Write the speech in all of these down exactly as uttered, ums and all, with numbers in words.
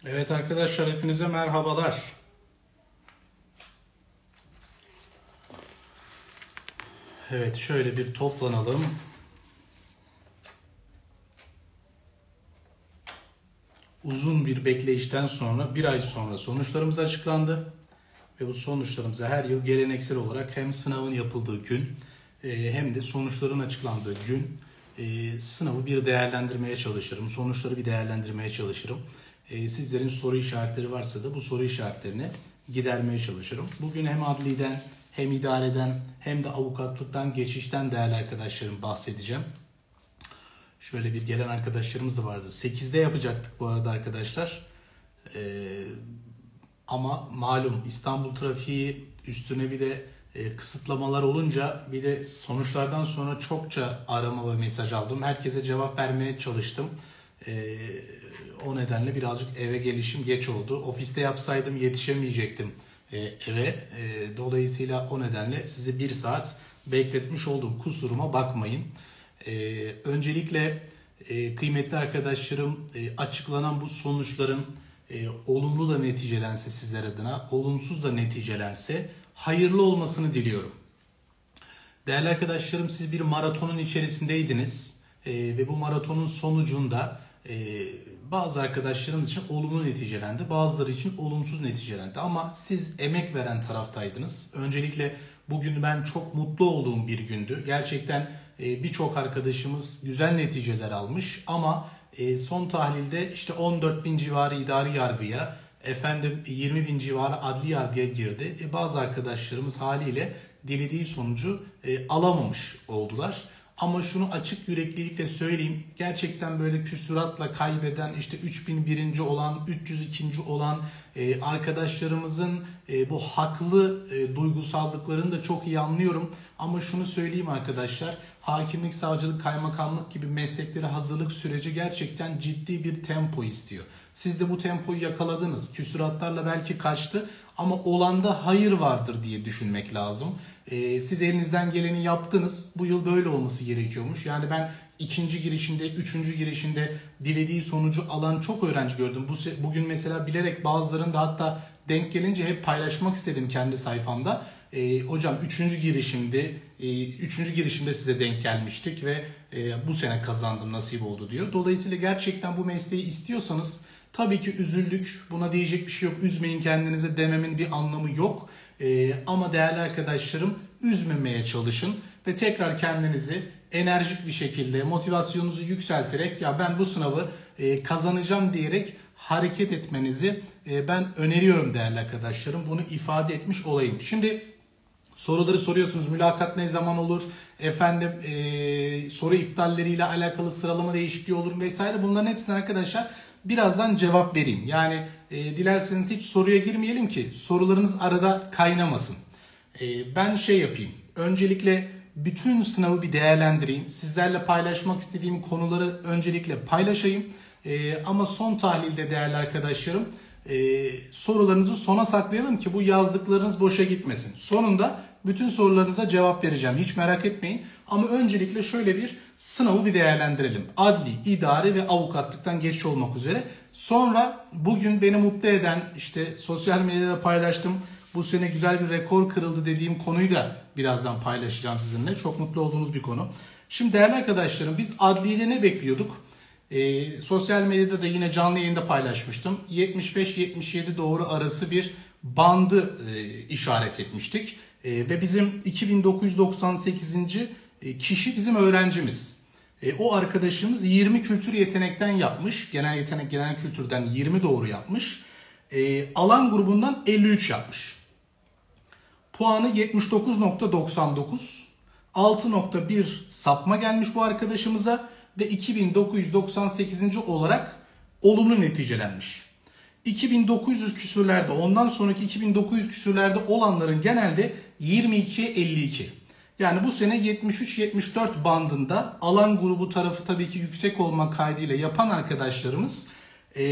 Evet arkadaşlar, hepinize merhabalar. Evet, şöyle bir toplanalım. Uzun bir bekleyişten sonra bir ay sonra sonuçlarımız açıklandı. Ve bu sonuçlarımıza her yıl geleneksel olarak hem sınavın yapıldığı gün hem de sonuçların açıklandığı gün sınavı bir değerlendirmeye çalışırım. Sonuçları bir değerlendirmeye çalışırım. Sizlerin soru işaretleri varsa da bu soru işaretlerini gidermeye çalışırım. Bugün hem adliden hem idareden hem de avukatlıktan geçişten değerli arkadaşlarım bahsedeceğim. Şöyle bir gelen arkadaşlarımız da vardı. sekizde yapacaktık bu arada arkadaşlar. Ee, ama malum İstanbul trafiği üstüne bir de e, kısıtlamalar olunca bir de sonuçlardan sonra çokça arama ve mesaj aldım. Herkese cevap vermeye çalıştım. Ee, o nedenle birazcık eve gelişim geç oldu. Ofiste yapsaydım yetişemeyecektim e, eve. E, dolayısıyla o nedenle sizi bir saat bekletmiş oldum. Kusuruma bakmayın. Ee, öncelikle e, kıymetli arkadaşlarım, e, açıklanan bu sonuçların e, olumlu da neticelense sizler adına, olumsuz da neticelense hayırlı olmasını diliyorum. Değerli arkadaşlarım, siz bir maratonun içerisindeydiniz e, ve bu maratonun sonucunda e, bazı arkadaşlarımız için olumlu neticelendi, bazıları için olumsuz neticelendi ama siz emek veren taraftaydınız. Öncelikle bugün ben çok mutlu olduğum bir gündü. Gerçekten birçok arkadaşımız güzel neticeler almış ama son tahlilde işte on dört bin civarı idari yargıya, efendim yirmi bin civarı adli yargıya girdi. E bazı arkadaşlarımız haliyle dilediği sonucu e, alamamış oldular. Ama şunu açık yüreklilikle söyleyeyim. Gerçekten böyle küsuratla kaybeden, işte üç bin birinci olan, üç yüz ikinci olan e, arkadaşlarımızın e, bu haklı e, duygusallıklarını da çok iyi anlıyorum. Ama şunu söyleyeyim arkadaşlar. Hakimlik, savcılık, kaymakamlık gibi mesleklere hazırlık süreci gerçekten ciddi bir tempo istiyor. Siz de bu tempoyu yakaladınız. Küsuratlarla belki kaçtı ama olanda hayır vardır diye düşünmek lazım. Ee, siz elinizden geleni yaptınız. Bu yıl böyle olması gerekiyormuş. Yani ben ikinci girişinde, üçüncü girişinde dilediği sonucu alan çok öğrenci gördüm. Bu bugün mesela bilerek bazılarını da hatta denk gelince hep paylaşmak istedim kendi sayfamda. Ee, hocam üçüncü girişimde, e, üçüncü girişimde size denk gelmiştik ve e, bu sene kazandım, nasip oldu diyor. Dolayısıyla gerçekten bu mesleği istiyorsanız tabii ki üzüldük. Buna diyecek bir şey yok. Üzmeyin kendinize dememin bir anlamı yok. Ee, ama değerli arkadaşlarım, üzmemeye çalışın ve tekrar kendinizi enerjik bir şekilde motivasyonunuzu yükselterek ya ben bu sınavı e, kazanacağım diyerek hareket etmenizi e, ben öneriyorum değerli arkadaşlarım. Bunu ifade etmiş olayım. Şimdi soruları soruyorsunuz. Mülakat ne zaman olur? Efendim e, soru iptalleriyle alakalı sıralama değişikliği olur vesaire. Bunların hepsine arkadaşlar birazdan cevap vereyim. Yani e, dilerseniz hiç soruya girmeyelim ki sorularınız arada kaynamasın. E, ben şey yapayım. Öncelikle bütün sınavı bir değerlendireyim. Sizlerle paylaşmak istediğim konuları öncelikle paylaşayım. E, ama son tahlilde değerli arkadaşlarım e, sorularınızı sona saklayalım ki bu yazdıklarınız boşa gitmesin. Sonunda bütün sorularınıza cevap vereceğim. Hiç merak etmeyin. Ama öncelikle şöyle bir sınavı bir değerlendirelim. Adli, idari ve avukatlıktan geçiş olmak üzere. Sonra bugün beni mutlu eden, işte sosyal medyada paylaştım, bu sene güzel bir rekor kırıldı dediğim konuyu da birazdan paylaşacağım sizinle. Çok mutlu olduğunuz bir konu. Şimdi değerli arkadaşlarım, biz adliyede ne bekliyorduk? Ee, sosyal medyada da yine canlı yayında paylaşmıştım. yetmiş beş yetmiş yedi doğru arası bir bandı e, işaret etmiştik. E, ve bizim iki bin dokuz yüz doksan sekizinci kişi bizim öğrencimiz. E, o arkadaşımız yirmi kültür yetenekten yapmış. Genel yetenek, genel kültürden yirmi doğru yapmış. E, alan grubundan elli üç yapmış. Puanı yetmiş dokuz nokta doksan dokuz. altı nokta bir sapma gelmiş bu arkadaşımıza ve iki bin dokuz yüz doksan sekizinci olarak olumlu neticelenmiş. iki bin dokuz yüz küsürlerde, ondan sonraki iki bin dokuz yüz küsürlerde olanların genelde yirmi ikiye elli iki. Yani bu sene yetmiş üç yetmiş dört bandında alan grubu tarafı tabii ki yüksek olmak kaydıyla yapan arkadaşlarımız e,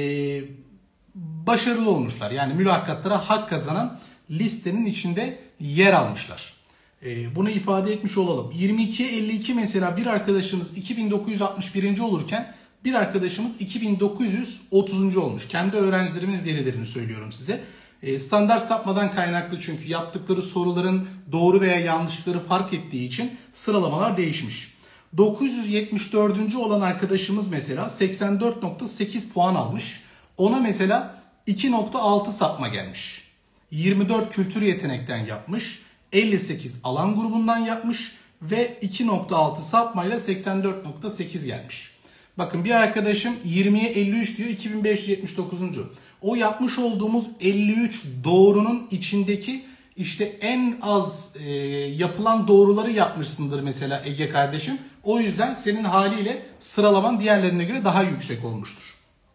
başarılı olmuşlar. Yani mülakatlara hak kazanan listenin içinde yer almışlar. E, bunu ifade etmiş olalım. yirmi ikiye elli iki mesela bir arkadaşımız iki bin dokuz yüz altmış birinci olurken bir arkadaşımız iki bin dokuz yüz otuzuncu olmuş. Kendi öğrencilerimin verilerini söylüyorum size. Standart sapmadan kaynaklı, çünkü yaptıkları soruların doğru veya yanlışlıkları fark ettiği için sıralamalar değişmiş. dokuz yüz yetmiş dördüncü olan arkadaşımız mesela seksen dört nokta sekiz puan almış. Ona mesela iki nokta altı sapma gelmiş. yirmi dört kültür yetenekten yapmış. elli sekiz alan grubundan yapmış ve iki nokta altı sapmayla seksen dört nokta sekiz gelmiş. Bakın bir arkadaşım yirmiye elli üç diyor, iki bin beş yüz yetmiş dokuzuncu. O yapmış olduğumuz elli üç doğrunun içindeki işte en az e, yapılan doğruları yapmışsındır mesela Ege kardeşim. O yüzden senin haliyle sıralaman diğerlerine göre daha yüksek olmuştur.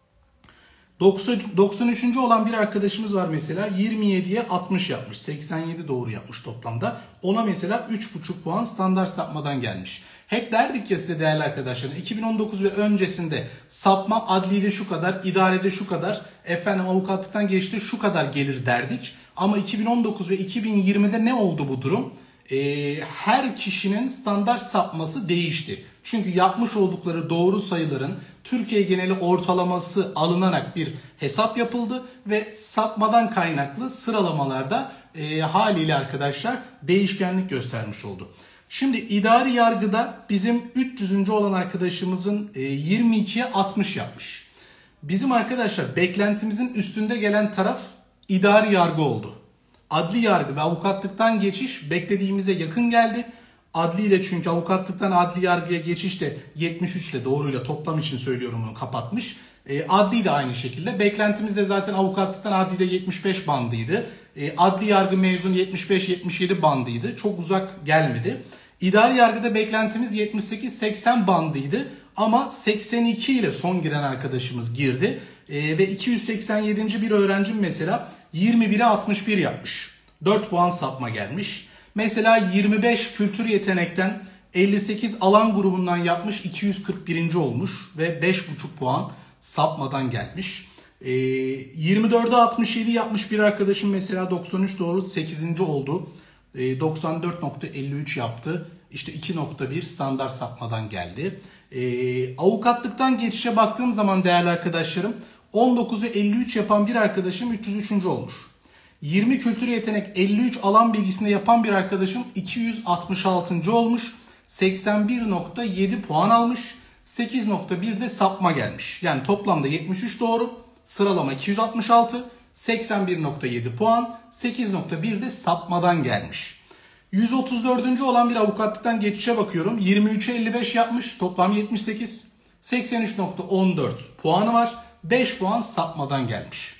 doksan üçüncü olan bir arkadaşımız var mesela, yirmi yediye altmış yapmış. seksen yedi doğru yapmış toplamda. Ona mesela üç buçuk puan standart sapmadan gelmiş. Hep derdik ya size değerli arkadaşlar, iki bin on dokuz ve öncesinde sapma adlide şu kadar, idarede şu kadar, efendim avukatlıktan geçti şu kadar gelir derdik. Ama iki bin on dokuz ve iki bin yirmide ne oldu bu durum? Ee, her kişinin standart sapması değişti. Çünkü yapmış oldukları doğru sayıların Türkiye geneli ortalaması alınarak bir hesap yapıldı ve sapmadan kaynaklı sıralamalarda e, haliyle arkadaşlar değişkenlik göstermiş oldu. Şimdi idari yargıda bizim üç yüzüncü olan arkadaşımızın e, yirmi ikiye altmış yapmış. Bizim arkadaşlar beklentimizin üstünde gelen taraf idari yargı oldu. Adli yargı ve avukatlıktan geçiş beklediğimize yakın geldi. Adli de, çünkü avukatlıktan adli yargıya geçiş de yetmiş üç ile doğruyla toplam için söylüyorum bunu kapatmış. E, adli de aynı şekilde. Beklentimiz de zaten avukatlıktan adli de yetmiş beş bandıydı. E, adli yargı mezun yetmiş beş yetmiş yedi bandıydı. Çok uzak gelmedi. İdari yargıda beklentimiz yetmiş sekiz seksen bandıydı. Ama seksen iki ile son giren arkadaşımız girdi. E, ve iki yüz seksen yedinci bir öğrencim mesela yirmi bire altmış bir yapmış. dört puan sapma gelmiş. Mesela yirmi beş kültür yetenekten elli sekiz alan grubundan yapmış, iki yüz kırk birinci olmuş ve beş buçuk puan sapmadan gelmiş. Ee, yirmi dörde altmış yedi yapmış bir arkadaşım mesela doksan üç doğru sekizinci oldu. Ee, doksan dört nokta elli üç yaptı. İşte iki nokta bir standart sapmadan geldi. Ee, avukatlıktan geçişe baktığım zaman değerli arkadaşlarım, on dokuza elli üç yapan bir arkadaşım üç yüz üçüncü olmuş. yirmi kültür yetenek elli üç alan bilgisinde yapan bir arkadaşım iki yüz altmış altıncı olmuş. seksen bir nokta yedi puan almış. sekiz nokta bir de sapma gelmiş. Yani toplamda yetmiş üç doğru. Sıralama iki yüz altmış altı. seksen bir nokta yedi puan. sekiz nokta bir de sapmadan gelmiş. yüz otuz dördüncü olan bir avukatlıktan geçişe bakıyorum. yirmi üçe elli beş yapmış. Toplam yetmiş sekiz. seksen üç nokta on dört puanı var. beş puan sapmadan gelmiş.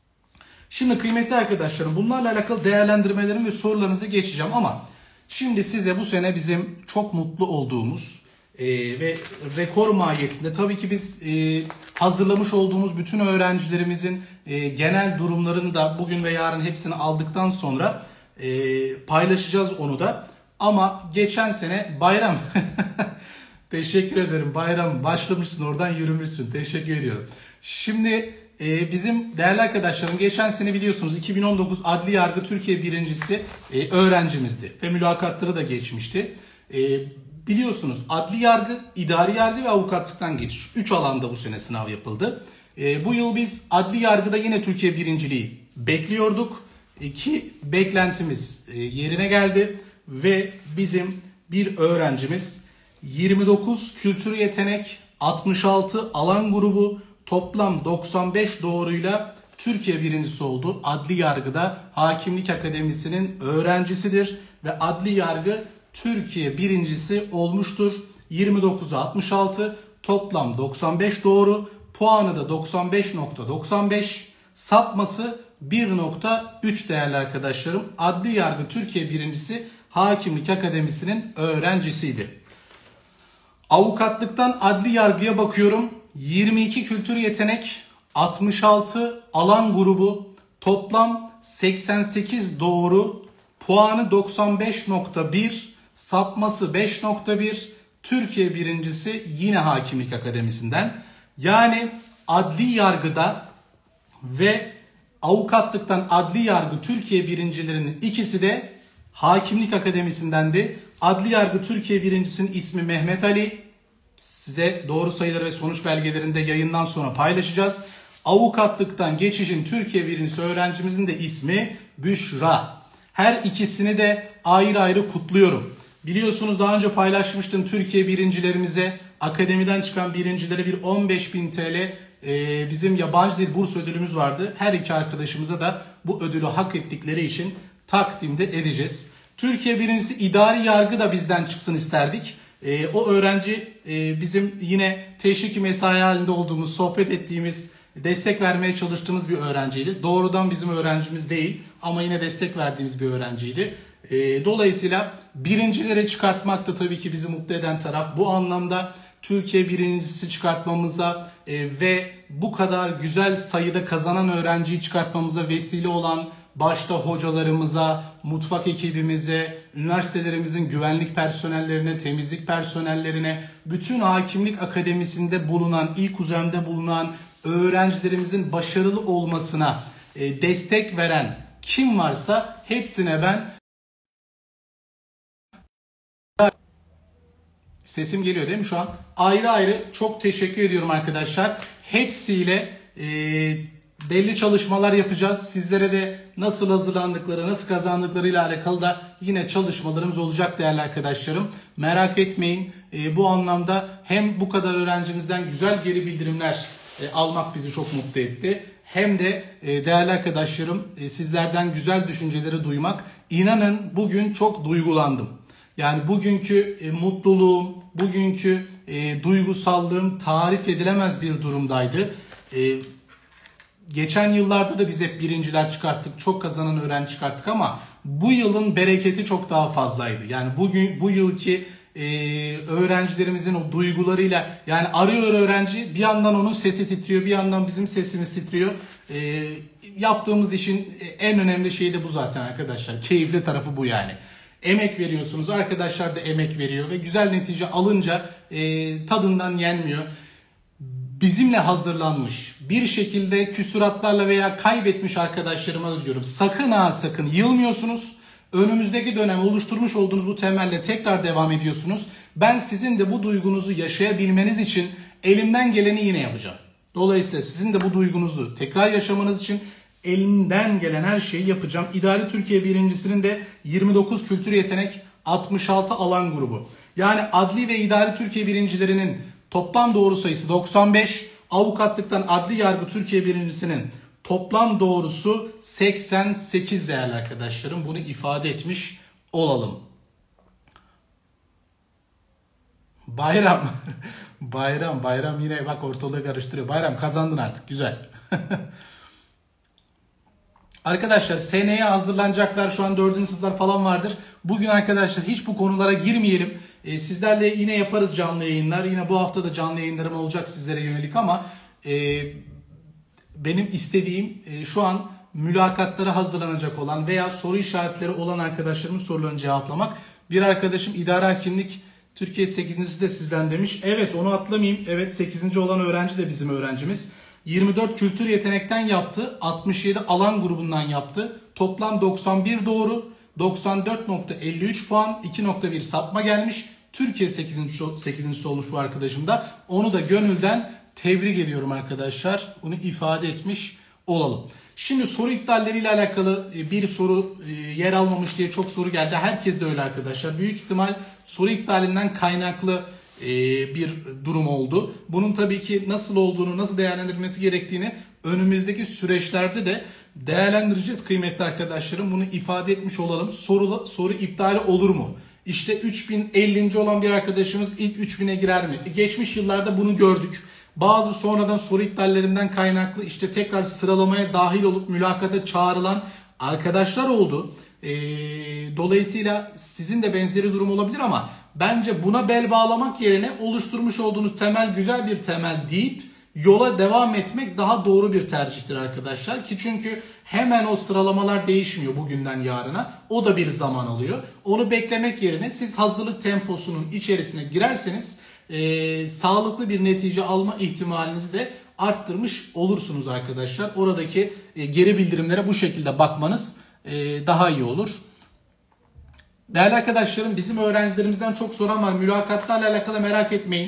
Şimdi kıymetli arkadaşlarım, bunlarla alakalı değerlendirmelerim ve sorularınızı geçeceğim ama şimdi size bu sene bizim çok mutlu olduğumuz e, ve rekor mahiyetinde, tabii ki biz e, hazırlamış olduğumuz bütün öğrencilerimizin e, genel durumlarını da bugün ve yarın hepsini aldıktan sonra e, paylaşacağız onu da. Ama geçen sene bayram teşekkür ederim bayram, başlamışsın oradan yürümüşsün, teşekkür ediyorum. Şimdi Ee, bizim değerli arkadaşlarım geçen sene biliyorsunuz iki bin on dokuz Adli Yargı Türkiye birincisi e, öğrencimizdi ve mülakatları da geçmişti. E, biliyorsunuz adli yargı, idari yargı ve avukatlıktan geçiş. üç alanda bu sene sınav yapıldı. E, bu yıl biz adli yargıda yine Türkiye birinciliği bekliyorduk. E, ki beklentimiz e, yerine geldi ve bizim bir öğrencimiz yirmi dokuz kültür yetenek, altmış altı alan grubu, toplam doksan beş doğruyla Türkiye birincisi oldu. Adli Yargı'da Hakimlik Akademisi'nin öğrencisidir ve Adli Yargı Türkiye birincisi olmuştur. yirmi dokuza altmış altı, toplam doksan beş doğru, puanı da doksan beş nokta doksan beş, sapması bir nokta üç değerli arkadaşlarım. Adli Yargı Türkiye birincisi Hakimlik Akademisi'nin öğrencisiydi. Avukatlıktan adli yargıya bakıyorum. yirmi iki kültür yetenek, altmış altı alan grubu, toplam seksen sekiz doğru, puanı doksan beş nokta bir, sapması beş nokta bir, Türkiye birincisi yine Hakimlik Akademisi'nden. Yani adli yargıda ve avukatlıktan adli yargı Türkiye birincilerinin ikisi de Hakimlik Akademisi'ndendi. Adli Yargı Türkiye birincisinin ismi Mehmet Ali. size doğru sayıları ve sonuç belgelerini de yayından sonra paylaşacağız. Avukatlıktan geçişin Türkiye birincisi öğrencimizin de ismi Büşra. Her ikisini de ayrı ayrı kutluyorum. Biliyorsunuz daha önce paylaşmıştım, Türkiye birincilerimize, akademiden çıkan birincilere bir on beş bin T L e, bizim yabancı dil burs ödülümüz vardı. Her iki arkadaşımıza da bu ödülü hak ettikleri için takdimde edeceğiz. Türkiye birincisi idari yargı da bizden çıksın isterdik. E, o öğrenci e, bizim yine teşvik mesai halinde olduğumuz, sohbet ettiğimiz, destek vermeye çalıştığımız bir öğrenciydi. Doğrudan bizim öğrencimiz değil ama yine destek verdiğimiz bir öğrenciydi. E, dolayısıyla birincilere çıkartmak da tabii ki bizi mutlu eden taraf. Bu anlamda Türkiye birincisi çıkartmamıza e, ve bu kadar güzel sayıda kazanan öğrenciyi çıkartmamıza vesile olan başta hocalarımıza, mutfak ekibimize, üniversitelerimizin güvenlik personellerine, temizlik personellerine, bütün hakimlik akademisinde bulunan, ilk uzamda bulunan öğrencilerimizin başarılı olmasına e, destek veren kim varsa hepsine ben, sesim geliyor değil mi şu an? Ayrı ayrı çok teşekkür ediyorum arkadaşlar. Hepsiyle e, belli çalışmalar yapacağız. Sizlere de nasıl hazırlandıkları, nasıl kazandıklarıyla alakalı da yine çalışmalarımız olacak değerli arkadaşlarım. Merak etmeyin. E, bu anlamda hem bu kadar öğrencimizden güzel geri bildirimler e, almak bizi çok mutlu etti. Hem de e, değerli arkadaşlarım e, sizlerden güzel düşünceleri duymak. İnanın bugün çok duygulandım. Yani bugünkü e, mutluluğum, bugünkü e, duygusallığım tarif edilemez bir durumdaydı. E, geçen yıllarda da biz hep birinciler çıkarttık, çok kazanan öğrenci çıkarttık ama bu yılın bereketi çok daha fazlaydı. Yani bugün bu yılki e, öğrencilerimizin o duygularıyla, yani arıyor öğrenci, bir yandan onun sesi titriyor, bir yandan bizim sesimiz titriyor. E, yaptığımız işin en önemli şeyi de bu zaten arkadaşlar. Keyifli tarafı bu yani. Emek veriyorsunuz, arkadaşlar da emek veriyor ve güzel netice alınca e, tadından yenmiyor. Bizimle hazırlanmış, bir şekilde küsuratlarla veya kaybetmiş arkadaşlarıma da diyorum, sakın ha sakın yılmıyorsunuz. Önümüzdeki dönem oluşturmuş olduğunuz bu temelle tekrar devam ediyorsunuz. Ben sizin de bu duygunuzu yaşayabilmeniz için elimden geleni yine yapacağım. Dolayısıyla sizin de bu duygunuzu tekrar yaşamanız için elimden gelen her şeyi yapacağım. İdari Türkiye birincisinin de yirmi dokuz kültür yetenek, altmış altı alan grubu. Yani adli ve idari Türkiye birincilerinin toplam doğru sayısı doksan beş. Avukatlıktan adli yargı Türkiye birincisinin toplam doğrusu seksen sekiz değerli arkadaşlarım. Bunu ifade etmiş olalım. Bayram. Bayram. Bayram yine bak ortalığı karıştırıyor. Bayram kazandın artık. Güzel. Arkadaşlar seneye hazırlanacaklar, şu an dördüncü sınıflar falan vardır. Bugün arkadaşlar hiç bu konulara girmeyelim. Ee, sizlerle yine yaparız canlı yayınlar. Yine bu hafta da canlı yayınlarım olacak sizlere yönelik ama e, benim istediğim e, şu an mülakatlara hazırlanacak olan veya soru işaretleri olan arkadaşlarımın sorularını cevaplamak. Bir arkadaşım idare hakimlik Türkiye sekizincisi de sizden demiş. Evet, onu atlamayayım. Evet, sekizinci olan öğrenci de bizim öğrencimiz. yirmi dört kültür yetenekten yaptı. altmış yedi alan grubundan yaptı. Toplam doksan bir doğru. doksan dört nokta elli üç puan. iki nokta bir sapma gelmiş. Türkiye sekizincisi olmuş bu arkadaşım da. Onu da gönülden tebrik ediyorum arkadaşlar. Bunu ifade etmiş olalım. Şimdi soru iptalleriyle alakalı bir soru yer almamış diye çok soru geldi. Herkes de öyle arkadaşlar. Büyük ihtimal soru iptalinden kaynaklı bir durum oldu. Bunun tabii ki nasıl olduğunu, nasıl değerlendirilmesi gerektiğini önümüzdeki süreçlerde de değerlendireceğiz kıymetli arkadaşlarım. Bunu ifade etmiş olalım. Soru, soru iptali olur mu? İşte üç bin ellinci olan bir arkadaşımız ilk üç bine girer mi? Geçmiş yıllarda bunu gördük. Bazı sonradan soru iptallerinden kaynaklı işte tekrar sıralamaya dahil olup mülakata çağrılan arkadaşlar oldu. Ee, dolayısıyla sizin de benzeri durum olabilir ama bence buna bel bağlamak yerine oluşturmuş olduğunuz temel güzel bir temel deyip yola devam etmek daha doğru bir tercihtir arkadaşlar. Ki çünkü hemen o sıralamalar değişmiyor bugünden yarına. O da bir zaman alıyor. Onu beklemek yerine siz hazırlık temposunun içerisine girerseniz e, sağlıklı bir netice alma ihtimalinizi de arttırmış olursunuz arkadaşlar. Oradaki e, geri bildirimlere bu şekilde bakmanız e, daha iyi olur. Değerli arkadaşlarım, bizim öğrencilerimizden çok soran var. Mülakatlarla alakalı merak etmeyin.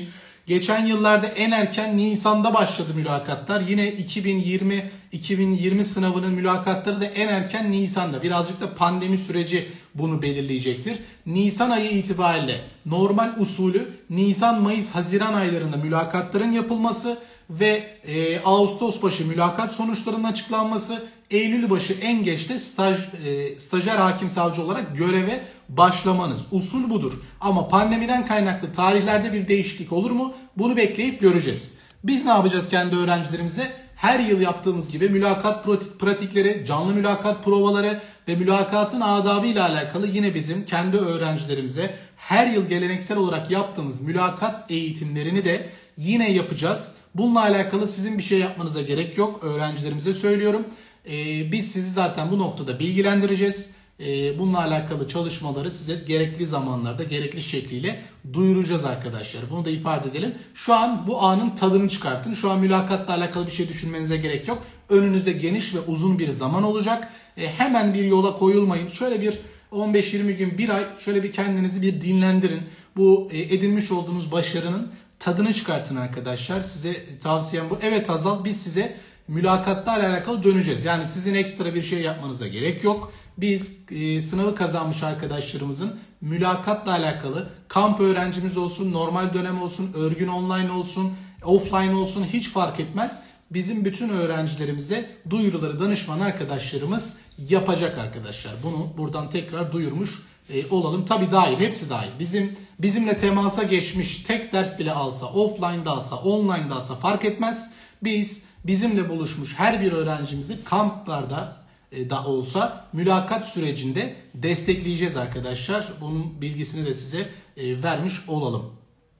Geçen yıllarda en erken Nisan'da başladı mülakatlar. Yine iki bin yirmi iki bin yirmi sınavının mülakatları da en erken Nisan'da. Birazcık da pandemi süreci bunu belirleyecektir. Nisan ayı itibariyle normal usulü Nisan, Mayıs, Haziran aylarında mülakatların yapılması ve e, Ağustos başı mülakat sonuçlarının açıklanması, Eylül başı en geç de staj, e, stajyer hakim savcı olarak göreve başlamanız. Usul budur. Ama pandemiden kaynaklı tarihlerde bir değişiklik olur mu? Bunu bekleyip göreceğiz. Biz ne yapacağız kendi öğrencilerimize? Her yıl yaptığımız gibi mülakat pratikleri, canlı mülakat provaları ve mülakatın adabı ile alakalı yine bizim kendi öğrencilerimize her yıl geleneksel olarak yaptığımız mülakat eğitimlerini de yine yapacağız. Bununla alakalı sizin bir şey yapmanıza gerek yok. Öğrencilerimize söylüyorum. Ee, biz sizi zaten bu noktada bilgilendireceğiz. Ee, bununla alakalı çalışmaları size gerekli zamanlarda, gerekli şekliyle duyuracağız arkadaşlar. Bunu da ifade edelim. Şu an bu anın tadını çıkartın. Şu an mülakatla alakalı bir şey düşünmenize gerek yok. Önünüzde geniş ve uzun bir zaman olacak. Ee, hemen bir yola koyulmayın. Şöyle bir on beş yirmi gün, bir ay şöyle bir kendinizi bir dinlendirin. Bu e, edinmiş olduğunuz başarının tadını çıkartın arkadaşlar. Size tavsiyem bu. Evet Hazal, biz size mülakatlarla alakalı döneceğiz. Yani sizin ekstra bir şey yapmanıza gerek yok. Biz e, sınavı kazanmış arkadaşlarımızın mülakatla alakalı kamp öğrencimiz olsun, normal dönem olsun, örgün online olsun, offline olsun hiç fark etmez. Bizim bütün öğrencilerimize duyuruları danışman arkadaşlarımız yapacak arkadaşlar. Bunu buradan tekrar duyurmuş e, olalım. Tabii dahil, hepsi dahil. Bizim bizimle temasa geçmiş, tek ders bile alsa, offline'da alsa, online'da alsa fark etmez. Biz bizimle buluşmuş her bir öğrencimizi kamplarda da olsa mülakat sürecinde destekleyeceğiz arkadaşlar. Bunun bilgisini de size vermiş olalım.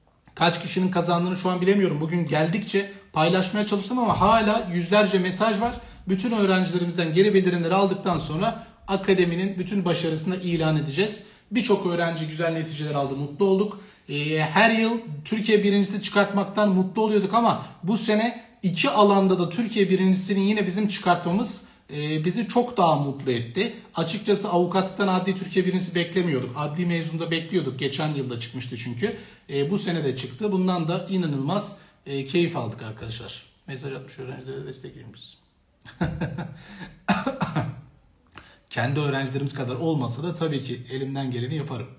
Kaç kişinin kazandığını şu an bilemiyorum. Bugün geldikçe paylaşmaya çalıştım ama hala yüzlerce mesaj var. Bütün öğrencilerimizden geri bildirimleri aldıktan sonra akademinin bütün başarısını ilan edeceğiz. Birçok öğrenci güzel neticeler aldı, mutlu olduk. Her yıl Türkiye birincisi çıkartmaktan mutlu oluyorduk ama bu sene iki alanda da Türkiye birincisini yine bizim çıkartmamız bizi çok daha mutlu etti. Açıkçası avukatlıktan adli Türkiye birincisi beklemiyorduk. Adli mezunda bekliyorduk. Geçen yılda çıkmıştı çünkü. Bu sene de çıktı. Bundan da inanılmaz keyif aldık arkadaşlar. Mesaj atmış öğrencilere destekleyin biz. Kendi öğrencilerimiz kadar olmasa da tabii ki elimden geleni yaparım.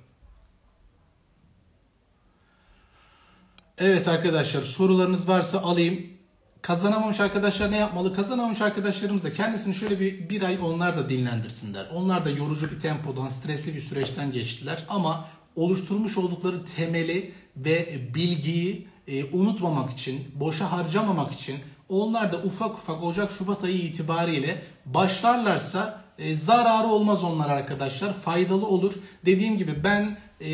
Evet arkadaşlar, sorularınız varsa alayım. Kazanamamış arkadaşlar ne yapmalı? Kazanamamış arkadaşlarımız da kendisini şöyle bir, bir ay onlar da dinlendirsinler. Onlar da yorucu bir tempodan, stresli bir süreçten geçtiler. Ama oluşturmuş oldukları temeli ve bilgiyi e, unutmamak için, boşa harcamamak için onlar da ufak ufak Ocak Şubat ayı itibariyle başlarlarsa e, zararı olmaz onlar arkadaşlar. Faydalı olur. Dediğim gibi ben e,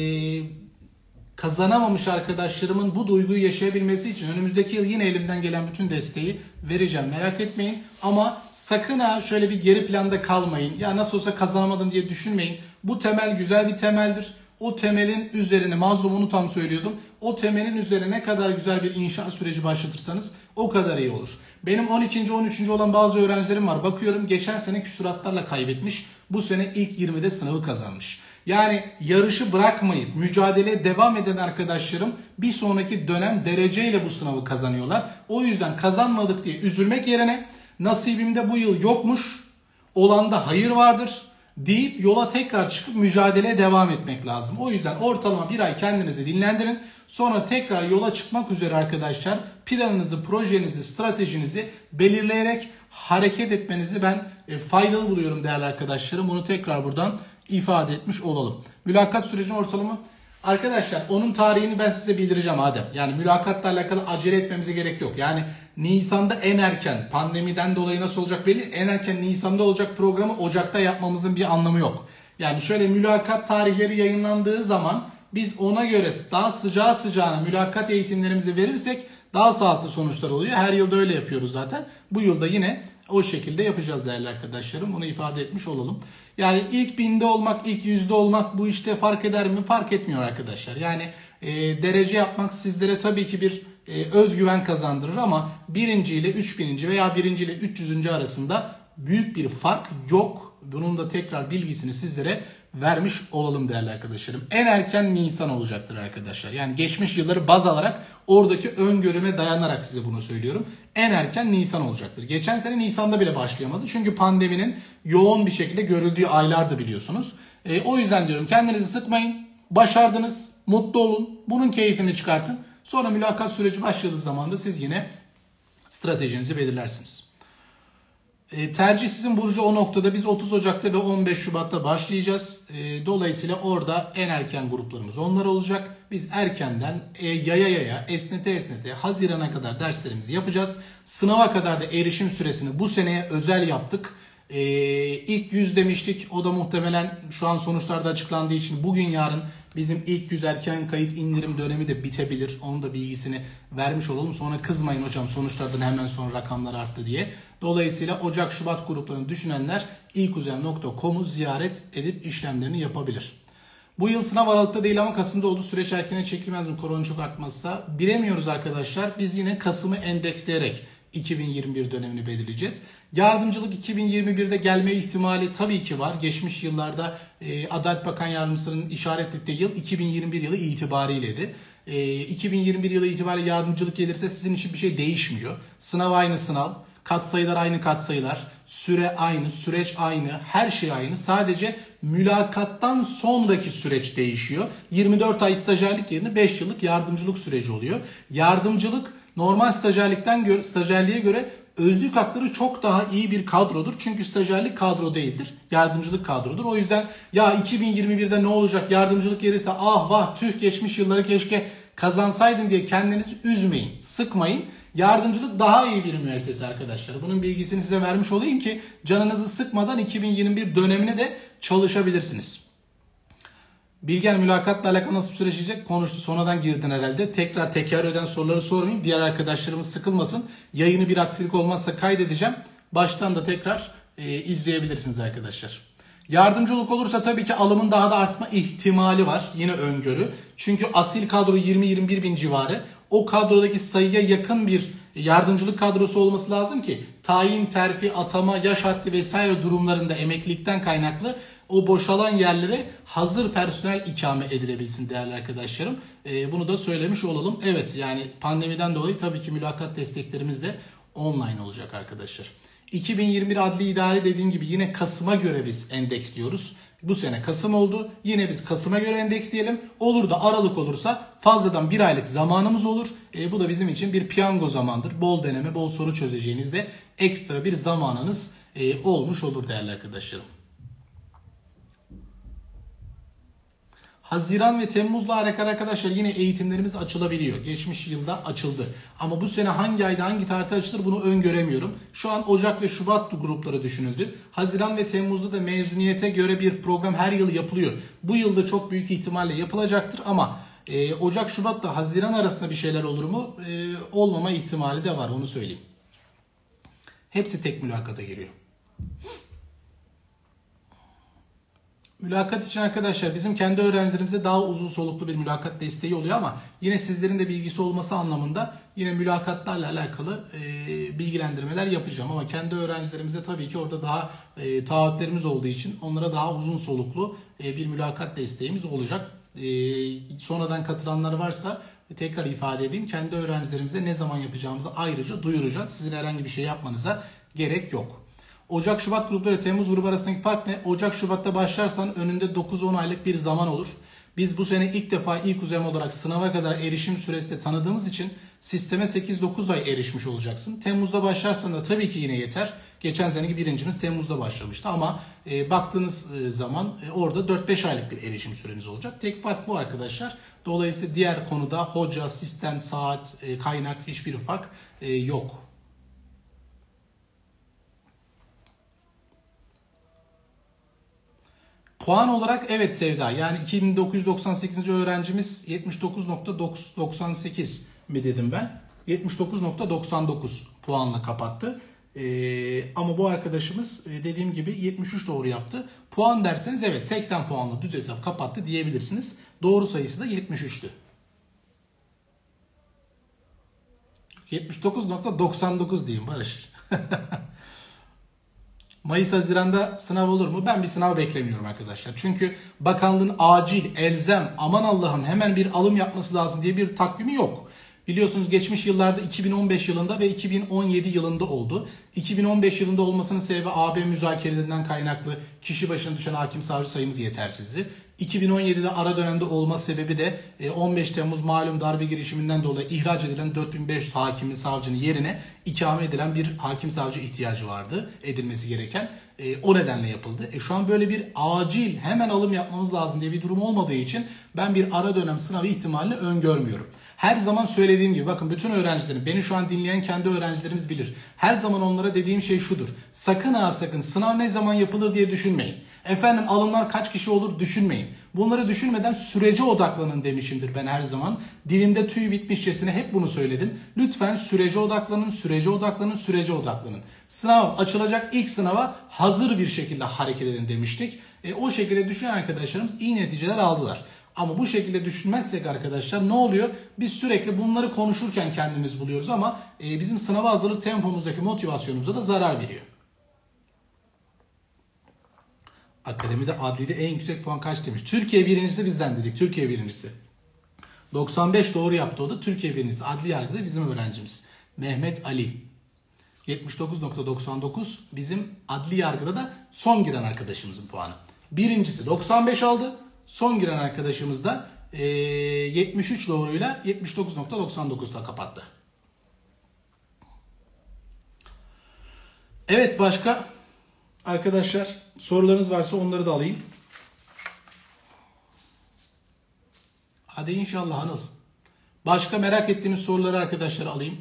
kazanamamış arkadaşlarımın bu duyguyu yaşayabilmesi için önümüzdeki yıl yine elimden gelen bütün desteği vereceğim. Merak etmeyin. Ama sakın ha şöyle bir geri planda kalmayın. Ya nasıl olsa kazanamadım diye düşünmeyin. Bu temel güzel bir temeldir. O temelin üzerine, mazlumunu tam söylüyordum. O temelin üzerine ne kadar güzel bir inşaat süreci başlatırsanız o kadar iyi olur. Benim on ikinci on üçüncü olan bazı öğrencilerim var. Bakıyorum geçen sene küsuratlarla kaybetmiş. Bu sene ilk yirmide sınavı kazanmış. Yani yarışı bırakmayıp mücadeleye devam eden arkadaşlarım bir sonraki dönem dereceyle bu sınavı kazanıyorlar. O yüzden kazanmadık diye üzülmek yerine nasibimde bu yıl yokmuş, olanda hayır vardır deyip yola tekrar çıkıp mücadeleye devam etmek lazım. O yüzden ortalama bir ay kendinizi dinlendirin. Sonra tekrar yola çıkmak üzere arkadaşlar planınızı, projenizi, stratejinizi belirleyerek hareket etmenizi ben faydalı buluyorum değerli arkadaşlarım. Bunu tekrar buradan ifade etmiş olalım. Mülakat sürecinin ortalama arkadaşlar onun tarihini ben size bildireceğim Adem. Yani mülakatla alakalı acele etmemize gerek yok. Yani Nisan'da en erken, pandemiden dolayı nasıl olacak belli, en erken Nisan'da olacak programı Ocak'ta yapmamızın bir anlamı yok. Yani şöyle mülakat tarihleri yayınlandığı zaman biz ona göre daha sıcağı sıcağına mülakat eğitimlerimizi verirsek daha sağlıklı sonuçlar oluyor. Her yılda öyle yapıyoruz zaten. Bu yılda yine o şekilde yapacağız değerli arkadaşlarım. Bunu ifade etmiş olalım. Yani ilk binde olmak, ilk yüzde olmak bu işte fark eder mi? Fark etmiyor arkadaşlar. Yani e, derece yapmak sizlere tabii ki bir e, özgüven kazandırır ama birinci ile üç bininci veya birinci ile üç yüzüncü arasında büyük bir fark yok. Bunun da tekrar bilgisini sizlere vermiş olalım değerli arkadaşlarım. En erken Nisan olacaktır arkadaşlar. Yani geçmiş yılları baz alarak oradaki öngörüme dayanarak size bunu söylüyorum. En erken Nisan olacaktır. Geçen sene Nisan'da bile başlayamadı. Çünkü pandeminin yoğun bir şekilde görüldüğü aylardı biliyorsunuz. E, o yüzden diyorum kendinizi sıkmayın. Başardınız. Mutlu olun. Bunun keyfini çıkartın. Sonra mülakat süreci başladığı zaman da siz yine stratejinizi belirlersiniz. E, tercih sizin Burcu o noktada. Biz otuz Ocak'ta ve on beş Şubat'ta başlayacağız. E, dolayısıyla orada en erken gruplarımız onlar olacak. Biz erkenden e, yaya yaya esnete esnete Haziran'a kadar derslerimizi yapacağız. Sınava kadar da erişim süresini bu seneye özel yaptık. E, ilk yüz demiştik. O da muhtemelen şu an sonuçlarda açıklandığı için bugün yarın bizim ilk yüz erken kayıt indirim dönemi de bitebilir. Onun da bilgisini vermiş olalım. Sonra kızmayın hocam sonuçlardan hemen sonra rakamlar arttı diye. Dolayısıyla Ocak-Şubat gruplarını düşünenler ilkuzem nokta com'u ziyaret edip işlemlerini yapabilir. Bu yıl sınav Aralık'ta değil ama Kasım'da oldu. Süreç erkene çekilmez mi korona çok artmazsa? Bilemiyoruz arkadaşlar. Biz yine Kasım'ı endeksleyerek iki bin yirmi bir dönemini belirleyeceğiz. Yardımcılık iki bin yirmi birde gelme ihtimali tabii ki var. Geçmiş yıllarda e, Adalet Bakan Yardımcısının işaret ettiği yıl iki bin yirmi bir yılı itibariydi. E, iki bin yirmi bir yılı itibariyle yardımcılık gelirse sizin için bir şey değişmiyor. Sınav aynı sınav. Katsayılar aynı katsayılar, süre aynı, süreç aynı, her şey aynı. Sadece mülakattan sonraki süreç değişiyor. yirmi dört ay stajyerlik yerine beş yıllık yardımcılık süreci oluyor. Yardımcılık normal stajyerlikten göre, stajyerliğe göre özlük hakları çok daha iyi bir kadrodur. Çünkü stajyerlik kadro değildir. Yardımcılık kadrodur. O yüzden ya iki bin yirmi birde ne olacak yardımcılık gelirse ah vah tüh geçmiş yılları keşke kazansaydım diye kendinizi üzmeyin, sıkmayın. Yardımcılık daha iyi bir müessese arkadaşlar. Bunun bilgisini size vermiş olayım ki canınızı sıkmadan iki bin yirmi bir dönemine de çalışabilirsiniz. Bilgen mülakatla alakalı nasıl bir süreç işleyecek? Konuştu sonradan girdin herhalde. Tekrar tekrar eden soruları sormayayım. Diğer arkadaşlarımız sıkılmasın. Yayını bir aksilik olmazsa kaydedeceğim. Baştan da tekrar e, izleyebilirsiniz arkadaşlar. Yardımcılık olursa tabii ki alımın daha da artma ihtimali var. Yine öngörü. Çünkü asil kadro yirmi yirmi bir bin civarı. O kadrodaki sayıya yakın bir yardımcılık kadrosu olması lazım ki tayin, terfi, atama, yaş haddi vesaire durumlarında emeklilikten kaynaklı o boşalan yerlere hazır personel ikame edilebilsin değerli arkadaşlarım. Ee, bunu da söylemiş olalım. Evet yani pandemiden dolayı tabii ki mülakat desteklerimiz de online olacak arkadaşlar. iki bin yirmi bir adli idare dediğim gibi yine Kasım'a göre biz endeksliyoruz. Bu sene Kasım oldu. Yine biz Kasım'a göre endeksleyelim. Olur da Aralık olursa fazladan bir aylık zamanımız olur. E, bu da bizim için bir piyango zamandır. Bol deneme, bol soru çözeceğinizde ekstra bir zamanınız e, olmuş olur değerli arkadaşlarım. Haziran ve Temmuz'la alakalı arkadaşlar yine eğitimlerimiz açılabiliyor. Geçmiş yılda açıldı. Ama bu sene hangi ayda hangi tarihte açılır bunu öngöremiyorum. Şu an Ocak ve Şubat grupları düşünüldü. Haziran ve Temmuz'da da mezuniyete göre bir program her yıl yapılıyor. Bu yılda çok büyük ihtimalle yapılacaktır ama e, Ocak Şubat'ta Haziran arasında bir şeyler olur mu? E, olmama ihtimali de var onu söyleyeyim. Hepsi tek mülakata giriyor. Mülakat için arkadaşlar bizim kendi öğrencilerimize daha uzun soluklu bir mülakat desteği oluyor ama yine sizlerin de bilgisi olması anlamında yine mülakatlarla alakalı e, bilgilendirmeler yapacağım. Ama kendi öğrencilerimize tabii ki orada daha e, taahhütlerimiz olduğu için onlara daha uzun soluklu e, bir mülakat desteğimiz olacak. E, sonradan katılanlar varsa tekrar ifade edeyim. Kendi öğrencilerimize ne zaman yapacağımızı ayrıca duyuracağız. Sizin herhangi bir şey yapmanıza gerek yok. Ocak-Şubat grupları Temmuz grubu arasındaki fark ne? Ocak-Şubat'ta başlarsan önünde dokuz on aylık bir zaman olur. Biz bu sene ilk defa ilk uzam olarak sınava kadar erişim süresi de tanıdığımız için sisteme sekiz dokuz ay erişmiş olacaksın. Temmuz'da başlarsan da tabii ki yine yeter. Geçen seneki birincimiz Temmuz'da başlamıştı ama e, baktığınız e, zaman e, orada dört beş aylık bir erişim süreniz olacak. Tek fark bu arkadaşlar. Dolayısıyla diğer konuda hoca, sistem, saat, e, kaynak hiçbir fark e, yok. Puan olarak evet Sevda yani iki bin dokuz yüz doksan sekizinci öğrencimiz yetmiş dokuz nokta doksan sekiz mi dedim ben? yetmiş dokuz nokta doksan dokuz puanla kapattı. Ee, ama bu arkadaşımız dediğim gibi yetmiş üç doğru yaptı. Puan derseniz evet seksen puanla düz hesap kapattı diyebilirsiniz. Doğru sayısı da yetmiş üçtü. yetmiş dokuz nokta doksan dokuz diyeyim Barış. Mayıs-Haziran'da sınav olur mu? Ben bir sınav beklemiyorum arkadaşlar. Çünkü bakanlığın acil, elzem, aman Allah'ım hemen bir alım yapması lazım diye bir takvimi yok. Biliyorsunuz geçmiş yıllarda iki bin on beş yılında ve iki bin on yedi yılında oldu. iki bin on beş yılında olmasının sebebi A B müzakerelerinden kaynaklı kişi başına düşen hakim savcı sayımız yetersizdi. iki bin on yedide ara dönemde olma sebebi de on beş Temmuz malum darbe girişiminden dolayı ihraç edilen dört bin beş yüz hakimin savcının yerine ikame edilen bir hakim savcı ihtiyacı vardı, edilmesi gereken. E, o nedenle yapıldı. E, şu an böyle bir acil hemen alım yapmamız lazım diye bir durum olmadığı için ben bir ara dönem sınavı ihtimalini öngörmüyorum. Her zaman söylediğim gibi bakın bütün öğrencilerim, beni şu an dinleyen kendi öğrencilerimiz bilir. Her zaman onlara dediğim şey şudur. Sakın ha sakın sınav ne zaman yapılır diye düşünmeyin. Efendim alımlar kaç kişi olur düşünmeyin. Bunları düşünmeden sürece odaklanın demişimdir ben her zaman. Dilimde tüy bitmişçesine hep bunu söyledim. Lütfen sürece odaklanın, sürece odaklanın, sürece odaklanın. Sınav açılacak ilk sınava hazır bir şekilde hareket edin demiştik. E, o şekilde düşünen arkadaşlarımız iyi neticeler aldılar. Ama bu şekilde düşünmezsek arkadaşlar ne oluyor? Biz sürekli bunları konuşurken kendimiz buluyoruz ama e, bizim sınava hazırlık tempomuzdaki motivasyonumuza da zarar veriyor. Akademide adlide en yüksek puan kaç demiş? Türkiye birincisi bizden dedik. Türkiye birincisi. doksan beş doğru yaptı o da. Türkiye birincisi. Adli yargıda bizim öğrencimiz. Mehmet Ali. yetmiş dokuz nokta doksan dokuz bizim adli yargıda da son giren arkadaşımızın puanı. Birincisi doksan beş aldı. Son giren arkadaşımız da e, yetmiş üç doğruyla yetmiş dokuz nokta doksan dokuzda kapattı. Evet başka arkadaşlar sorularınız varsa onları da alayım. Hadi inşallah Anıl. Başka merak ettiğiniz soruları arkadaşlar alayım.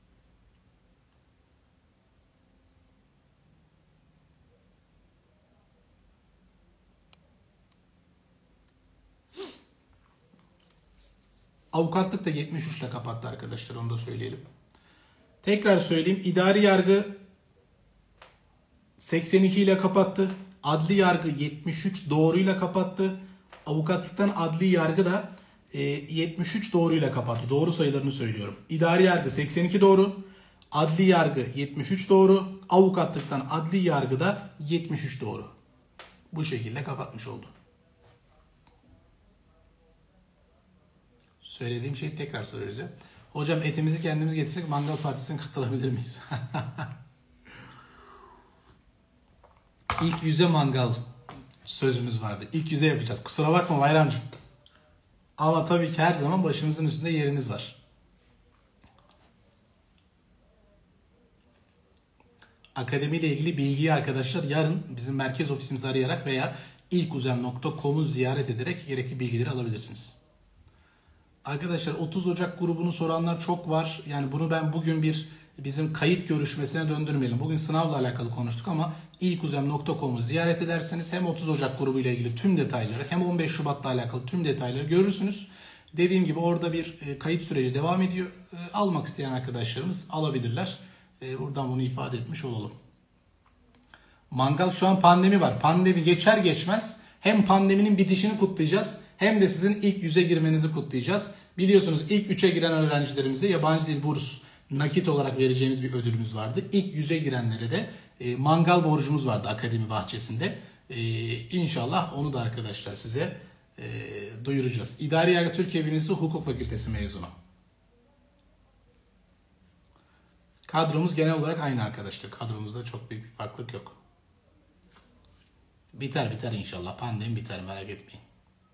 Avukatlık da yetmiş üç ile kapattı arkadaşlar, onu da söyleyelim. Tekrar söyleyeyim, idari yargı seksen iki ile kapattı. Adli yargı yetmiş üç doğruyla kapattı. Avukatlıktan adli yargı da yetmiş üç doğruyla kapattı. Doğru sayılarını söylüyorum. İdari yargı seksen iki doğru. Adli yargı yetmiş üç doğru. Avukatlıktan adli yargı da yetmiş üç doğru. Bu şekilde kapatmış oldu. Söylediğim şeyi tekrar söyleyeceğim. Hocam etimizi kendimiz getirsek mangal partisine katılabilir miyiz? İlk yüze mangal sözümüz vardı. İlk yüze yapacağız. Kusura bakma Bayramcığım. Ama tabii ki her zaman başımızın üstünde yeriniz var. Akademiyle ilgili bilgiyi arkadaşlar yarın bizim merkez ofisimizi arayarak veya ilkuzem nokta com'u ziyaret ederek gerekli bilgileri alabilirsiniz. Arkadaşlar otuz Ocak grubunu soranlar çok var. Yani bunu ben bugün bir bizim kayıt görüşmesine döndürmeyelim. Bugün sınavla alakalı konuştuk ama ilkuzem nokta com'u ziyaret ederseniz hem otuz Ocak grubu ile ilgili tüm detayları hem on beş Şubat'la alakalı tüm detayları görürsünüz. Dediğim gibi orada bir kayıt süreci devam ediyor. Almak isteyen arkadaşlarımız alabilirler. Buradan bunu ifade etmiş olalım. Mangal şu an pandemi var. Pandemi geçer geçmez hem pandeminin bitişini kutlayacağız hem de sizin ilk yüze girmenizi kutlayacağız. Biliyorsunuz ilk üçe giren öğrencilerimize yabancı dil burs nakit olarak vereceğimiz bir ödülümüz vardı. İlk yüze girenlere de e, mangal borcumuz vardı akademi bahçesinde. E, İnşallah onu da arkadaşlar size e, duyuracağız. İdari Yargı Türkiye Birincisi Hukuk Fakültesi mezunu. Kadromuz genel olarak aynı arkadaşlar. Kadromuzda çok büyük bir farklılık yok. Biter biter inşallah. Pandemi biter, merak etmeyin.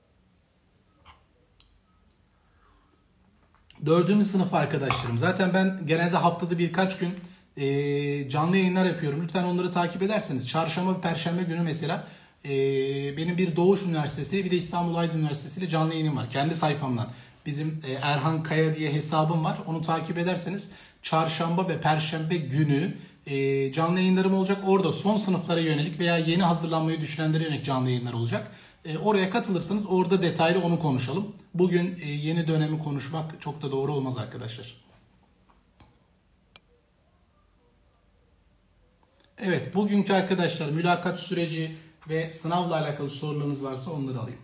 Dördüncü sınıf arkadaşlarım. Zaten ben genelde haftada birkaç gün e, canlı yayınlar yapıyorum. Lütfen onları takip ederseniz. Çarşamba ve Perşembe günü mesela e, benim bir Doğuş Üniversitesi bir de İstanbul Aydın Üniversitesi ile canlı yayınım var. Kendi sayfamdan. Bizim e, Erhan Kaya diye hesabım var. Onu takip ederseniz Çarşamba ve Perşembe günü e, canlı yayınlarım olacak. Orada son sınıflara yönelik veya yeni hazırlanmayı düşünenlere yönelik canlı yayınlar olacak. E, oraya katılırsanız orada detaylı onu konuşalım. Bugün e, yeni dönemi konuşmak çok da doğru olmaz arkadaşlar. Evet, bugünkü arkadaşlar mülakat süreci ve sınavla alakalı sorularınız varsa onları alayım.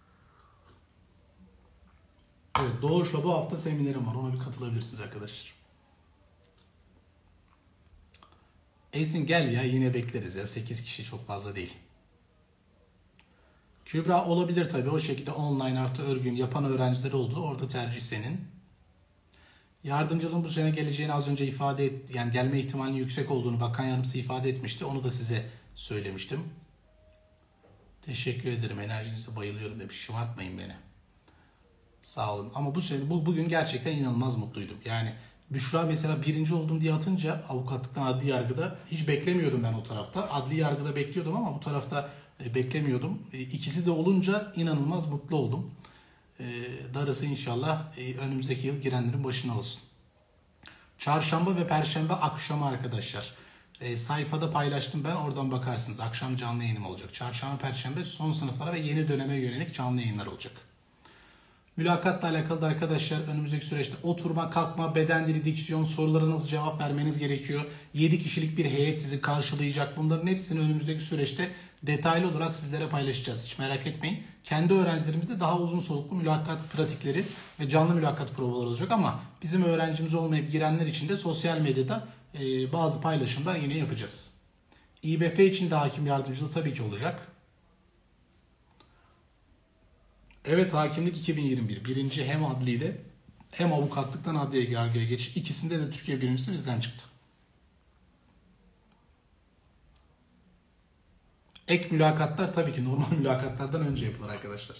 Evet, Doğuş'la bu hafta seminerim var. Ona bir katılabilirsiniz arkadaşlar. Esin gel ya, yine bekleriz ya. sekiz kişi çok fazla değil. Kübra olabilir tabii. O şekilde online artı örgün yapan öğrenciler oldu. Orada tercih senin. Yardımcılığın bu sene geleceğini az önce ifade et, yani gelme ihtimalinin yüksek olduğunu bakan yardımcısı ifade etmişti. Onu da size söylemiştim. Teşekkür ederim. Enerjinize bayılıyorum demiş. Şımartmayın beni. Sağ olun. Ama bu sene, bu, bugün gerçekten inanılmaz mutluydum. Yani Büşra mesela birinci oldum diye atınca avukatlıktan adli yargıda hiç beklemiyordum ben o tarafta. Adli yargıda bekliyordum ama bu tarafta e, beklemiyordum. E, ikisi de olunca inanılmaz mutlu oldum. E, darısı inşallah e, önümüzdeki yıl girenlerin başına olsun. Çarşamba ve Perşembe akşamı arkadaşlar. E, sayfada paylaştım ben, oradan bakarsınız. Akşam canlı yayınım olacak. Çarşamba, Perşembe son sınıflara ve yeni döneme yönelik canlı yayınlar olacak. Mülakatla alakalı da arkadaşlar önümüzdeki süreçte oturma, kalkma, beden dili, diksiyon sorularınızı cevap vermeniz gerekiyor. yedi kişilik bir heyet sizi karşılayacak. Bunların hepsini önümüzdeki süreçte detaylı olarak sizlere paylaşacağız. Hiç merak etmeyin. Kendi öğrencilerimizde daha uzun soluklu mülakat pratikleri ve canlı mülakat provaları olacak ama bizim öğrencimiz olmayıp girenler için de sosyal medyada e, bazı paylaşımlar yine yapacağız. İBF için de hakim yardımcılığı tabii ki olacak. Evet, hakimlik iki bin yirmi bir. Birinci hem adliyede hem avukatlıktan adliye yargıya geçiş. İkisinde de Türkiye birincisi bizden çıktı. Ek mülakatlar tabii ki normal mülakatlardan önce yapılır arkadaşlar.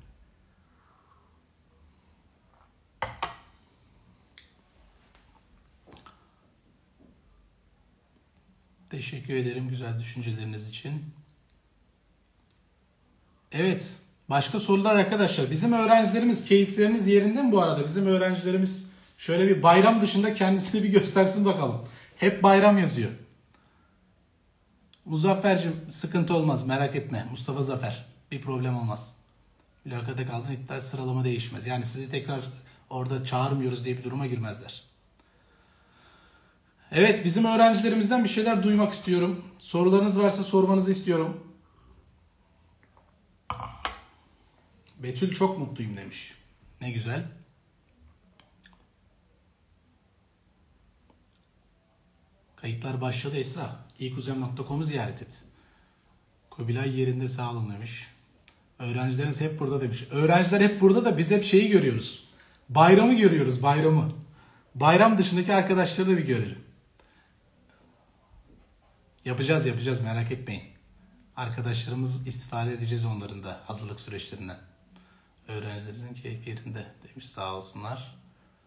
Teşekkür ederim güzel düşünceleriniz için. Evet. Başka sorular arkadaşlar. Bizim öğrencilerimiz keyifleriniz yerinde mi bu arada? Bizim öğrencilerimiz şöyle bir bayram dışında kendisini bir göstersin bakalım. Hep bayram yazıyor. Muzaffer'cim sıkıntı olmaz, merak etme. Mustafa Zafer, bir problem olmaz. Mülakata kaldın, iddia sıralama değişmez. Yani sizi tekrar orada çağırmıyoruz diye bir duruma girmezler. Evet, bizim öğrencilerimizden bir şeyler duymak istiyorum. Sorularınız varsa sormanızı istiyorum. Betül çok mutluyum demiş. Ne güzel. Kayıtlar başladı Esra. İlkuzem nokta com'u ziyaret et. Kubilay yerinde sağ olun demiş. Öğrencileriniz hep burada demiş. Öğrenciler hep burada da biz hep şeyi görüyoruz. Bayramı görüyoruz, bayramı. Bayram dışındaki arkadaşları da bir görelim. Yapacağız yapacağız, merak etmeyin. Arkadaşlarımız istifade edeceğiz onların da hazırlık süreçlerinden. Öğrencilerinizin keyfi yerinde demiş, sağ olsunlar.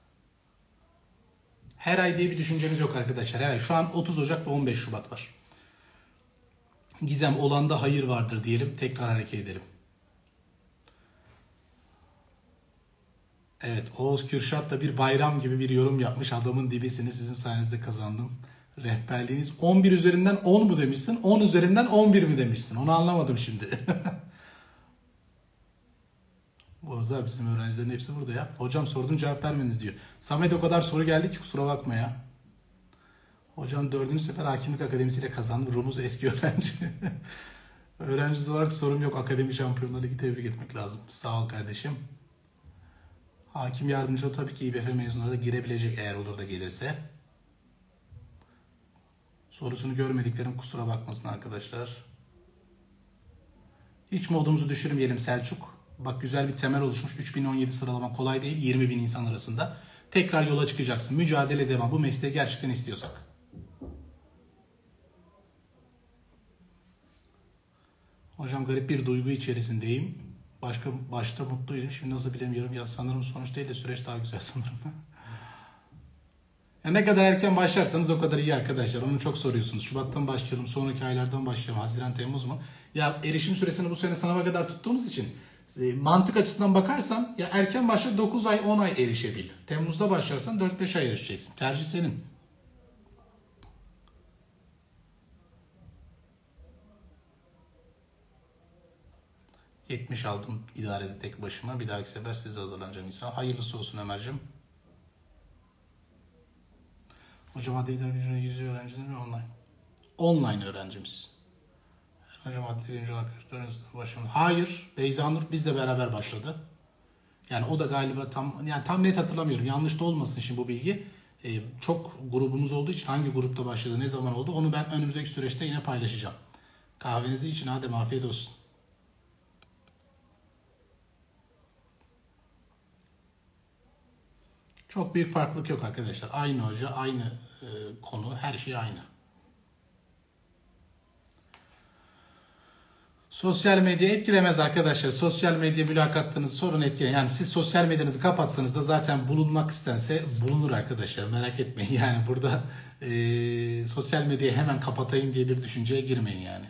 Her ay diye bir düşüncemiz yok arkadaşlar. Her ay. Şu an otuz Ocak ve on beş Şubat var. Gizem olanda hayır vardır diyelim. Tekrar hareket edelim. Evet, Oğuz Kürşat da bir bayram gibi bir yorum yapmış. Adamın dibisini sizin sayenizde kazandım. Rehberliğiniz on bir üzerinden on mu demişsin? on üzerinden on bir mi demişsin? Onu anlamadım şimdi. Bu arada bizim öğrencilerin hepsi burada ya. Hocam sordun cevap vermeniz diyor. Samet o kadar soru geldi ki kusura bakma ya. Hocam dördüncü sefer hakimlik akademisiyle kazandı. Rumuz eski öğrenci. Öğrencisi olarak sorum yok. Akademi şampiyonları ligi tebrik etmek lazım. Sağ ol kardeşim. Hakim yardımcılığı tabii ki İBF mezunları da girebilecek eğer olur da gelirse. Sorusunu görmediklerim kusura bakmasın arkadaşlar. Hiç modumuzu düşürmeyelim Selçuk. Bak güzel bir temel oluşmuş. üç bin on yedi sıralama kolay değil. yirmi bin insan arasında. Tekrar yola çıkacaksın. Mücadele devam. Bu mesleği gerçekten istiyorsak. Hocam garip bir duygu içerisindeyim. Başka başta mutluydum. Şimdi nasıl bilemiyorum. Ya sanırım sonuç değil de süreç daha güzel sanırım. Ya ne kadar erken başlarsanız o kadar iyi arkadaşlar. Onu çok soruyorsunuz. Şubat'tan başlayalım, sonraki aylardan başlayalım. Haziran, Temmuz mu? Ya erişim süresini bu sene sınava kadar tuttuğumuz için e, mantık açısından bakarsan ya erken başla dokuz ay on ay erişebil. Temmuz'da başlarsan dört beş ay erişeceksin. Tercih senin. yetmiş aldım idarede tek başıma. Bir dahaki sefer size hazırlanacağım insan. Hayırlısı olsun Ömer'cim. Hocam adli birinci yüz öğrenciler mi online? Online öğrencimiz. Hocam adli birinci olarak başladı. Hayır. Beyza Nur bizle beraber başladı. Yani o da galiba tam yani tam net hatırlamıyorum. Yanlış da olmasın şimdi bu bilgi. e, çok grubumuz olduğu için hangi grupta başladı, ne zaman oldu onu ben önümüzdeki süreçte yine paylaşacağım. Kahvenizi için hadi afiyet olsun. Çok büyük farklılık yok arkadaşlar. Aynı hoca, aynı e, konu, her şey aynı. Sosyal medya etkilemez arkadaşlar. Sosyal medya mülakatlarınızı sorun etkileyin. Yani siz sosyal medyanızı kapatsanız da zaten bulunmak istense bulunur arkadaşlar. Merak etmeyin. Yani burada e, sosyal medyayı hemen kapatayım diye bir düşünceye girmeyin yani.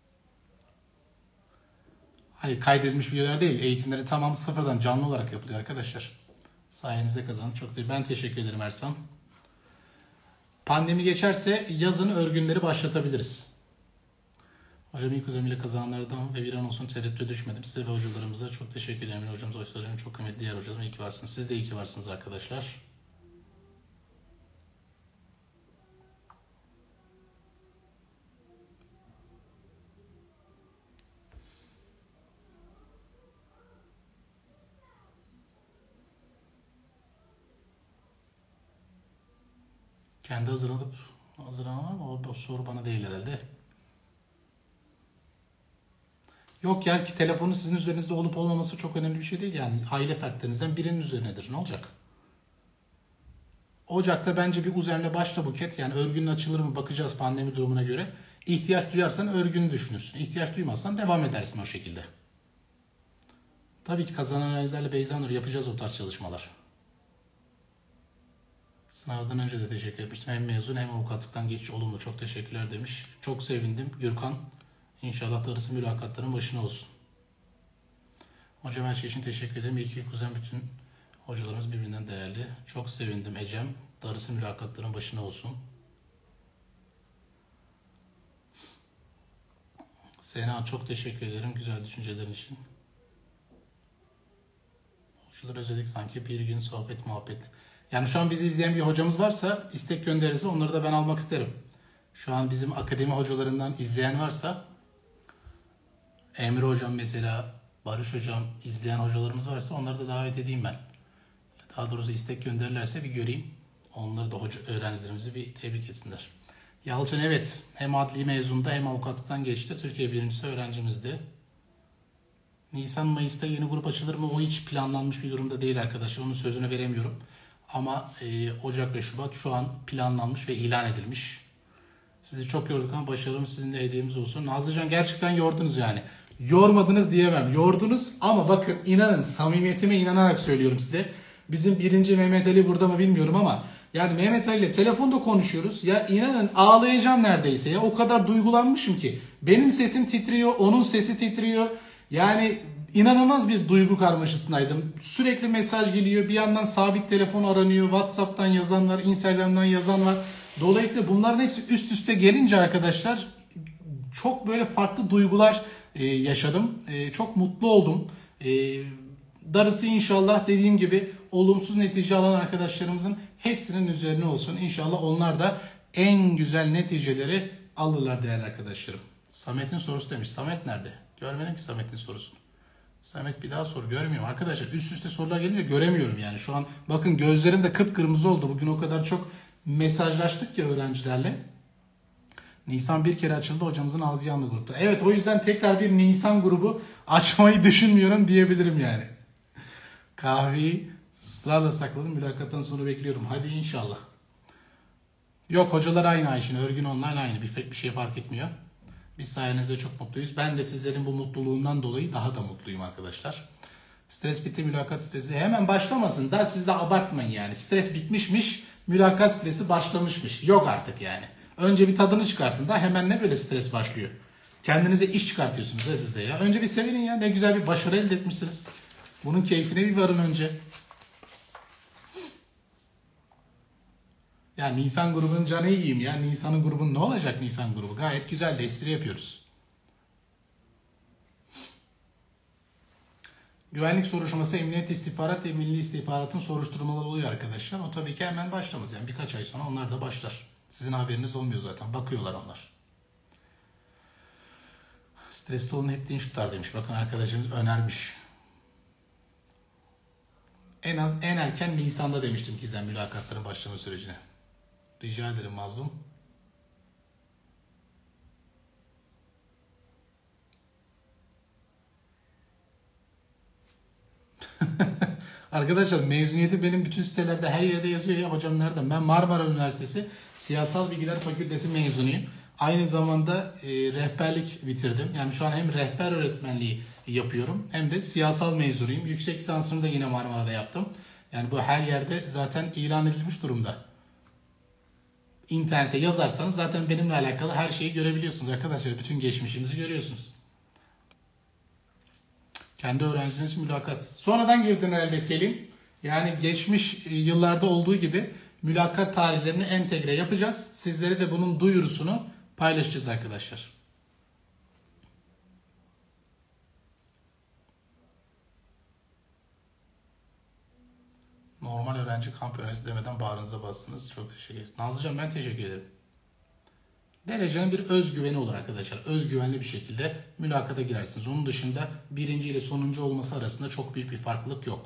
Hayır, kaydedilmiş videolar değil. Eğitimlerin tamamı sıfırdan canlı olarak yapılıyor arkadaşlar. Sayenizde kazanın. Çok değil. Ben teşekkür ederim Ersan. Pandemi geçerse yazın örgünleri başlatabiliriz. Hocam ilk uzamıyla kazananlardan ve bir an olsun tereddüte düşmedim. Size ve hocalarımıza çok teşekkür ederim. Hocamız, hocam çok kıymetli, diğer hocalarım iyi ki varsınız. Siz de iyi ki varsınız arkadaşlar. Kendi hazırlanıp hazırlanan ama o, o soru bana değil herhalde. Yok ya, ki telefonun sizin üzerinizde olup olmaması çok önemli bir şey değil yani. Aile fertlerinizden birinin üzerinedir. Ne olacak? Ocak'ta bence bir uzemle başla Buket. Yani örgünün açılır mı bakacağız pandemi durumuna göre. İhtiyaç duyarsan örgünü düşünürsün. İhtiyaç duymazsan devam edersin o şekilde. Tabii ki kazanan öğrencilerle Beyza Nur yapacağız o tarz çalışmalar. Sınavdan önce de teşekkür etmiştim. Hem mezun hem avukatlıktan geçiş olumlu. Çok teşekkürler demiş. Çok sevindim Gürkan. İnşallah darısı mülakatların başına olsun. Hocam her şey için teşekkür ederim. İyi ki kuzen bütün hocalarımız birbirinden değerli. Çok sevindim Ecem. Darısı mülakatların başına olsun. Sena çok teşekkür ederim güzel düşüncelerin için. Hocaları özledik sanki, bir gün sohbet muhabbet. Yani şu an bizi izleyen bir hocamız varsa istek gönderirse onları da ben almak isterim. Şu an bizim akademi hocalarından izleyen varsa, Emre hocam mesela, Barış hocam, izleyen hocalarımız varsa onları da davet edeyim ben. Daha doğrusu istek gönderirlerse bir göreyim. Onları da hoca, öğrencilerimizi bir tebrik etsinler. Yalçın evet, hem adli mezunda hem avukatlıktan geçti. Türkiye birincisi öğrencimizdi. Nisan-Mayıs'ta yeni grup açılır mı? O hiç planlanmış bir durumda değil arkadaşlar. Onun sözünü veremiyorum. Ama e, Ocak ve Şubat şu an planlanmış ve ilan edilmiş. Sizi çok yorduk ama başarımız sizin de hediyemiz olsun. Nazlıcan gerçekten yordunuz yani. Yormadınız diyemem. Yordunuz ama bakın inanın, samimiyetime inanarak söylüyorum size. Bizim birinci Mehmet Ali burada mı bilmiyorum ama yani Mehmet Ali ile telefonda konuşuyoruz. Ya inanın ağlayacağım neredeyse ya. O kadar duygulanmışım ki. Benim sesim titriyor, onun sesi titriyor. Yani inanılmaz bir duygu karmaşasındaydım. Sürekli mesaj geliyor. Bir yandan sabit telefon aranıyor. WhatsApp'tan yazan var, Instagram'dan yazan var. Dolayısıyla bunların hepsi üst üste gelince arkadaşlar çok böyle farklı duygular e, yaşadım. E, çok mutlu oldum. E, darısı inşallah dediğim gibi olumsuz netice alan arkadaşlarımızın hepsinin üzerine olsun. İnşallah onlar da en güzel neticeleri alırlar değerli arkadaşlarım. Samet'in sorusu demiş. Samet nerede? Görmedim ki Samet'in sorusunu. Samet bir daha soru görmüyorum. Arkadaşlar üst üste sorular gelince göremiyorum yani. Şu an bakın gözlerim de kıpkırmızı oldu. Bugün o kadar çok mesajlaştık ya öğrencilerle. Nisan bir kere açıldı, hocamızın ağzı yandı grupta. Evet, o yüzden tekrar bir Nisan grubu açmayı düşünmüyorum diyebilirim yani. Kahveyi ısrarla sakladım. Mülakattan sonra bekliyorum. Hadi inşallah. Yok, hocalar aynı Ayşin. Örgün online aynı. Bir, bir şey fark etmiyor. Biz sayenizde çok mutluyuz. Ben de sizlerin bu mutluluğundan dolayı daha da mutluyum arkadaşlar. Stres bitti, mülakat stresi hemen başlamasın da siz de abartmayın yani. Stres bitmişmiş, mülakat stresi başlamışmış. Yok artık yani. Önce bir tadını çıkartın da hemen ne böyle stres başlıyor. Kendinize iş çıkartıyorsunuz ya siz de ya. Önce bir sevinin ya, ne güzel bir başarı elde etmişsiniz. Bunun keyfine bir varın önce. Ya Nisan grubunun canı iyiyim ya. Nisan'ın grubun ne olacak Nisan grubu? Gayet güzel de espri yapıyoruz. Güvenlik soruşturması, emniyet istihbarat ve milli istihbaratın soruşturmaları oluyor arkadaşlar. O tabii ki hemen başlamaz. Yani birkaç ay sonra onlar da başlar. Sizin haberiniz olmuyor zaten. Bakıyorlar onlar. Stresli olun, hep dinç tutar demiş. Bakın arkadaşımız önermiş. En az en erken Nisan'da demiştim Gizem mülakatların başlama sürecine. Rica ederim Mazlum. Arkadaşlar mezuniyeti benim bütün sitelerde her yerde yazıyor ya hocam nereden? Ben Marmara Üniversitesi Siyasal Bilgiler Fakültesi mezunuyum. Aynı zamanda e, rehberlik bitirdim. Yani şu an hem rehber öğretmenliği yapıyorum hem de siyasal mezunuyum. Yüksek lisansımı da yine Marmara'da yaptım. Yani bu her yerde zaten ilan edilmiş durumda. İnternete yazarsanız zaten benimle alakalı her şeyi görebiliyorsunuz arkadaşlar. Bütün geçmişimizi görüyorsunuz. Kendi öğrenciniz için mülakat. Sonradan girdin herhalde Selim. Yani geçmiş yıllarda olduğu gibi mülakat tarihlerini entegre yapacağız. Sizlere de bunun duyurusunu paylaşacağız arkadaşlar. Normal öğrenci kamp öğrencisi demeden bağrınıza bastınız. Çok teşekkür ederim. Nazlıcan ben teşekkür ederim. Derecenin bir özgüveni olur arkadaşlar. Özgüvenli bir şekilde mülakata girersiniz. Onun dışında birinci ile sonuncu olması arasında çok büyük bir farklılık yok.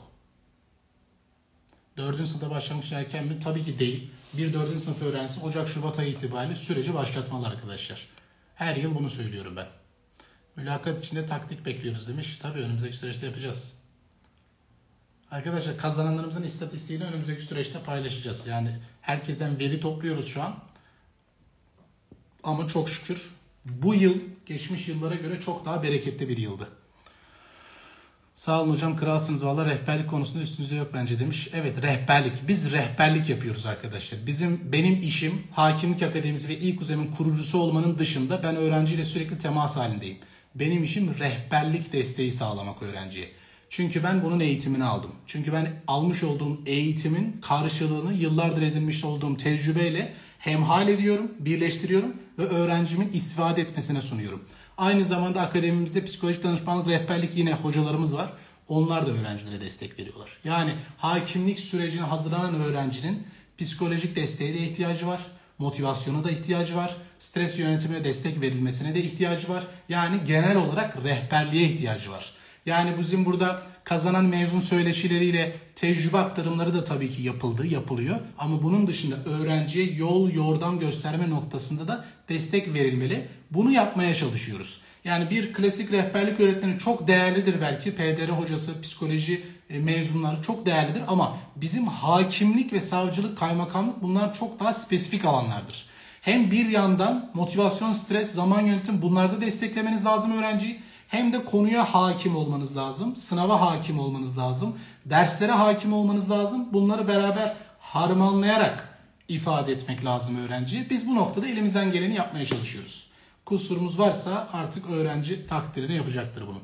Dördüncü sınıfta başlangıç erken mi? Tabii ki değil. Bir dördüncü sınıf öğrencisi Ocak-Şubat ayı itibariyle süreci başlatmalı arkadaşlar. Her yıl bunu söylüyorum ben. Mülakat içinde taktik bekliyoruz demiş. Tabii önümüzdeki süreçte yapacağız. Arkadaşlar kazananlarımızın istatistiğini önümüzdeki süreçte paylaşacağız. Yani herkesten veri topluyoruz şu an. Ama çok şükür bu yıl geçmiş yıllara göre çok daha bereketli bir yıldı. Sağ olun hocam kralsınız valla rehberlik konusunda üstünüze yok bence demiş. Evet rehberlik. Biz rehberlik yapıyoruz arkadaşlar. Bizim benim işim Hakimlik Akademisi ve İlkuzem'in kurucusu olmanın dışında ben öğrenciyle sürekli temas halindeyim. Benim işim rehberlik desteği sağlamak öğrenciye. Çünkü ben bunun eğitimini aldım. Çünkü ben almış olduğum eğitimin karşılığını yıllardır edinmiş olduğum tecrübeyle hemhal ediyorum, birleştiriyorum ve öğrencimin istifade etmesine sunuyorum. Aynı zamanda akademimizde psikolojik danışmanlık, rehberlik yine hocalarımız var. Onlar da öğrencilere destek veriyorlar. Yani hakimlik sürecine hazırlanan öğrencinin psikolojik desteğe de ihtiyacı var. Motivasyona da ihtiyacı var. Stres yönetimine destek verilmesine de ihtiyacı var. Yani genel olarak rehberliğe ihtiyacı var. Yani bizim burada kazanan mezun söyleşileriyle tecrübe aktarımları da tabii ki yapıldı, yapılıyor. Ama bunun dışında öğrenciye yol, yordam gösterme noktasında da destek verilmeli. Bunu yapmaya çalışıyoruz. Yani bir klasik rehberlik öğretmeni çok değerlidir belki. P D R hocası, psikoloji mezunları çok değerlidir. Ama bizim hakimlik ve savcılık, kaymakamlık bunlar çok daha spesifik alanlardır. Hem bir yandan motivasyon, stres, zaman yönetimi bunlarda desteklemeniz lazım öğrenciyi. Hem de konuya hakim olmanız lazım. Sınava hakim olmanız lazım. Derslere hakim olmanız lazım. Bunları beraber harmanlayarak ifade etmek lazım öğrenciye. Biz bu noktada elimizden geleni yapmaya çalışıyoruz. Kusurumuz varsa artık öğrenci takdirini yapacaktır bunu.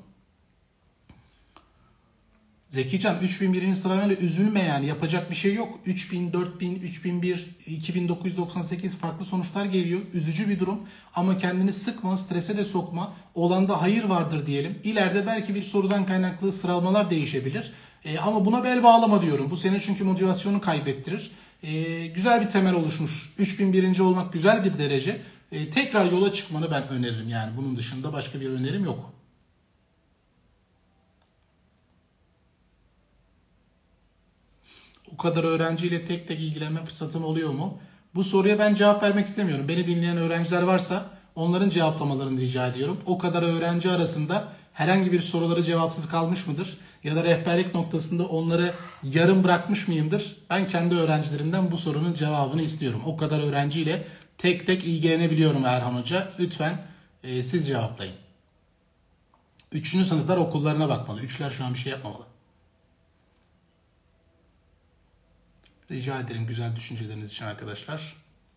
Zekican üç bin birinci sırayla üzülme yani yapacak bir şey yok. üç bin, dört bin, üç bin bir, iki bin dokuz yüz doksan sekiz farklı sonuçlar geliyor. Üzücü bir durum ama kendini sıkma, strese de sokma. Olanda hayır vardır diyelim. İleride belki bir sorudan kaynaklı sıralamalar değişebilir. E, ama buna bel bağlama diyorum. Bu senin çünkü motivasyonu kaybettirir. E, güzel bir temel oluşmuş. üç bin birinci olmak güzel bir derece. E, tekrar yola çıkmanı ben öneririm yani. Bunun dışında başka bir önerim yok. O kadar öğrenciyle tek tek ilgilenme fırsatım oluyor mu? Bu soruya ben cevap vermek istemiyorum. Beni dinleyen öğrenciler varsa onların cevaplamalarını rica ediyorum. O kadar öğrenci arasında herhangi bir soruları cevapsız kalmış mıdır? Ya da rehberlik noktasında onları yarım bırakmış mıyımdır? Ben kendi öğrencilerimden bu sorunun cevabını istiyorum. O kadar öğrenciyle tek tek ilgilenebiliyorum Erhan Hoca. Lütfen e, siz cevaplayın. Üçüncü sınıflar okullarına bakmalı. Üçler şu an bir şey yapmamalı. Rica ederim güzel düşünceleriniz için arkadaşlar.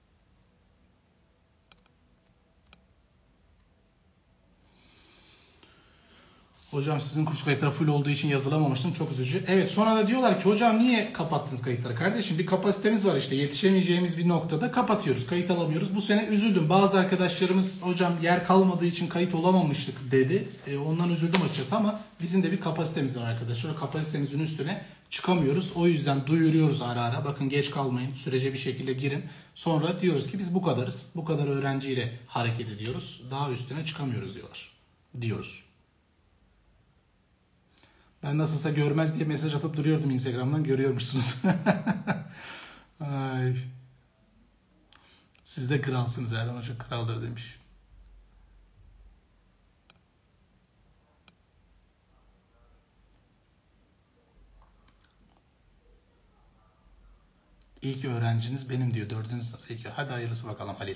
Hocam sizin kurs kayıtları full olduğu için yazılamamıştım. Çok üzücü. Evet sonra da diyorlar ki hocam niye kapattınız kayıtları? Kardeşim bir kapasitemiz var işte. Yetişemeyeceğimiz bir noktada kapatıyoruz. Kayıt alamıyoruz. Bu sene üzüldüm. Bazı arkadaşlarımız hocam yer kalmadığı için kayıt olamamıştık dedi. E, ondan üzüldüm açıkçası ama bizim de bir kapasitemiz var arkadaşlar. O kapasitemizin üstüne çıkamıyoruz. O yüzden duyuruyoruz ara ara. Bakın geç kalmayın. Sürece bir şekilde girin. Sonra diyoruz ki biz bu kadarız. Bu kadar öğrenciyle hareket ediyoruz. Daha üstüne çıkamıyoruz diyorlar. Diyoruz. Ben nasılsa görmez diye mesaj atıp duruyordum Instagram'dan. Görüyormuşsunuz. Ay. Siz de kralsınız. Erhan Hoca kraldır demiş. İlk öğrenciniz benim diyor. Dördüncü sınıf. İlk. Hadi hayırlısı bakalım Halil.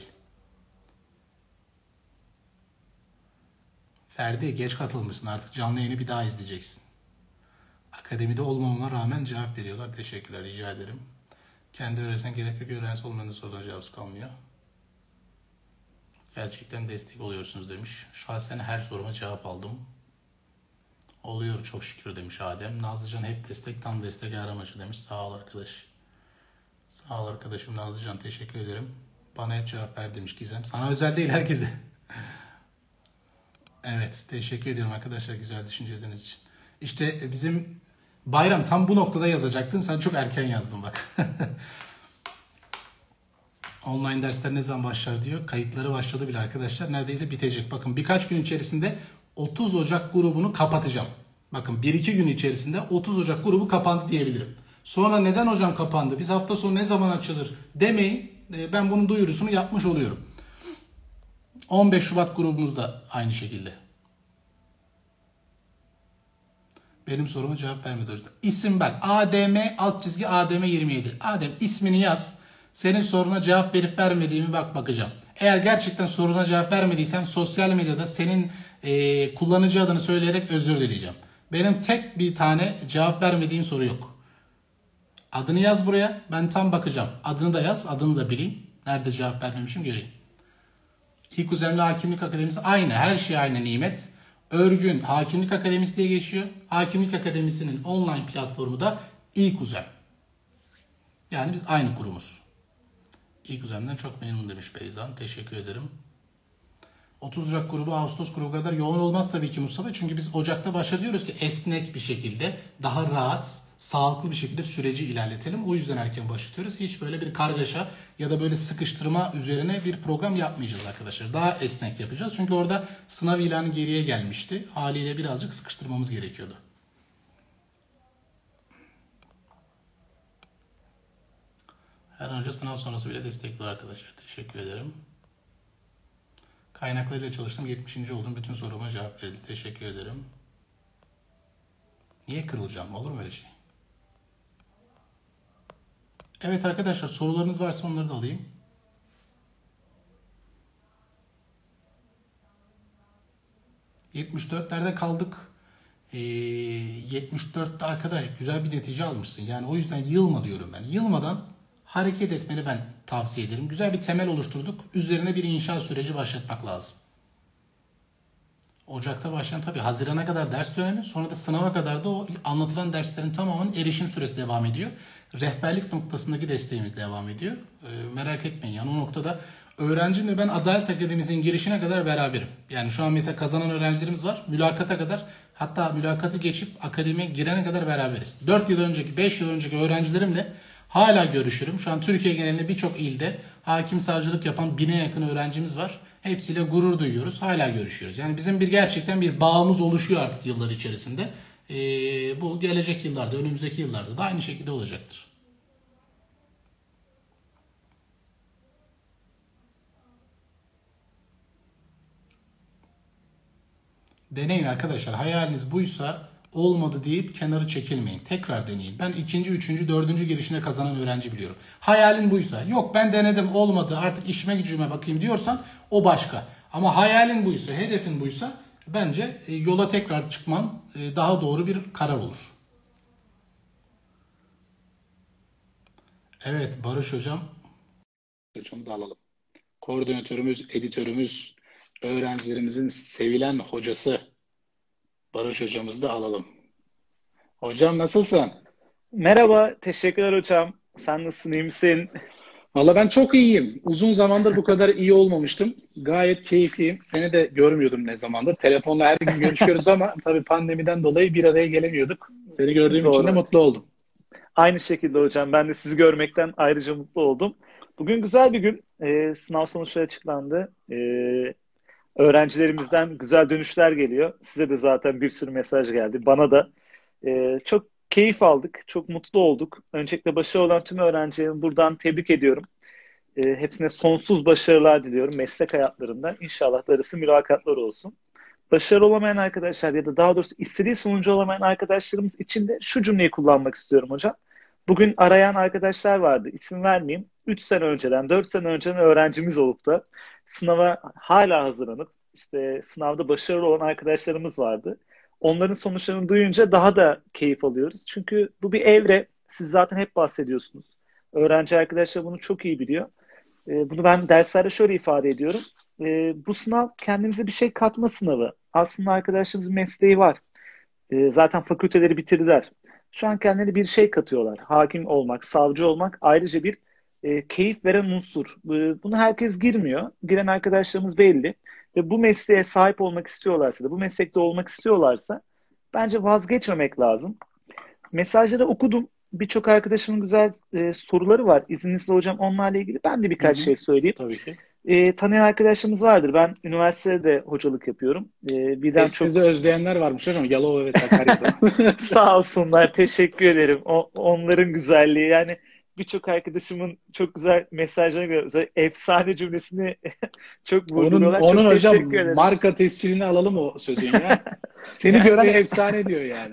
Ferdi geç katılmışsın. Artık canlı yayını bir daha izleyeceksin. Akademide olmamama rağmen cevap veriyorlar. Teşekkürler. Rica ederim. Kendi öğrensen gerek yok. Öğrencisi olmanın sorulara cevap kalmıyor. Gerçekten destek oluyorsunuz demiş. Şahsen her soruma cevap aldım. Oluyor çok şükür demiş Adem. Nazlıcan hep destek, tam destek Erhan Hoca demiş. Sağ ol arkadaş. Sağ ol arkadaşım Nazlıcan, teşekkür ederim. Bana hep cevap ver demiş Gizem. Sana özel değil, herkese. Evet, teşekkür ediyorum arkadaşlar güzel düşünceleriniz için. İşte bizim Bayram tam bu noktada yazacaktın. Sen çok erken yazdın bak. Online dersler ne zaman başlar diyor. Kayıtları başladı bile arkadaşlar. Neredeyse bitecek. Bakın birkaç gün içerisinde otuz Ocak grubunu kapatacağım. Bakın bir iki gün içerisinde otuz Ocak grubu kapandı diyebilirim. Sonra neden hocam kapandı? Biz hafta sonu ne zaman açılır demeyin. Ben bunun duyurusunu yapmış oluyorum. on beş Şubat grubumuz da aynı şekilde. Benim soruma cevap vermedi hocam. İsim bak. A D M alt çizgi A D M yirmi yedi. Adem ismini yaz. Senin soruna cevap verip vermediğimi bak bakacağım. Eğer gerçekten soruna cevap vermediysen sosyal medyada senin e, kullanıcı adını söyleyerek özür dileyeceğim. Benim tek bir tane cevap vermediğim soru yok. Adını yaz buraya. Ben tam bakacağım. Adını da yaz. Adını da bileyim. Nerede cevap vermemişim göreyim. İlk Uzemli Hakimlik Akademisi aynı. Her şey aynı Nimet. Örgün Hakimlik Akademisi diye geçiyor. Hakimlik Akademisi'nin online platformu da İlk Uzem. Yani biz aynı kurumuz. İlk Uzem'den çok memnun demiş Beyzan. Teşekkür ederim. otuz Ocak grubu Ağustos grubu kadar yoğun olmaz tabii ki Mustafa. Çünkü biz Ocak'ta başlıyoruz ki esnek bir şekilde, daha rahat, sağlıklı bir şekilde süreci ilerletelim. O yüzden erken başlatıyoruz. Hiç böyle bir kargaşa ya da böyle sıkıştırma üzerine bir program yapmayacağız arkadaşlar. Daha esnek yapacağız. Çünkü orada sınav ilanı geriye gelmişti. Haliyle birazcık sıkıştırmamız gerekiyordu. Her önce sınav sonrası bile destekliyor arkadaşlar. Teşekkür ederim. Kaynaklarıyla çalıştım. yetmişinci oldum. Bütün soruma cevap verildi. Teşekkür ederim. Niye kırılacağım? Olur mu öyle şey? Evet arkadaşlar sorularınız varsa onları da alayım. yetmiş dörtlerde kaldık. Ee, yetmiş dörtte arkadaş güzel bir netice almışsın. Yani o yüzden yılma diyorum ben. Yılmadan hareket etmeni ben tavsiye ederim. Güzel bir temel oluşturduk. Üzerine bir inşaat süreci başlatmak lazım. Ocak'ta başlayan tabii Haziran'a kadar ders dönemi, sonra da sınava kadar da o anlatılan derslerin tamamının erişim süresi devam ediyor. Rehberlik noktasındaki desteğimiz devam ediyor. Ee, merak etmeyin yani o noktada öğrencimle ben Adalet Akademisi'nin girişine kadar beraberim. Yani şu an mesela kazanan öğrencilerimiz var. Mülakata kadar, hatta mülakatı geçip akademiye girene kadar beraberiz. dört yıl önceki, beş yıl önceki öğrencilerimle hala görüşürüm. Şu an Türkiye genelinde birçok ilde hakim savcılık yapan bine yakın öğrencimiz var. Hepsiyle gurur duyuyoruz. Hala görüşüyoruz. Yani bizim bir gerçekten bir bağımız oluşuyor artık yıllar içerisinde. Ee, bu gelecek yıllarda, önümüzdeki yıllarda da aynı şekilde olacaktır. Deneyin arkadaşlar. Hayaliniz buysa olmadı deyip kenarı çekilmeyin. Tekrar deneyin. Ben ikinci, üçüncü, dördüncü girişine kazanan öğrenci biliyorum. Hayalin buysa, yok ben denedim olmadı artık işime gücüme bakayım diyorsan o başka. Ama hayalin buysa, hedefin buysa bence yola tekrar çıkman daha doğru bir karar olur. Evet Barış Hocam. Onu da alalım. Koordinatörümüz, editörümüz, öğrencilerimizin sevilen hocası Barış Hocamızı da alalım. Hocam nasılsın? Merhaba, teşekkürler hocam. Sen nasılsın, iyi misin? Valla ben çok iyiyim. Uzun zamandır bu kadar iyi olmamıştım. Gayet keyifliyim. Seni de görmüyordum ne zamandır. Telefonla her gün görüşüyoruz ama tabii pandemiden dolayı bir araya gelemiyorduk. Seni gördüğüm için de Doğru. mutlu oldum. Aynı şekilde hocam, ben de sizi görmekten ayrıca mutlu oldum. Bugün güzel bir gün. Ee, sınav sonuçları açıklandı. Ee, öğrencilerimizden güzel dönüşler geliyor. Size de zaten bir sürü mesaj geldi. Bana da. E, çok keyif aldık, çok mutlu olduk. Öncelikle başarılı olan tüm öğrencilerimi buradan tebrik ediyorum. E, hepsine sonsuz başarılar diliyorum meslek hayatlarında. İnşallah darısı mülakatlar olsun. Başarılı olamayan arkadaşlar ya da daha doğrusu istediği sonucu olamayan arkadaşlarımız için de şu cümleyi kullanmak istiyorum hocam. Bugün arayan arkadaşlar vardı. İsim vermeyeyim. Üç sene önceden, dört sene önceden öğrencimiz olup da sınava hala hazırlanıp işte sınavda başarılı olan arkadaşlarımız vardı. Onların sonuçlarını duyunca daha da keyif alıyoruz. Çünkü bu bir evre. Siz zaten hep bahsediyorsunuz. Öğrenci arkadaşlar bunu çok iyi biliyor. E, bunu ben derslerde şöyle ifade ediyorum. E, bu sınav kendimize bir şey katma sınavı. Aslında arkadaşlarımızın mesleği var. E, zaten fakülteleri bitirdiler. Şu an kendilerine bir şey katıyorlar. Hakim olmak, savcı olmak ayrıca bir e, keyif veren unsur. E, bunu herkes girmiyor. Giren arkadaşlarımız belli. Ve bu mesleğe sahip olmak istiyorlarsa da, bu meslekte olmak istiyorlarsa bence vazgeçmemek lazım. Mesajları okudum. Birçok arkadaşımın güzel e, soruları var. İzninizle hocam onlarla ilgili ben de Hı birkaç hı. şey söyleyeyim. Tabii ki. E, tanıyan arkadaşlarımız vardır. Ben üniversitede de hocalık yapıyorum. E, birden Sizi çok özleyenler varmış hocam Yalova ve Sakarya'da. sağ olsunlar, teşekkür ederim. O, onların güzelliği yani birçok arkadaşımın çok güzel mesajlarına göre özellikle efsane cümlesini çok Onun vurguluyorlar. onun Çok hocam teşekkür ederim. marka tescilini alalım o sözün ya. Seni gören Yani efsane diyor yani.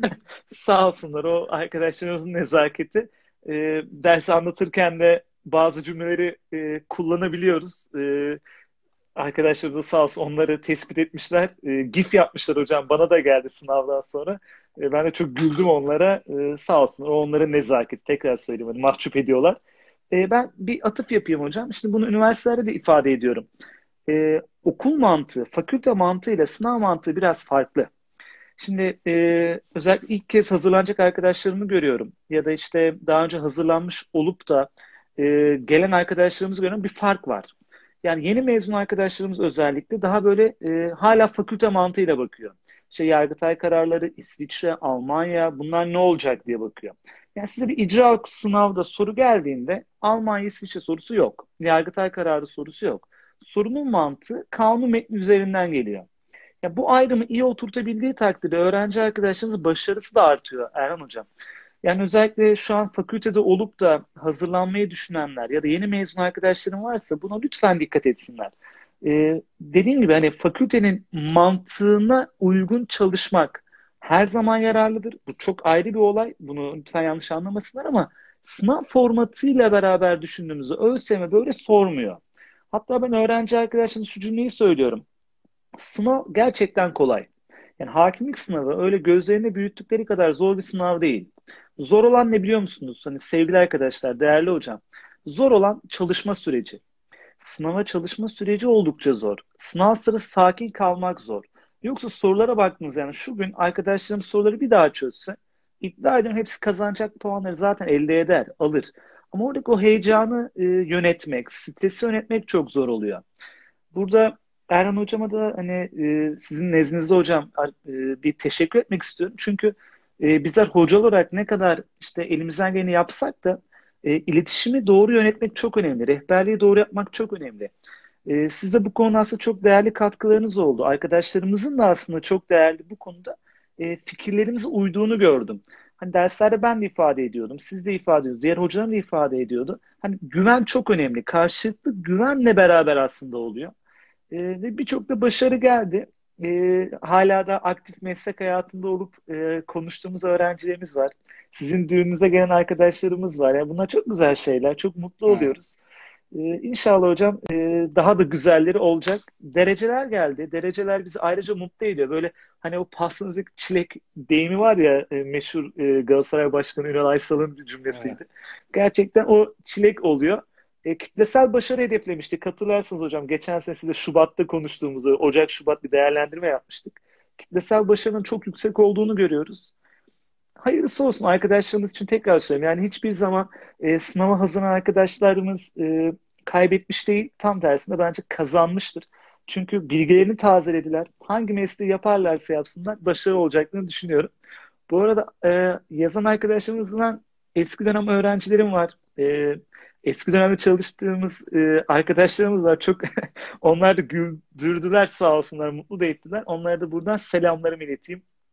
sağ olsunlar o arkadaşlarımızın nezaketi. E, ders anlatırken de bazı cümleleri e, kullanabiliyoruz. E, Arkadaşlar da sağ olsun onları tespit etmişler. E, GIF yapmışlar hocam. Bana da geldi sınavdan sonra. E, ben de çok güldüm onlara. E, sağ olsun. O onların nezaketi. Tekrar söyleyeyim. Hani mahcup ediyorlar. E, ben bir atıf yapayım hocam. Şimdi bunu üniversitelerde de ifade ediyorum. E, okul mantığı, fakülte mantığı ile sınav mantığı biraz farklı. Şimdi e, özellikle ilk kez hazırlanacak arkadaşlarımı görüyorum. Ya da işte daha önce hazırlanmış olup da e, gelen arkadaşlarımızı görüyorum. Bir fark var. Yani yeni mezun arkadaşlarımız özellikle daha böyle e, hala fakülte mantığıyla bakıyor. İşte Yargıtay kararları, İsviçre, Almanya bunlar ne olacak diye bakıyor. Yani size bir icra sınavda soru geldiğinde Almanya, İsviçre sorusu yok. Yargıtay kararı sorusu yok. Sorunun mantığı kanun metni üzerinden geliyor. Ya bu ayrımı iyi oturtabildiği takdirde öğrenci arkadaşlarımızın başarısı da artıyor Erhan Hocam. Yani özellikle şu an fakültede olup da hazırlanmayı düşünenler ya da yeni mezun arkadaşlarım varsa buna lütfen dikkat etsinler. Ee, dediğim gibi hani fakültenin mantığına uygun çalışmak her zaman yararlıdır. Bu çok ayrı bir olay. Bunu lütfen yanlış anlamasınlar ama sınav formatıyla beraber düşündüğümüzde ÖSYM böyle sormuyor. Hatta ben öğrenci arkadaşlarım şu cümleyi söylüyorum. Sınav gerçekten kolay. Yani hakimlik sınavı öyle gözlerinde büyüttükleri kadar zor bir sınav değil. Zor olan ne biliyor musunuz? Hani sevgili arkadaşlar, değerli hocam. Zor olan çalışma süreci. Sınava çalışma süreci oldukça zor. Sınav sırası sakin kalmak zor. Yoksa sorulara baktınız yani şu gün arkadaşlarım soruları bir daha çözse iddia ediyorum hepsi kazanacak puanları zaten elde eder, alır. Ama oradaki o heyecanı e, yönetmek, stresi yönetmek çok zor oluyor. Burada Erhan Hocama da hani e, sizin nezdinizde hocam e, bir teşekkür etmek istiyorum. Çünkü e, bizler hoca olarak ne kadar işte elimizden geleni yapsak da e, iletişimi doğru yönetmek çok önemli. Rehberliği doğru yapmak çok önemli. E, siz de bu konuda aslında çok değerli katkılarınız oldu. Arkadaşlarımızın da aslında çok değerli bu konuda e, fikirlerimize uyduğunu gördüm. Hani derslerde ben de ifade ediyordum, siz de ifade ediyordunuz, diğer hocalarım da ifade ediyordu. Hani güven çok önemli. Karşılıklı güvenle beraber aslında oluyor. E, ve birçok da başarı geldi. E, hala da aktif meslek hayatında olup e, konuştuğumuz öğrencilerimiz var. Sizin düğününüze gelen arkadaşlarımız var. Yani bunlar çok güzel şeyler. Çok mutlu Evet. oluyoruz. E, İnşallah hocam e, daha da güzelleri olacak. Dereceler geldi. Dereceler bizi ayrıca mutlu ediyor. Böyle hani o pastanızdaki çilek deyimi var ya e, meşhur e, Galatasaray Başkanı Ünal Aysal'ın bir Evet. cümlesiydi. Gerçekten o çilek oluyor. E, kitlesel başarı hedeflemiştik. Hatırlarsınız hocam. Geçen sene size Şubat'ta konuştuğumuzu, Ocak-Şubat bir değerlendirme yapmıştık. Kitlesel başarının çok yüksek olduğunu görüyoruz. Hayırlısı olsun arkadaşlarımız için tekrar söylüyorum. Yani hiçbir zaman e, sınava hazırlanan arkadaşlarımız e, kaybetmiş değil. Tam tersine bence kazanmıştır. Çünkü bilgilerini tazelediler. Hangi mesleği yaparlarsa yapsınlar başarılı olacaklarını düşünüyorum. Bu arada e, yazan arkadaşlarımızdan eski dönem öğrencilerim var. E, eski dönemde çalıştığımız e, arkadaşlarımız var. Çok onlar da güldürdüler sağ olsunlar, mutlu da ettiler. Onlara da buradan selamlarımı ileteyim.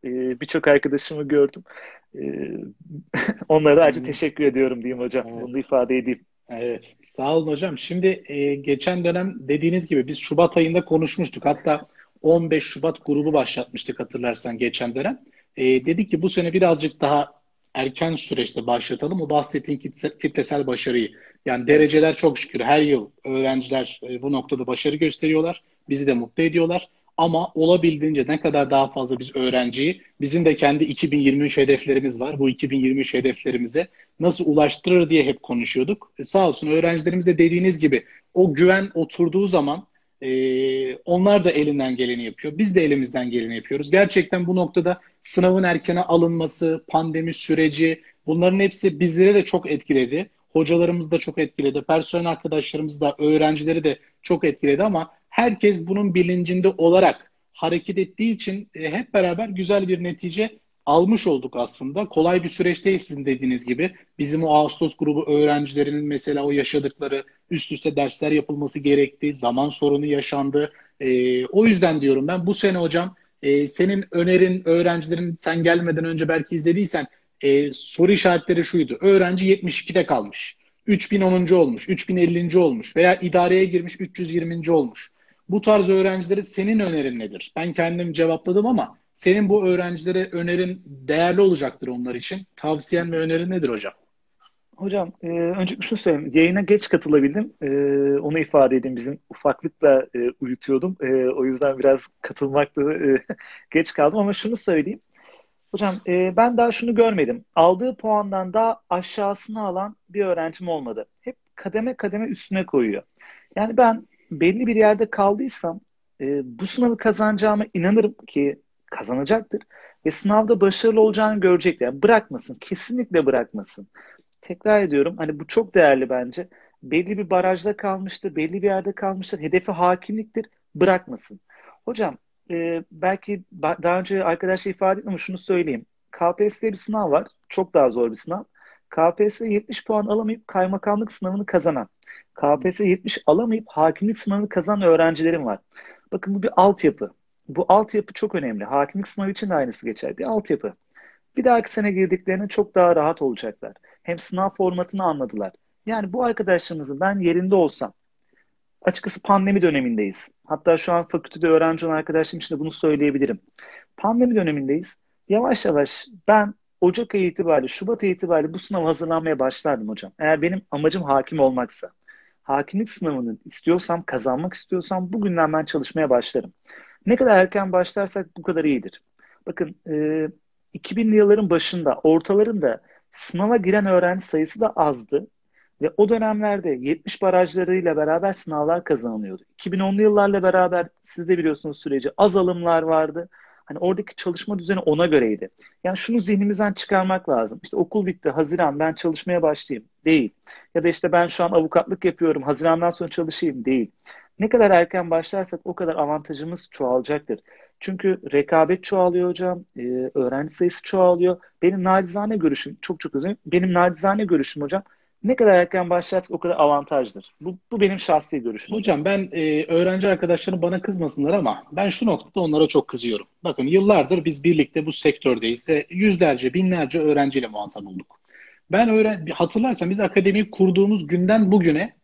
E, birçok arkadaşımı gördüm. E, Onlara da ayrıca Hmm, teşekkür ediyorum diyeyim hocam. evet. Bunu da ifade edeyim. Evet, sağ olun hocam. Şimdi e, geçen dönem dediğiniz gibi biz Şubat ayında konuşmuştuk. Hatta on beş Şubat grubu başlatmıştık hatırlarsan geçen dönem. E, dedik ki bu sene birazcık daha erken süreçte başlatalım. O bahsettiğin kitle- kitlesel başarıyı. Yani Evet. dereceler çok şükür her yıl öğrenciler e, bu noktada başarı gösteriyorlar. Bizi de mutlu ediyorlar. Ama olabildiğince ne kadar daha fazla biz öğrenciyi, bizim de kendi iki bin yirmi üç hedeflerimiz var. Bu iki bin yirmi üç hedeflerimize nasıl ulaştırır diye hep konuşuyorduk. E, sağ olsun öğrencilerimiz de dediğiniz gibi o güven oturduğu zaman e, onlar da elinden geleni yapıyor. Biz de elimizden geleni yapıyoruz. Gerçekten bu noktada sınavın erkene alınması, pandemi süreci bunların hepsi bizlere de çok etkiledi. Hocalarımız da çok etkiledi. Personel arkadaşlarımız da, öğrencileri de çok etkiledi ama herkes bunun bilincinde olarak hareket ettiği için e, hep beraber güzel bir netice almış olduk aslında. Kolay bir süreç değil sizin dediğiniz gibi. Bizim o Ağustos grubu öğrencilerinin mesela o yaşadıkları üst üste dersler yapılması gerekti. Zaman sorunu yaşandı. Ee, o yüzden diyorum ben bu sene hocam e, senin önerin öğrencilerin sen gelmeden önce belki izlediysen e, soru işaretleri şuydu. Öğrenci yetmiş ikide kalmış. üç bin onuncu olmuş, üç bin ellinci olmuş veya idareye girmiş üç yüz yirminci olmuş. Bu tarz öğrencilere senin önerin nedir? Ben kendim cevapladım ama senin bu öğrencilere önerin değerli olacaktır onlar için. Tavsiyen ve önerin nedir hocam? Hocam, e, öncelikle şunu söyleyeyim. Yayına geç katılabildim. E, onu ifade edeyim. Bizim ufaklıkla e, uyutuyordum. E, o yüzden biraz katılmakta e, geç kaldım ama şunu söyleyeyim. Hocam, e, ben daha şunu görmedim. Aldığı puandan daha aşağısını alan bir öğrencim olmadı. Hep kademe kademe üstüne koyuyor. Yani ben belli bir yerde kaldıysam e, bu sınavı kazanacağıma inanırım ki kazanacaktır. Ve sınavda başarılı olacağını görecektir. Yani bırakmasın, kesinlikle bırakmasın. Tekrar ediyorum, hani bu çok değerli bence. Belli bir barajda kalmıştır, belli bir yerde kalmıştır. Hedefi hakimliktir, bırakmasın. Hocam, e, belki ba- daha önce arkadaşlar ifade ettim ama şunu söyleyeyim. K P S S diye bir sınav var. Çok daha zor bir sınav. K P S S yetmiş puan alamayıp kaymakamlık sınavını kazanan, K P S S yetmiş alamayıp hakimlik sınavını kazanan öğrencilerim var. Bakın, bu bir altyapı. Bu altyapı çok önemli. Hakimlik sınavı için de aynısı geçer. Bir altyapı. Bir dahaki sene girdiklerinde çok daha rahat olacaklar. Hem sınav formatını anladılar. Yani bu arkadaşlarımızın ben yerinde olsam, açıkçası pandemi dönemindeyiz. Hatta şu an fakültede öğrenci olan arkadaşlarım için de bunu söyleyebilirim. Pandemi dönemindeyiz. Yavaş yavaş ben Ocak ayı itibariyle, Şubat ayı itibariyle bu sınava hazırlanmaya başlardım hocam. Eğer benim amacım hakim olmaksa, hakimlik sınavını istiyorsam, kazanmak istiyorsam bugünden ben çalışmaya başlarım. Ne kadar erken başlarsak bu kadar iyidir. Bakın, e, iki binli yılların başında, ortalarında sınava giren öğrenci sayısı da azdı. Ve o dönemlerde yetmiş barajlarıyla beraber sınavlar kazanılıyordu. iki bin onlu yıllarla beraber siz de biliyorsunuz süreci, az alımlar vardı. Hani oradaki çalışma düzeni ona göreydi. Yani şunu zihnimizden çıkarmak lazım. İşte okul bitti, Haziran ben çalışmaya başlayayım. Değil. Ya da işte ben şu an avukatlık yapıyorum, Haziran'dan sonra çalışayım. Değil. Ne kadar erken başlarsak o kadar avantajımız çoğalacaktır. Çünkü rekabet çoğalıyor hocam, e, öğrenci sayısı çoğalıyor. Benim nacizane görüşüm, çok çok özür dilerim. Benim nacizane görüşüm hocam, ne kadar erken başlarsak o kadar avantajdır. Bu, bu benim şahsi görüşüm hocam. Hocam ben e, öğrenci arkadaşlarım bana kızmasınlar ama ben şu noktada onlara çok kızıyorum. Bakın yıllardır biz birlikte bu sektördeyiz ve yüzlerce, binlerce öğrenciyle muhatap olduk. Ben öğren hatırlarsan biz akademiyi kurduğumuz günden bugüne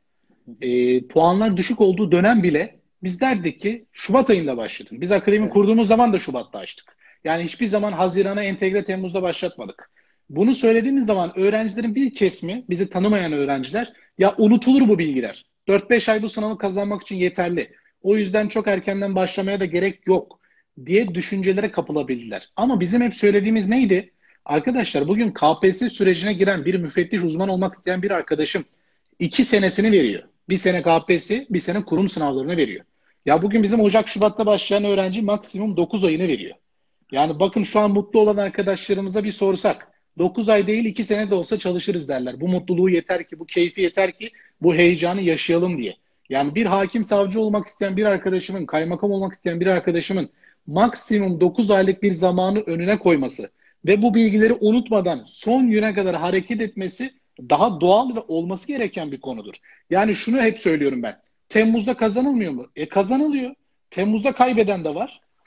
e, puanlar düşük olduğu dönem bile biz derdik ki Şubat ayında başladın. Biz akademi Evet, kurduğumuz zaman da Şubat'ta açtık. Yani hiçbir zaman Haziran'a entegre Temmuz'da başlatmadık. Bunu söylediğimiz zaman öğrencilerin bir kesimi, bizi tanımayan öğrenciler, ya unutulur bu bilgiler. dört beş ay bu sınavı kazanmak için yeterli. O yüzden çok erkenden başlamaya da gerek yok diye düşüncelere kapılabildiler. Ama bizim hep söylediğimiz neydi? Arkadaşlar bugün K P S S sürecine giren bir müfettiş uzman olmak isteyen bir arkadaşım iki senesini veriyor. Bir sene K P S S, bir sene kurum sınavlarını veriyor. Ya bugün bizim Ocak Şubat'ta başlayan öğrenci maksimum dokuz ayını veriyor. Yani bakın şu an mutlu olan arkadaşlarımıza bir sorsak, dokuz ay değil iki sene de olsa çalışırız derler. Bu mutluluğu yeter ki, bu keyfi yeter ki bu heyecanı yaşayalım diye. Yani bir hakim savcı olmak isteyen bir arkadaşımın, kaymakam olmak isteyen bir arkadaşımın maksimum dokuz aylık bir zamanı önüne koyması ve bu bilgileri unutmadan son güne kadar hareket etmesi daha doğal ve olması gereken bir konudur. Yani şunu hep söylüyorum ben. Temmuz'da kazanılmıyor mu? E kazanılıyor. Temmuz'da kaybeden de var.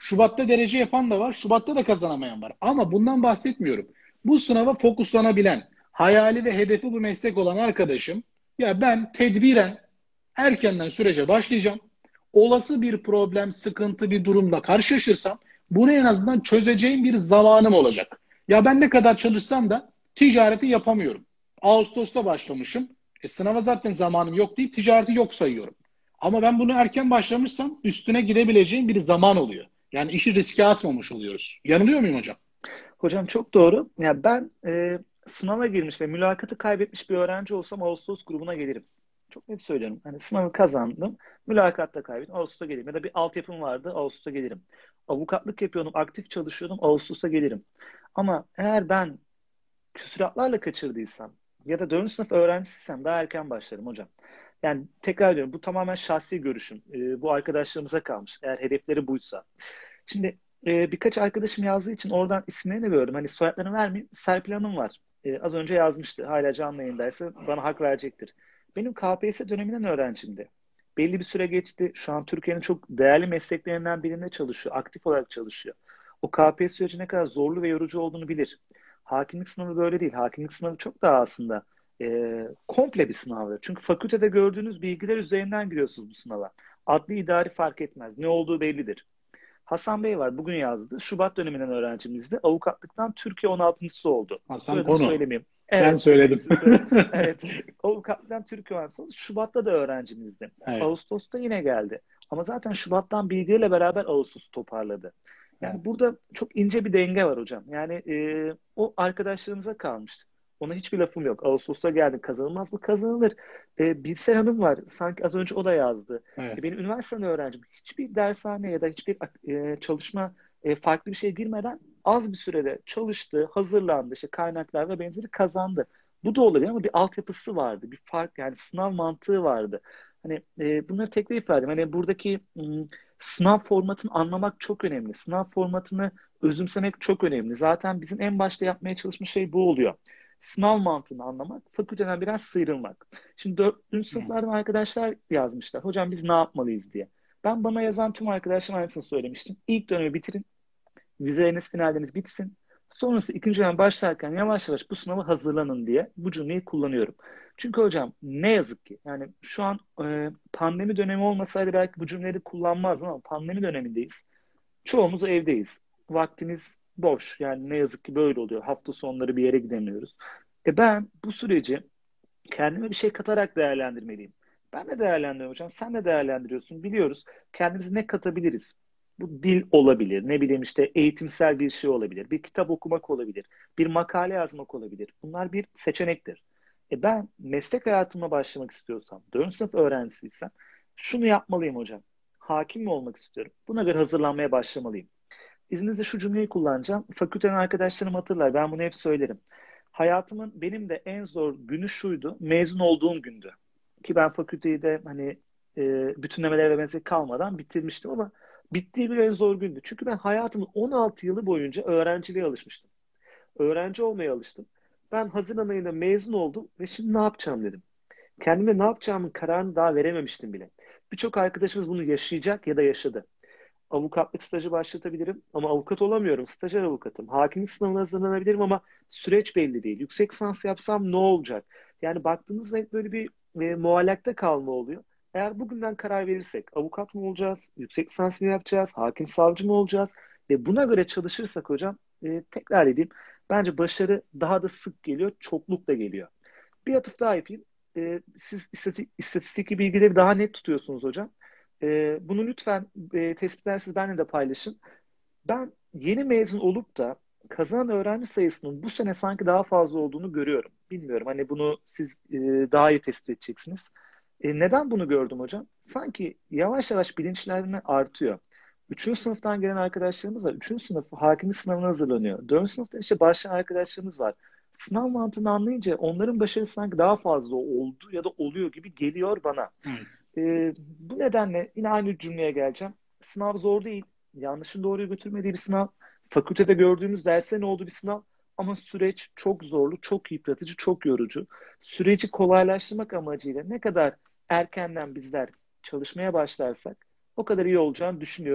Şubat'ta derece yapan da var. Şubat'ta da kazanamayan var. Ama bundan bahsetmiyorum. Bu sınava fokuslanabilen, hayali ve hedefi bu meslek olan arkadaşım, ya ben tedbiren erkenden sürece başlayacağım. Olası bir problem, sıkıntı, bir durumla karşılaşırsam bunu en azından çözeceğim bir zamanım olacak. Ya ben ne kadar çalışsam da ticareti yapamıyorum. Ağustos'ta başlamışım. E, sınava zaten zamanım yok deyip ticareti yok sayıyorum. Ama ben bunu erken başlamışsam üstüne gidebileceğim bir zaman oluyor. Yani işi riske atmamış oluyoruz. Yanılıyor muyum hocam? Hocam çok doğru. Ya ben e, sınava girmiş ve mülakatı kaybetmiş bir öğrenci olsam Ağustos grubuna gelirim. Çok net söylüyorum. Hani sınavı kazandım, mülakatta kaybettim, Ağustos'a gelirim. Ya da bir altyapım vardı, Ağustos'a gelirim. Avukatlık yapıyordum, aktif çalışıyordum, Ağustos'a gelirim. Ama eğer ben küsuratlarla kaçırdıysam ya da dördüncü sınıf öğrencisiysem daha erken başlarım hocam. Yani tekrar ediyorum, bu tamamen şahsi görüşüm. E, bu arkadaşlarımıza kalmış. Eğer hedefleri buysa. Şimdi e, birkaç arkadaşım yazdığı için oradan isimlerini gördüm. Hani soyadlarını vermeyeyim. Serpil Hanım var. E, az önce yazmıştı. Hala canlı yayındaysa bana hak verecektir. Benim K P S S döneminden öğrencimdi. Belli bir süre geçti. Şu an Türkiye'nin çok değerli mesleklerinden birinde çalışıyor. Aktif olarak çalışıyor. O K P S S süreci ne kadar zorlu ve yorucu olduğunu bilir. Hakimlik sınavı böyle değil. Hakimlik sınavı çok daha aslında e, komple bir sınavdır. Çünkü fakültede gördüğünüz bilgiler üzerinden giriyorsunuz bu sınava. Adli idari fark etmez. Ne olduğu bellidir. Hasan Bey var. Bugün yazdı. Şubat döneminden öğrencimizdi. Avukatlıktan Türkiye on altıncısı oldu. Hasan Soyadını Konu. söylemeyeyim. Ben Evet. söyledim. Evet. Avukatlıktan Türkiye on altıncısı oldu. Şubat'ta da öğrencimizdi. Evet. Ağustos'ta yine geldi. Ama zaten Şubat'tan bilgiyle beraber Ağustos'u toparladı. Evet. Yani burada çok ince bir denge var hocam. Yani e, o arkadaşlarımıza kalmıştı. Ona hiçbir lafım yok. Ağustos'ta geldi. Kazanılmaz mı? Kazanılır. E, Bilsel Hanım var. Sanki az önce o da yazdı. Evet. E, benim üniversiteden öğrencim. Hiçbir dershane ya da hiçbir e, çalışma e, farklı bir şeye girmeden az bir sürede çalıştı, hazırlandı. İşte kaynaklar ve benzeri kazandı. Bu da olabilir ama bir altyapısı vardı. Bir fark, yani sınav mantığı vardı. Hani e, bunları tekrar ifade edeyim. Hani buradaki m, sınav formatını anlamak çok önemli. Sınav formatını özümsemek çok önemli. Zaten bizim en başta yapmaya çalışmış şey bu oluyor. Sınav mantığını anlamak, fakülteden biraz sıyrılmak. Şimdi dördüncü sınıflardan arkadaşlar yazmışlar. Hocam biz ne yapmalıyız diye. Ben bana yazan tüm arkadaşlarım aynısını söylemiştim. İlk dönemi bitirin. Vizeleriniz, finalleriniz bitsin. Sonrası ikinci dönem başlarken yavaş yavaş bu sınava hazırlanın diye bu cümleyi kullanıyorum. Çünkü hocam ne yazık ki yani şu an e, pandemi dönemi olmasaydı belki bu cümleleri kullanmazdım ama pandemi dönemindeyiz. Çoğumuz evdeyiz. Vaktimiz boş. Yani ne yazık ki böyle oluyor. Hafta sonları bir yere gidemiyoruz. E ben bu süreci kendime bir şey katarak değerlendirmeliyim. Ben de değerlendiriyorum hocam. Sen de değerlendiriyorsun. Biliyoruz. Kendimize ne katabiliriz? Bu dil olabilir. Ne bileyim işte eğitimsel bir şey olabilir. Bir kitap okumak olabilir. Bir makale yazmak olabilir. Bunlar bir seçenektir. E ben meslek hayatıma başlamak istiyorsam, dördüncü sınıf öğrencisiysem şunu yapmalıyım hocam. Hakim mi olmak istiyorum? Buna göre hazırlanmaya başlamalıyım. İzninizle şu cümleyi kullanacağım. Fakülteden arkadaşlarım hatırlar. Ben bunu hep söylerim. Hayatımın benim de en zor günü şuydu. Mezun olduğum gündü. Ki ben fakülteyi de hani e, bütünlemelere ve meslek kalmadan bitirmiştim ama bittiği bir en zor gündü. Çünkü ben hayatımın on altı yılı boyunca öğrenciliğe alışmıştım. Öğrenci olmaya alıştım. Ben Haziran ayında mezun oldum ve şimdi ne yapacağım dedim. Kendime ne yapacağımın kararını daha verememiştim bile. Birçok arkadaşımız bunu yaşayacak ya da yaşadı. Avukatlık stajı başlatabilirim ama avukat olamıyorum. Stajyer avukatım. Hakimlik sınavına hazırlanabilirim ama süreç belli değil. Yüksek lisans yapsam ne olacak? Yani baktığınızda hep böyle bir e, muallakta kalma oluyor. Eğer bugünden karar verirsek avukat mı olacağız, yüksek lisans mı yapacağız, hakim savcı mı olacağız ve buna göre çalışırsak hocam e, tekrar edeyim. Bence başarı daha da sık geliyor, çokluk da geliyor. Bir atıf daha yapayım. E, siz istatistik, istatistik bilgileri daha net tutuyorsunuz hocam. E, bunu lütfen e, tespitler siz benimle de paylaşın. Ben yeni mezun olup da kazanan öğrenci sayısının bu sene sanki daha fazla olduğunu görüyorum. Bilmiyorum hani bunu siz e, daha iyi tespit edeceksiniz. E, neden bunu gördüm hocam? Sanki yavaş yavaş bilinçlenme artıyor. Üçüncü sınıftan gelen arkadaşlarımız var. Üçüncü sınıf hakimlik sınavına hazırlanıyor. Dördüncü sınıfta işte başlayan arkadaşlarımız var. Sınav mantığını anlayınca onların başarısı sanki daha fazla oldu ya da oluyor gibi geliyor bana. Evet. E, bu nedenle yine aynı cümleye geleceğim. Sınav zor değil. Yanlışın doğruyu götürmediği bir sınav. Fakültede gördüğümüz derse ne oldu bir sınav. Ama süreç çok zorlu, çok yıpratıcı, çok yorucu. Süreci kolaylaştırmak amacıyla ne kadar erkenden bizler çalışmaya başlarsak o kadar iyi olacağını düşünüyorum.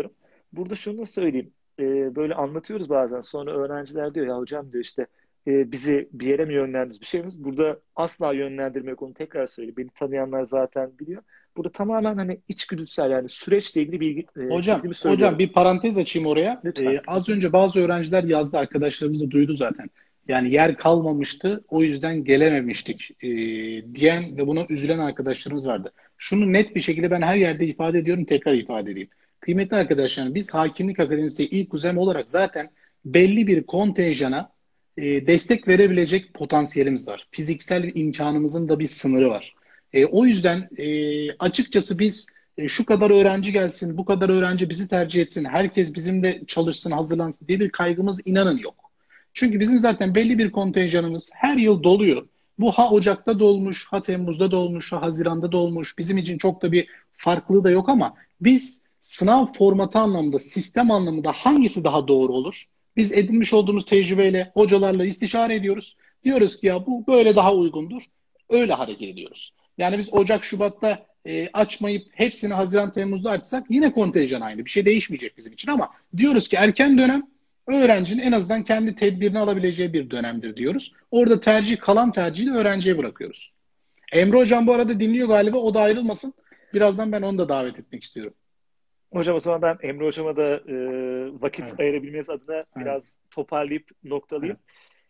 Burada şunu da söyleyeyim. Ee, böyle anlatıyoruz bazen. Sonra öğrenciler diyor ya hocam diyor işte e, bizi bir yere mi yönlendiriyoruz? Bir şeyimiz. Burada asla yönlendirme yok. Onu tekrar söyleyeyim. Beni tanıyanlar zaten biliyor. Burada tamamen hani içgüdüsel yani süreçle ilgili bilgi, e, Hocam, fikrimi hocam söylüyorum. bir parantez açayım oraya. Lütfen. Ee, az önce bazı öğrenciler yazdı, arkadaşlarımız da duydu zaten. Yani yer kalmamıştı, o yüzden gelememiştik ee, diyen ve buna üzülen arkadaşlarımız vardı. Şunu net bir şekilde ben her yerde ifade ediyorum, tekrar ifade edeyim. Kıymetli arkadaşlarım, biz Hakimlik Akademisi İlk Uzem olarak zaten belli bir kontenjana e, destek verebilecek potansiyelimiz var. Fiziksel imkanımızın da bir sınırı var. E, o yüzden e, açıkçası biz e, şu kadar öğrenci gelsin, bu kadar öğrenci bizi tercih etsin, herkes bizimle çalışsın, hazırlansın diye bir kaygımız inanın yok. Çünkü bizim zaten belli bir kontenjanımız her yıl doluyor. Bu ha Ocak'ta dolmuş, ha Temmuz'da dolmuş, ha Haziran'da dolmuş. Bizim için çok da bir farklılığı da yok ama biz sınav formatı anlamında, sistem anlamında hangisi daha doğru olur? Biz edinmiş olduğumuz tecrübeyle hocalarla istişare ediyoruz. Diyoruz ki ya bu böyle daha uygundur. Öyle hareket ediyoruz. Yani biz Ocak, Şubat'ta e, açmayıp hepsini Haziran, Temmuz'da açsak yine kontenjan aynı. Bir şey değişmeyecek bizim için ama diyoruz ki erken dönem öğrencinin en azından kendi tedbirini alabileceği bir dönemdir diyoruz. Orada tercih, kalan tercihi de öğrenciye bırakıyoruz. Emre Hocam bu arada dinliyor galiba. O da ayrılmasın. Birazdan ben onu da davet etmek istiyorum. Hocam o zaman ben Emre Hocama da e, vakit Evet. ayırabilmeniz adına Evet. biraz toparlayıp noktalayayım.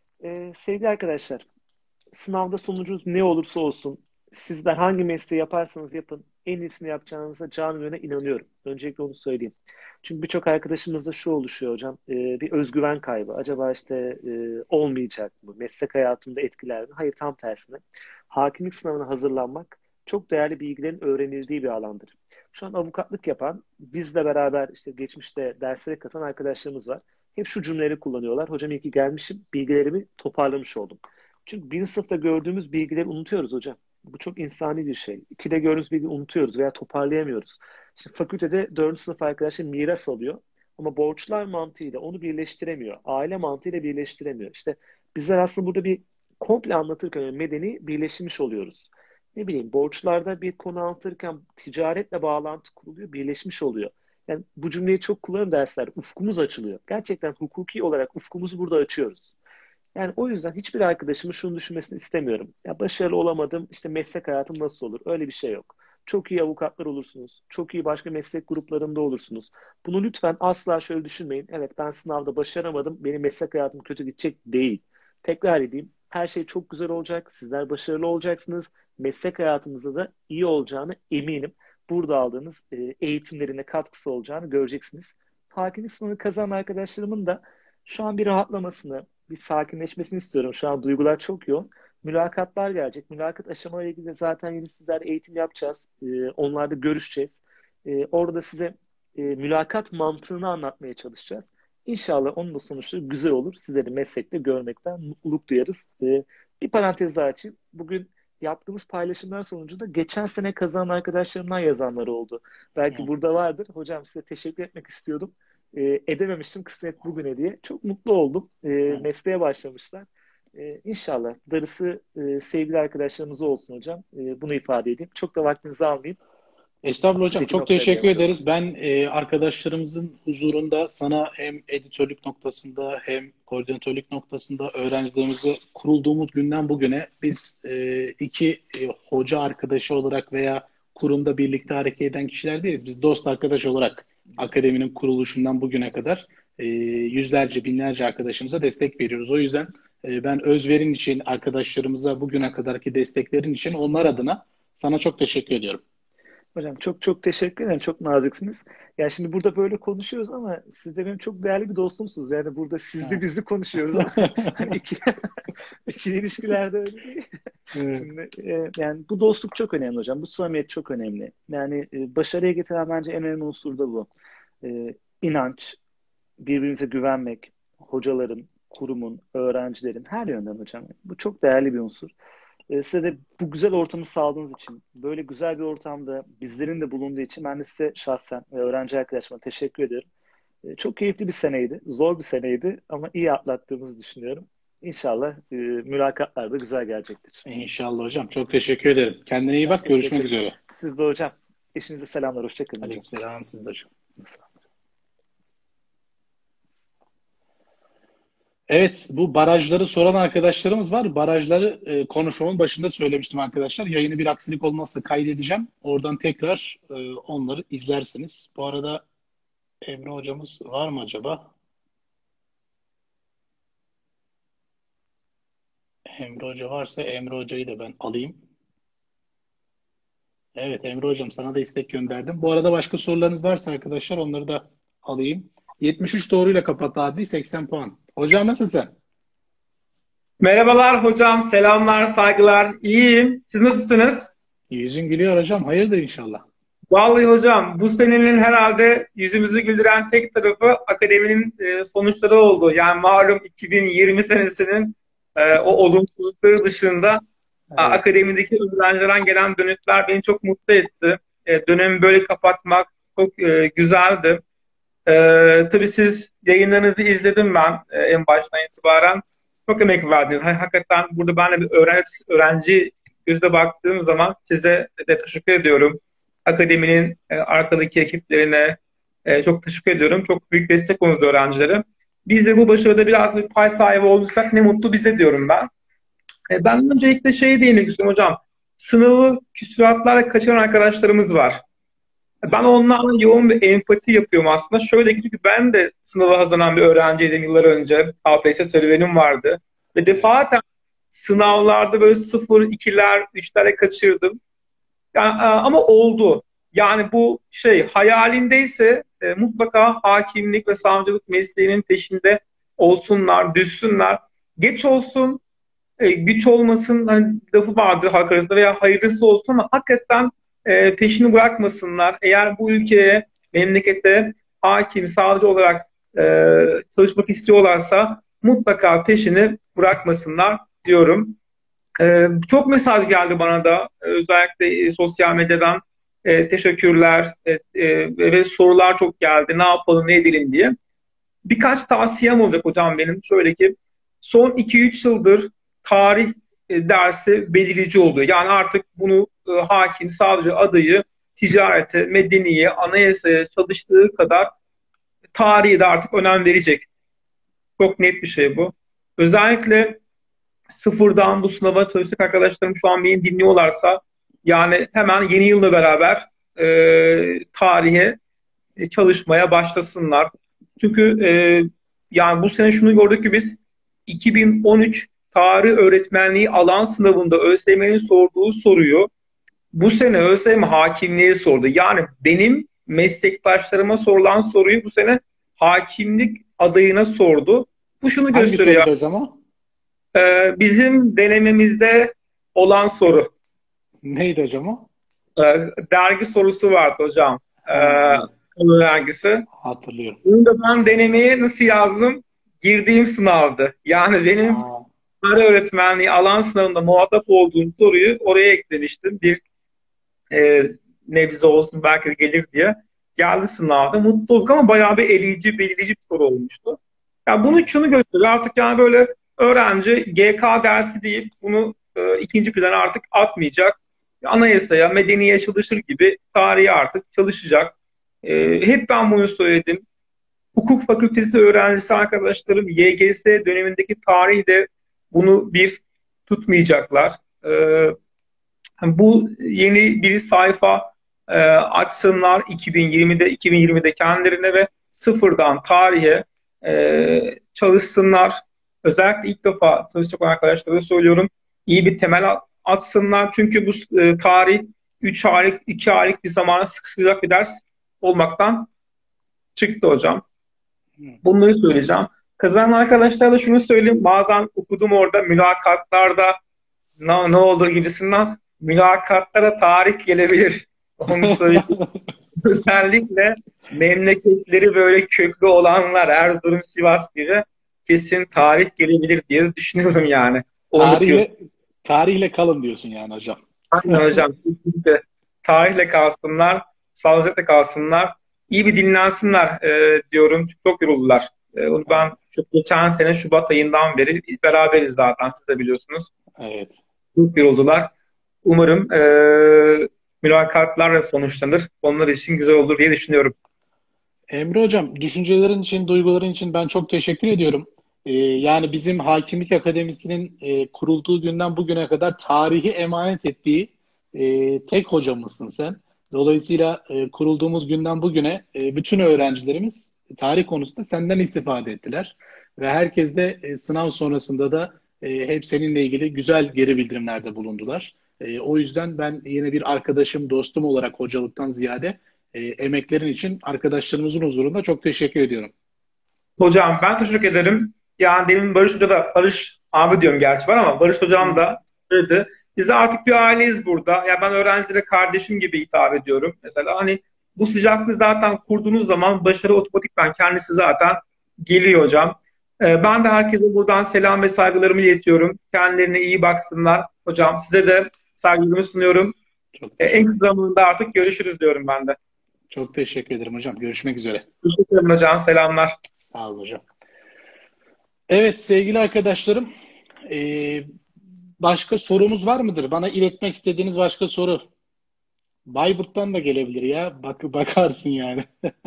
E, sevgili arkadaşlar, sınavda sonucunuz ne olursa olsun, sizler hangi mesleği yaparsanız yapın, en iyisini yapacağınıza canı gönülden inanıyorum. Öncelikle onu söyleyeyim. Çünkü birçok arkadaşımızda şu oluşuyor hocam, e, bir özgüven kaybı. Acaba işte e, olmayacak mı? Meslek hayatımda etkiler mi? Hayır, tam tersine. Hakimlik sınavına hazırlanmak çok değerli bilgilerin öğrenildiği bir alandır. Şu an avukatlık yapan, bizle beraber işte geçmişte derslere katılan arkadaşlarımız var. Hep şu cümleleri kullanıyorlar. Hocam iyi ki gelmişim, bilgilerimi toparlamış oldum. Çünkü birinci sınıfta gördüğümüz bilgileri unutuyoruz hocam. Bu çok insani bir şey. İkide gördüğümüz bilgiyi unutuyoruz veya toparlayamıyoruz. İşte fakültede dördüncü sınıf arkadaşlar miras alıyor ama borçlar mantığıyla onu birleştiremiyor. Aile mantığıyla birleştiremiyor. İşte bizler aslında burada bir komple anlatırken medeni birleşmiş oluyoruz. Ne bileyim borçlarda bir konu anlatırken ticaretle bağlantı kuruluyor, birleşmiş oluyor. Yani bu cümleyi çok kullanırım dersler. Ufkumuz açılıyor. Gerçekten hukuki olarak ufkumuzu burada açıyoruz. Yani o yüzden hiçbir arkadaşımın şunu düşünmesini istemiyorum. Ya başarılı olamadım, işte meslek hayatım nasıl olur? Öyle bir şey yok. Çok iyi avukatlar olursunuz. Çok iyi başka meslek gruplarında olursunuz. Bunu lütfen asla şöyle düşünmeyin. Evet ben sınavda başaramadım, benim meslek hayatım kötü gidecek değil. Tekrar edeyim. Her şey çok güzel olacak. Sizler başarılı olacaksınız. Meslek hayatınızda da iyi olacağını eminim. Burada aldığınız e, eğitimlerine katkısı olacağını göreceksiniz. Hakimlik sınavını kazanan arkadaşlarımın da şu an bir rahatlamasını, bir sakinleşmesini istiyorum. Şu an duygular çok yoğun. Mülakatlar gelecek. Mülakat aşamalarıyla ilgili zaten yine sizlerle eğitim yapacağız. Ee, onlarla görüşeceğiz. Ee, orada size e, mülakat mantığını anlatmaya çalışacağız. İnşallah onun da sonuçları güzel olur. Sizleri meslekte görmekten mutluluk duyarız. Ee, bir parantez daha açayım. Bugün yaptığımız paylaşımlar sonucunda geçen sene kazanan arkadaşlarımdan yazanlar oldu. Belki Evet. burada vardır. Hocam size teşekkür etmek istiyordum. E, edememiştim kısmet bugüne diye. Çok mutlu oldum. E, Evet. mesleğe başlamışlar. E, İnşallah darısı e, sevgili arkadaşlarımız olsun hocam. E, bunu ifade edeyim. Çok da vaktinizi almayayım. Estağfurullah hocam. Buradaki Çok noktaya teşekkür gelmiş olalım. ederiz. Ben e, arkadaşlarımızın huzurunda sana hem editörlük noktasında hem koordinatörlük noktasında öğrencilerimizi kurulduğumuz günden bugüne biz e, iki e, hoca arkadaşı olarak veya kurumda birlikte hareket eden kişiler değiliz. Biz dost arkadaş olarak akademinin kuruluşundan bugüne kadar e, yüzlerce, binlerce arkadaşımıza destek veriyoruz. O yüzden e, ben özverin için, arkadaşlarımıza bugüne kadarki desteklerin için onlar adına sana çok teşekkür ediyorum. Hocam çok çok teşekkür ederim. Çok naziksiniz. Ya şimdi burada böyle konuşuyoruz ama siz de benim çok değerli bir dostumsunuz. Yani burada sizli Evet. bizli konuşuyoruz ama hani iki, ikili ilişkilerde öyle değil. Evet. Şimdi e, yani bu dostluk çok önemli hocam. Bu samimiyet çok önemli. Yani e, başarıya getiren bence en önemli unsur da bu. E, inanç, birbirinize güvenmek, hocaların, kurumun, öğrencilerin her yönden hocam. Bu çok değerli bir unsur. E, size de bu güzel ortamı sağladığınız için, böyle güzel bir ortamda bizlerin de bulunduğu için ben de size şahsen ve öğrenci arkadaşıma teşekkür ederim. E, çok keyifli bir seneydi, zor bir seneydi ama iyi atlattığımızı düşünüyorum. İnşallah e, mülakatlar da güzel gelecektir. İnşallah hocam. Çok teşekkür ederim. Kendine iyi Ben bak. Görüşmek teşekkür ederim. üzere. Siz de hocam. Eşinize selamlar. Hoşça kalın hocam. Aleykümselam siz de hocam. Evet, bu barajları soran arkadaşlarımız var. Barajları e, konuşmamın başında söylemiştim arkadaşlar. Yayını bir aksilik olmazsa kaydedeceğim. Oradan tekrar e, onları izlersiniz. Bu arada Emre hocamız var mı acaba? Emre hoca varsa Emre hocayı da ben alayım. Evet Emre hocam, sana da istek gönderdim. Bu arada başka sorularınız varsa arkadaşlar onları da alayım. yetmiş üç doğruyla kapattı Adli, seksen puan. Hocam nasılsın? Merhabalar hocam, selamlar, saygılar. İyiyim. Siz nasılsınız? Yüzün gülüyor hocam. Hayırdır inşallah. Vallahi hocam, bu senenin herhalde yüzümüzü güldüren tek tarafı akademinin e, sonuçları oldu. Yani malum iki bin yirmi senesinin e, o olumsuzlukları dışında a- Evet. akademideki öğrencilerden gelen dönütler beni çok mutlu etti. E, dönemi böyle kapatmak çok e, güzeldi. E, tabii siz yayınlarınızı izledim ben e, en baştan itibaren. Çok emek verdiniz. Ha- Hakikaten burada ben de bir öğrenci, öğrenci gözle baktığım zaman size de teşekkür ediyorum. Akademinin e, arkadaki ekiplerine e, çok teşekkür ediyorum. Çok büyük destek oldu öğrencilere. Biz de bu başarıda biraz bir pay sahibi olduysak ne mutlu bize diyorum ben. E, ben öncelikle şeye değinmek istiyorum hocam. Sınavı küsuratlarla kaçıran arkadaşlarımız var. Ben onlarla yoğun bir empati yapıyorum aslında. Şöyle ki çünkü ben de sınava hazırlanan bir öğrenciydim yıllar önce. K P S S serüvenim vardı. Ve Evet. defaten sınavlarda böyle sıfır, ikiler, üçlere kaçırdım. Yani, e, ama oldu. Yani bu şey hayalindeyse e, mutlaka hakimlik ve savcılık mesleğinin peşinde olsunlar, düşsünler. Geç olsun, e, güç olmasın hani lafı vardır halk arasında veya hayırlısı olsun ama hakikaten e, peşini bırakmasınlar. Eğer bu ülkeye, memlekete hakim, savcı olarak e, çalışmak istiyorlarsa mutlaka peşini bırakmasınlar diyorum. E, çok mesaj geldi bana da e, özellikle e, sosyal medyadan e, teşekkürler e, e, ve sorular çok geldi. Ne yapalım, ne edelim diye. Birkaç tavsiyem olacak hocam benim. Şöyle ki son iki üç yıldır tarih e, dersi belirleyici oluyor. Yani artık bunu e, hakim, savcı adayı ticarete, medeniye, anayasaya çalıştığı kadar tarihe de artık önem verecek. Çok net bir şey bu. Özellikle sıfırdan bu sınava çalışacak arkadaşlarım şu an beni dinliyorlarsa yani hemen yeni yılla beraber e, tarihe e, çalışmaya başlasınlar. Çünkü e, yani bu sene şunu gördük ki biz iki bin on üç tarih öğretmenliği alan sınavında ÖSYM'nin sorduğu soruyu bu sene ÖSYM hakimliğe sordu. Yani benim meslektaşlarıma sorulan soruyu bu sene hakimlik adayına sordu. Bu şunu Hangi gösteriyor. soruydu hocam o? E, bizim denememizde olan soru. Neydi hocam o? E, dergi sorusu vardı hocam. E, Ha, evet. Konu dergisi. Hatırlıyorum. Bunu da ben denemeye nasıl yazdım? Girdiğim sınavdı. Yani benim Aa, tarih öğretmenliği alan sınavında muhatap olduğum soruyu oraya eklemiştim. Bir e, nebze olsun belki de gelir diye. Geldi sınavda. Mutlu olduk ama bayağı bir eleyici, belirleyici bir soru olmuştu. Yani bunu şunu gösteriyor. Artık yani böyle öğrenci G K dersi deyip bunu e, ikinci plana artık atmayacak. Anayasaya, medeniye çalışır gibi tarihi artık çalışacak. E, hep ben bunu söyledim. Hukuk fakültesi öğrencisi arkadaşlarım Y G S dönemindeki tarihte bunu bir tutmayacaklar. Ee, bu yeni bir sayfa e, açsınlar iki bin yirmide iki bin yirmide kendilerine ve sıfırdan tarihe e, çalışsınlar. Özellikle ilk defa çalışacak olan arkadaşlara söylüyorum. İyi bir temel atsınlar. Çünkü bu e, tarih üç aylık, iki aylık bir zamana sıkıştıracak bir ders olmaktan çıktı hocam. Bunları söyleyeceğim. Kazanan arkadaşlara da şunu söyleyeyim. Bazen okudum orada mülakatlarda ne, ne olur gibisinden mülakatlara tarih gelebilir. Onu söyleyeyim. Özellikle memleketleri böyle köklü olanlar Erzurum, Sivas gibi kesin tarih gelebilir diye düşünüyorum yani. Onu diyorsun. tarihle tarihle kalın diyorsun yani hocam. Aynen hocam. Kesinlikle. Tarihle kalsınlar, sağlıcakla kalsınlar. İyi bir dinlensinler e, diyorum. Çok yoruldular. E, onu ben çok geçen sene Şubat ayından beri beraberiz zaten siz de biliyorsunuz. Evet. Çok yoruldular. Umarım e, mülakatlarla sonuçlanır. Onlar için güzel olur diye düşünüyorum. Emre hocam, düşüncelerin için, duyguların için ben çok teşekkür ediyorum. Ee, yani bizim Hakimlik Akademisi'nin e, kurulduğu günden bugüne kadar tarihi emanet ettiği e, tek hocamızsın sen. Dolayısıyla e, kurulduğumuz günden bugüne e, bütün öğrencilerimiz tarih konusunda senden istifade ettiler. Ve herkes de e, sınav sonrasında da e, hep seninle ilgili güzel geri bildirimlerde bulundular. E, o yüzden ben yine bir arkadaşım, dostum olarak hocalıktan ziyade e, emeklerin için arkadaşlarımızın huzurunda çok teşekkür ediyorum. Hocam ben teşekkür ederim. Yani demin Barış Hoca da, Barış abi diyorum gerçi var ama Barış Hocam da dedi. Biz de artık bir aileyiz burada. Ya ben öğrencilere kardeşim gibi hitap ediyorum. Mesela hani bu sıcaklığı zaten kurduğunuz zaman başarı otomatikman kendisi zaten geliyor hocam. Ee, ben de herkese buradan selam ve saygılarımı iletiyorum. Kendilerine iyi baksınlar. Hocam size de saygılarımı sunuyorum. Çok Ee, en teşekkür, kısa zamanda artık görüşürüz diyorum ben de. çok teşekkür ederim hocam. Görüşmek üzere. Teşekkür ederim hocam. Selamlar. Sağ olun hocam. Evet sevgili arkadaşlarım, e, başka sorumuz var mıdır? Bana iletmek istediğiniz başka soru. Bayburt'tan da gelebilir ya. Bak, bakarsın yani.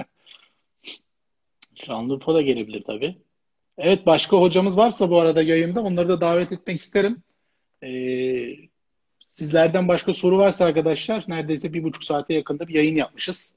Şanlıurfa da gelebilir tabii. Evet başka hocamız varsa bu arada yayında onları da davet etmek isterim. Ee, sizlerden başka soru varsa arkadaşlar neredeyse bir buçuk saate yakında bir yayın yapmışız.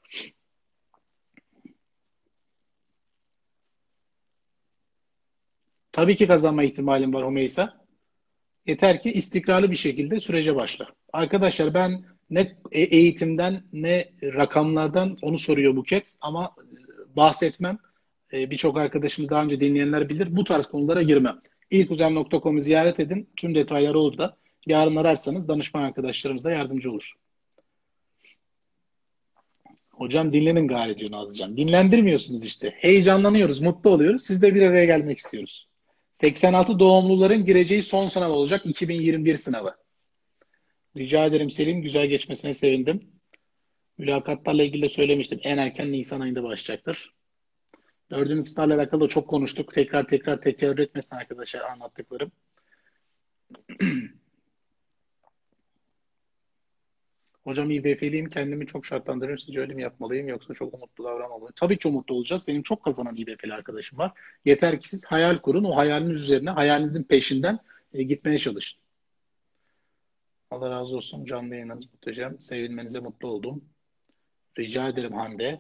Tabii ki kazanma ihtimalim var Homeysa. Yeter ki istikrarlı bir şekilde sürece başla. Arkadaşlar ben ne e- eğitimden ne rakamlardan onu soruyor Buket ama e, bahsetmem. E, Birçok arkadaşımız daha önce dinleyenler bilir. Bu tarz konulara girmem. ilkuzem nokta com'u ziyaret edin. Tüm detaylar orada. Yarın ararsanız danışman arkadaşlarımız da yardımcı olur. Hocam dinlenin gari diyor Nazlıcan. Dinlendirmiyorsunuz işte. Heyecanlanıyoruz, mutlu oluyoruz. Siz de bir araya gelmek istiyoruz. seksen altı doğumluların gireceği son sınav olacak iki bin yirmi bir sınavı. Rica ederim Selim. Güzel geçmesine sevindim. Mülakatlarla ilgili de söylemiştim. En erken Nisan ayında başlayacaktır. Dördüncü sınavla alakalı da çok konuştuk. Tekrar tekrar tekrar etmesin arkadaşlar anlattıklarım. Hocam İ B F'liyim. Kendimi çok şartlandırıyorum. Sizce öyle mi yapmalıyım yoksa çok umutlu davranmalıyım? Tabii ki umutlu olacağız. Benim çok kazanan İ B F'li arkadaşım var. Yeter ki siz hayal kurun. O hayaliniz üzerine, hayalinizin peşinden e, gitmeye çalışın. Allah razı olsun. Canlı yayınınız muhteşem. Sevinmenize mutlu oldum. Rica ederim Hande.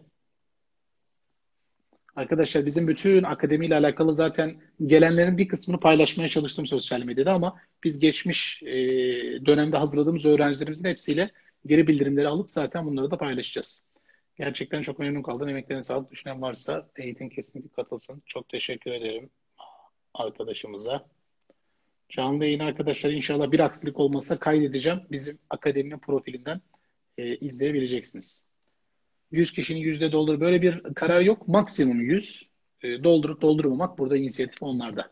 Arkadaşlar bizim bütün akademiyle alakalı zaten gelenlerin bir kısmını paylaşmaya çalıştım sosyal medyada ama biz geçmiş e, dönemde hazırladığımız öğrencilerimizin hepsiyle geri bildirimleri alıp zaten bunları da paylaşacağız. Gerçekten çok memnun kaldım. Emeklerine sağlık düşünen varsa eğitim kesinlikle katılsın. Çok teşekkür ederim arkadaşımıza. Canlı yayın arkadaşlar inşallah bir aksilik olmazsa kaydedeceğim. Bizim akademinin profilinden e, izleyebileceksiniz. yüz kişinin yüzde doldur. Böyle bir karar yok. Maksimum yüz. E, doldurup doldurmamak burada inisiyatif onlarda.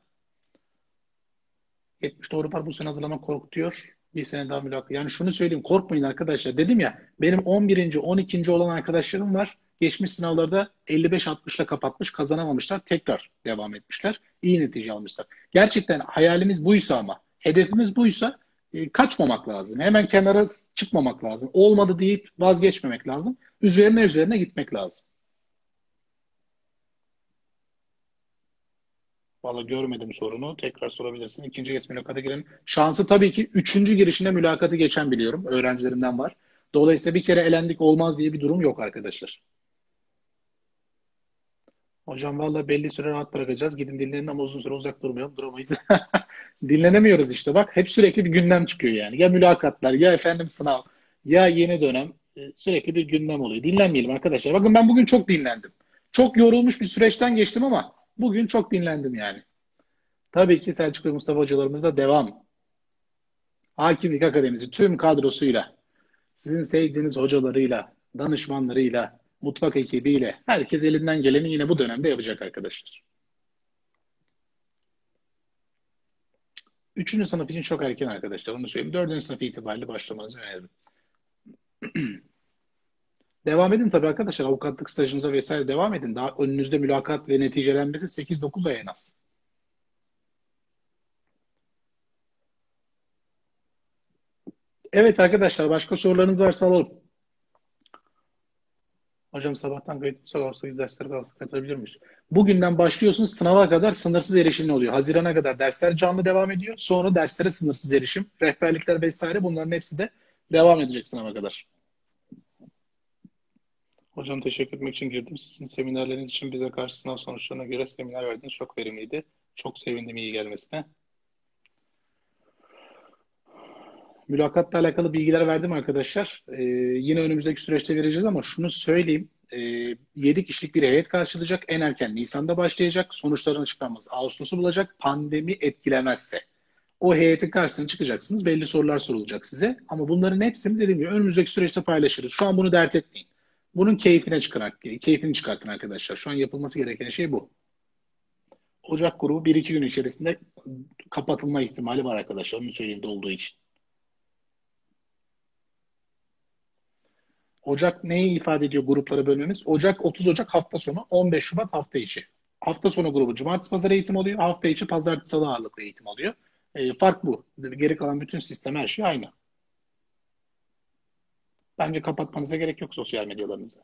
yetmiş doğru var bu sene hazırlamak korkutuyor. Bir sene daha mülakat. Yani şunu söyleyeyim korkmayın arkadaşlar. Dedim ya benim on birinci. on ikinci olan arkadaşlarım var. Geçmiş sınavlarda elli beş altmışla kapatmış kazanamamışlar. Tekrar devam etmişler. İyi netice almışlar. Gerçekten hayalimiz buysa ama hedefimiz buysa e, kaçmamak lazım. Hemen kenara çıkmamak lazım. Olmadı deyip vazgeçmemek lazım. Üzerine üzerine gitmek lazım. Vallahi görmedim sorunu. Tekrar sorabilirsin. İkinci kez mülakata girelim. Şansı tabii ki üçüncü girişinde mülakatı geçen biliyorum. Öğrencilerimden var. Dolayısıyla bir kere elendik olmaz diye bir durum yok arkadaşlar. Hocam vallahi belli süre rahat bırakacağız. Gidin dinlenin ama uzun süre uzak durmayalım. Duramayız. Dinlenemiyoruz işte bak. Hep sürekli bir gündem çıkıyor yani. Ya mülakatlar ya efendim sınav ya yeni dönem. E, Sürekli bir gündem oluyor. Dinlenmeyelim arkadaşlar. Bakın ben bugün çok dinlendim. Çok yorulmuş bir süreçten geçtim ama bugün çok dinlendim yani. Tabii ki Selçuk ve Mustafa hocalarımıza devam. Hakimlik Akademisi tüm kadrosuyla, sizin sevdiğiniz hocalarıyla, danışmanlarıyla, mutfak ekibiyle herkes elinden geleni yine bu dönemde yapacak arkadaşlar. Üçüncü sınıf için çok erken arkadaşlar onu söyleyeyim. Dördüncü sınıf itibariyle başlamanızı öneririm. Devam edin tabii arkadaşlar. Avukatlık stajınıza vesaire devam edin. Daha önünüzde mülakat ve neticelenmesi sekiz dokuz ay en az. Evet arkadaşlar başka sorularınız varsa alalım. Hocam sabahtan kayıt olsa yüz dersleri kalsa katılabilir miyiz? Bugünden başlıyorsun, sınava kadar sınırsız erişimli oluyor. Hazirana kadar dersler canlı devam ediyor. Sonra derslere sınırsız erişim, rehberlikler vesaire, bunların hepsi de devam edecek sınava kadar. Hocam teşekkür etmek için girdim. Sizin seminerleriniz için bize karşı sınav sonuçlarına göre seminer verdiniz. Çok verimliydi. Çok sevindim iyi gelmesine. Mülakatla alakalı bilgiler verdim arkadaşlar. Ee, yine önümüzdeki süreçte vereceğiz ama şunu söyleyeyim. Ee, yedi kişilik bir heyet karşılayacak. En erken Nisan'da başlayacak. Sonuçların açıklanması Ağustos'u bulacak. Pandemi etkilemezse. O heyetin karşısına çıkacaksınız. Belli sorular sorulacak size. Ama bunların hepsini dediğim gibi önümüzdeki süreçte paylaşırız. Şu an bunu dert etmeyin. Bunun keyfine çıkarak, keyfini çıkartın arkadaşlar. Şu an yapılması gereken şey bu. Ocak grubu bir iki gün içerisinde kapatılma ihtimali var arkadaşlar. Onu söyleyeyim dolduğu için. Ocak neyi ifade ediyor gruplara bölmemiz? Ocak otuz Ocak hafta sonu, on beş Şubat hafta içi. Hafta sonu grubu cumartesi pazar eğitim oluyor. Hafta içi pazartesi salı ağırlıklı eğitim oluyor. E, fark bu. Geri kalan bütün sistem, her şey aynı. Bence kapatmanıza gerek yok sosyal medyalarınızı.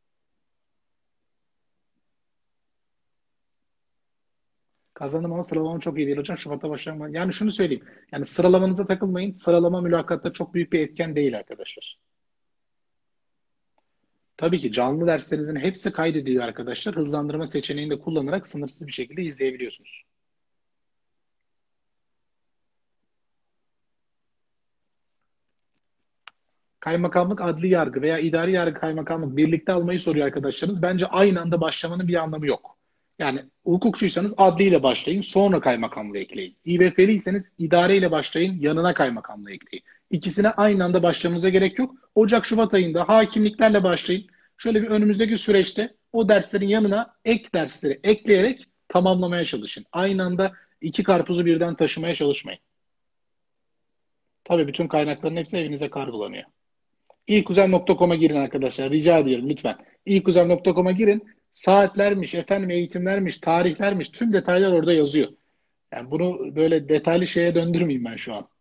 Kazandım ama sıralamam çok iyi değil hocam. Şubat'a başlamam. Yani şunu söyleyeyim. Yani sıralamanıza takılmayın. Sıralama mülakatta çok büyük bir etken değil arkadaşlar. Tabii ki canlı derslerinizin hepsi kaydediliyor arkadaşlar. Hızlandırma seçeneğini de kullanarak sınırsız bir şekilde izleyebiliyorsunuz. Kaymakamlık, adli yargı veya idari yargı, kaymakamlık birlikte almayı soruyor arkadaşlarınız. Bence aynı anda başlamanın bir anlamı yok. Yani hukukçuysanız adliyle başlayın, sonra kaymakamlığı ekleyin. İBF'liyseniz idareyle başlayın, yanına kaymakamlığı ekleyin. İkisine aynı anda başlamanıza gerek yok. Ocak-Şubat ayında hakimliklerle başlayın. Şöyle bir önümüzdeki süreçte o derslerin yanına ek dersleri ekleyerek tamamlamaya çalışın. Aynı anda iki karpuzu birden taşımaya çalışmayın. Tabii bütün kaynakların hepsi evinize kargolanıyor. İlkuzel nokta com'a girin arkadaşlar. Rica ediyorum lütfen. İlkuzel nokta com'a girin. Saatlermiş, efendim eğitimlermiş, tarihlermiş. Tüm detaylar orada yazıyor. Yani bunu böyle detaylı şeye döndürmeyeyim ben şu an.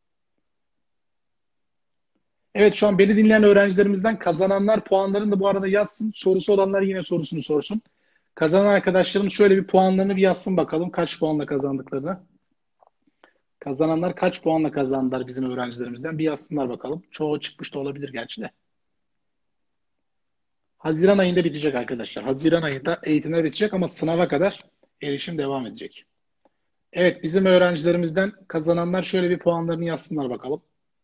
Evet, şu an beni dinleyen öğrencilerimizden kazananlar puanlarını da bu arada yazsın. Sorusu olanlar yine sorusunu sorsun. Kazanan arkadaşlarım şöyle bir puanlarını bir yazsın bakalım. Kaç puanla kazandıklarını. Kazananlar kaç puanla kazandılar bizim öğrencilerimizden? Bir yazsınlar bakalım. Çoğu çıkmış da olabilir gerçi de. Haziran ayında bitecek arkadaşlar. Haziran ayında eğitimler bitecek ama sınava kadar erişim devam edecek. Evet, bizim öğrencilerimizden kazananlar şöyle bir puanlarını yazsınlar bakalım.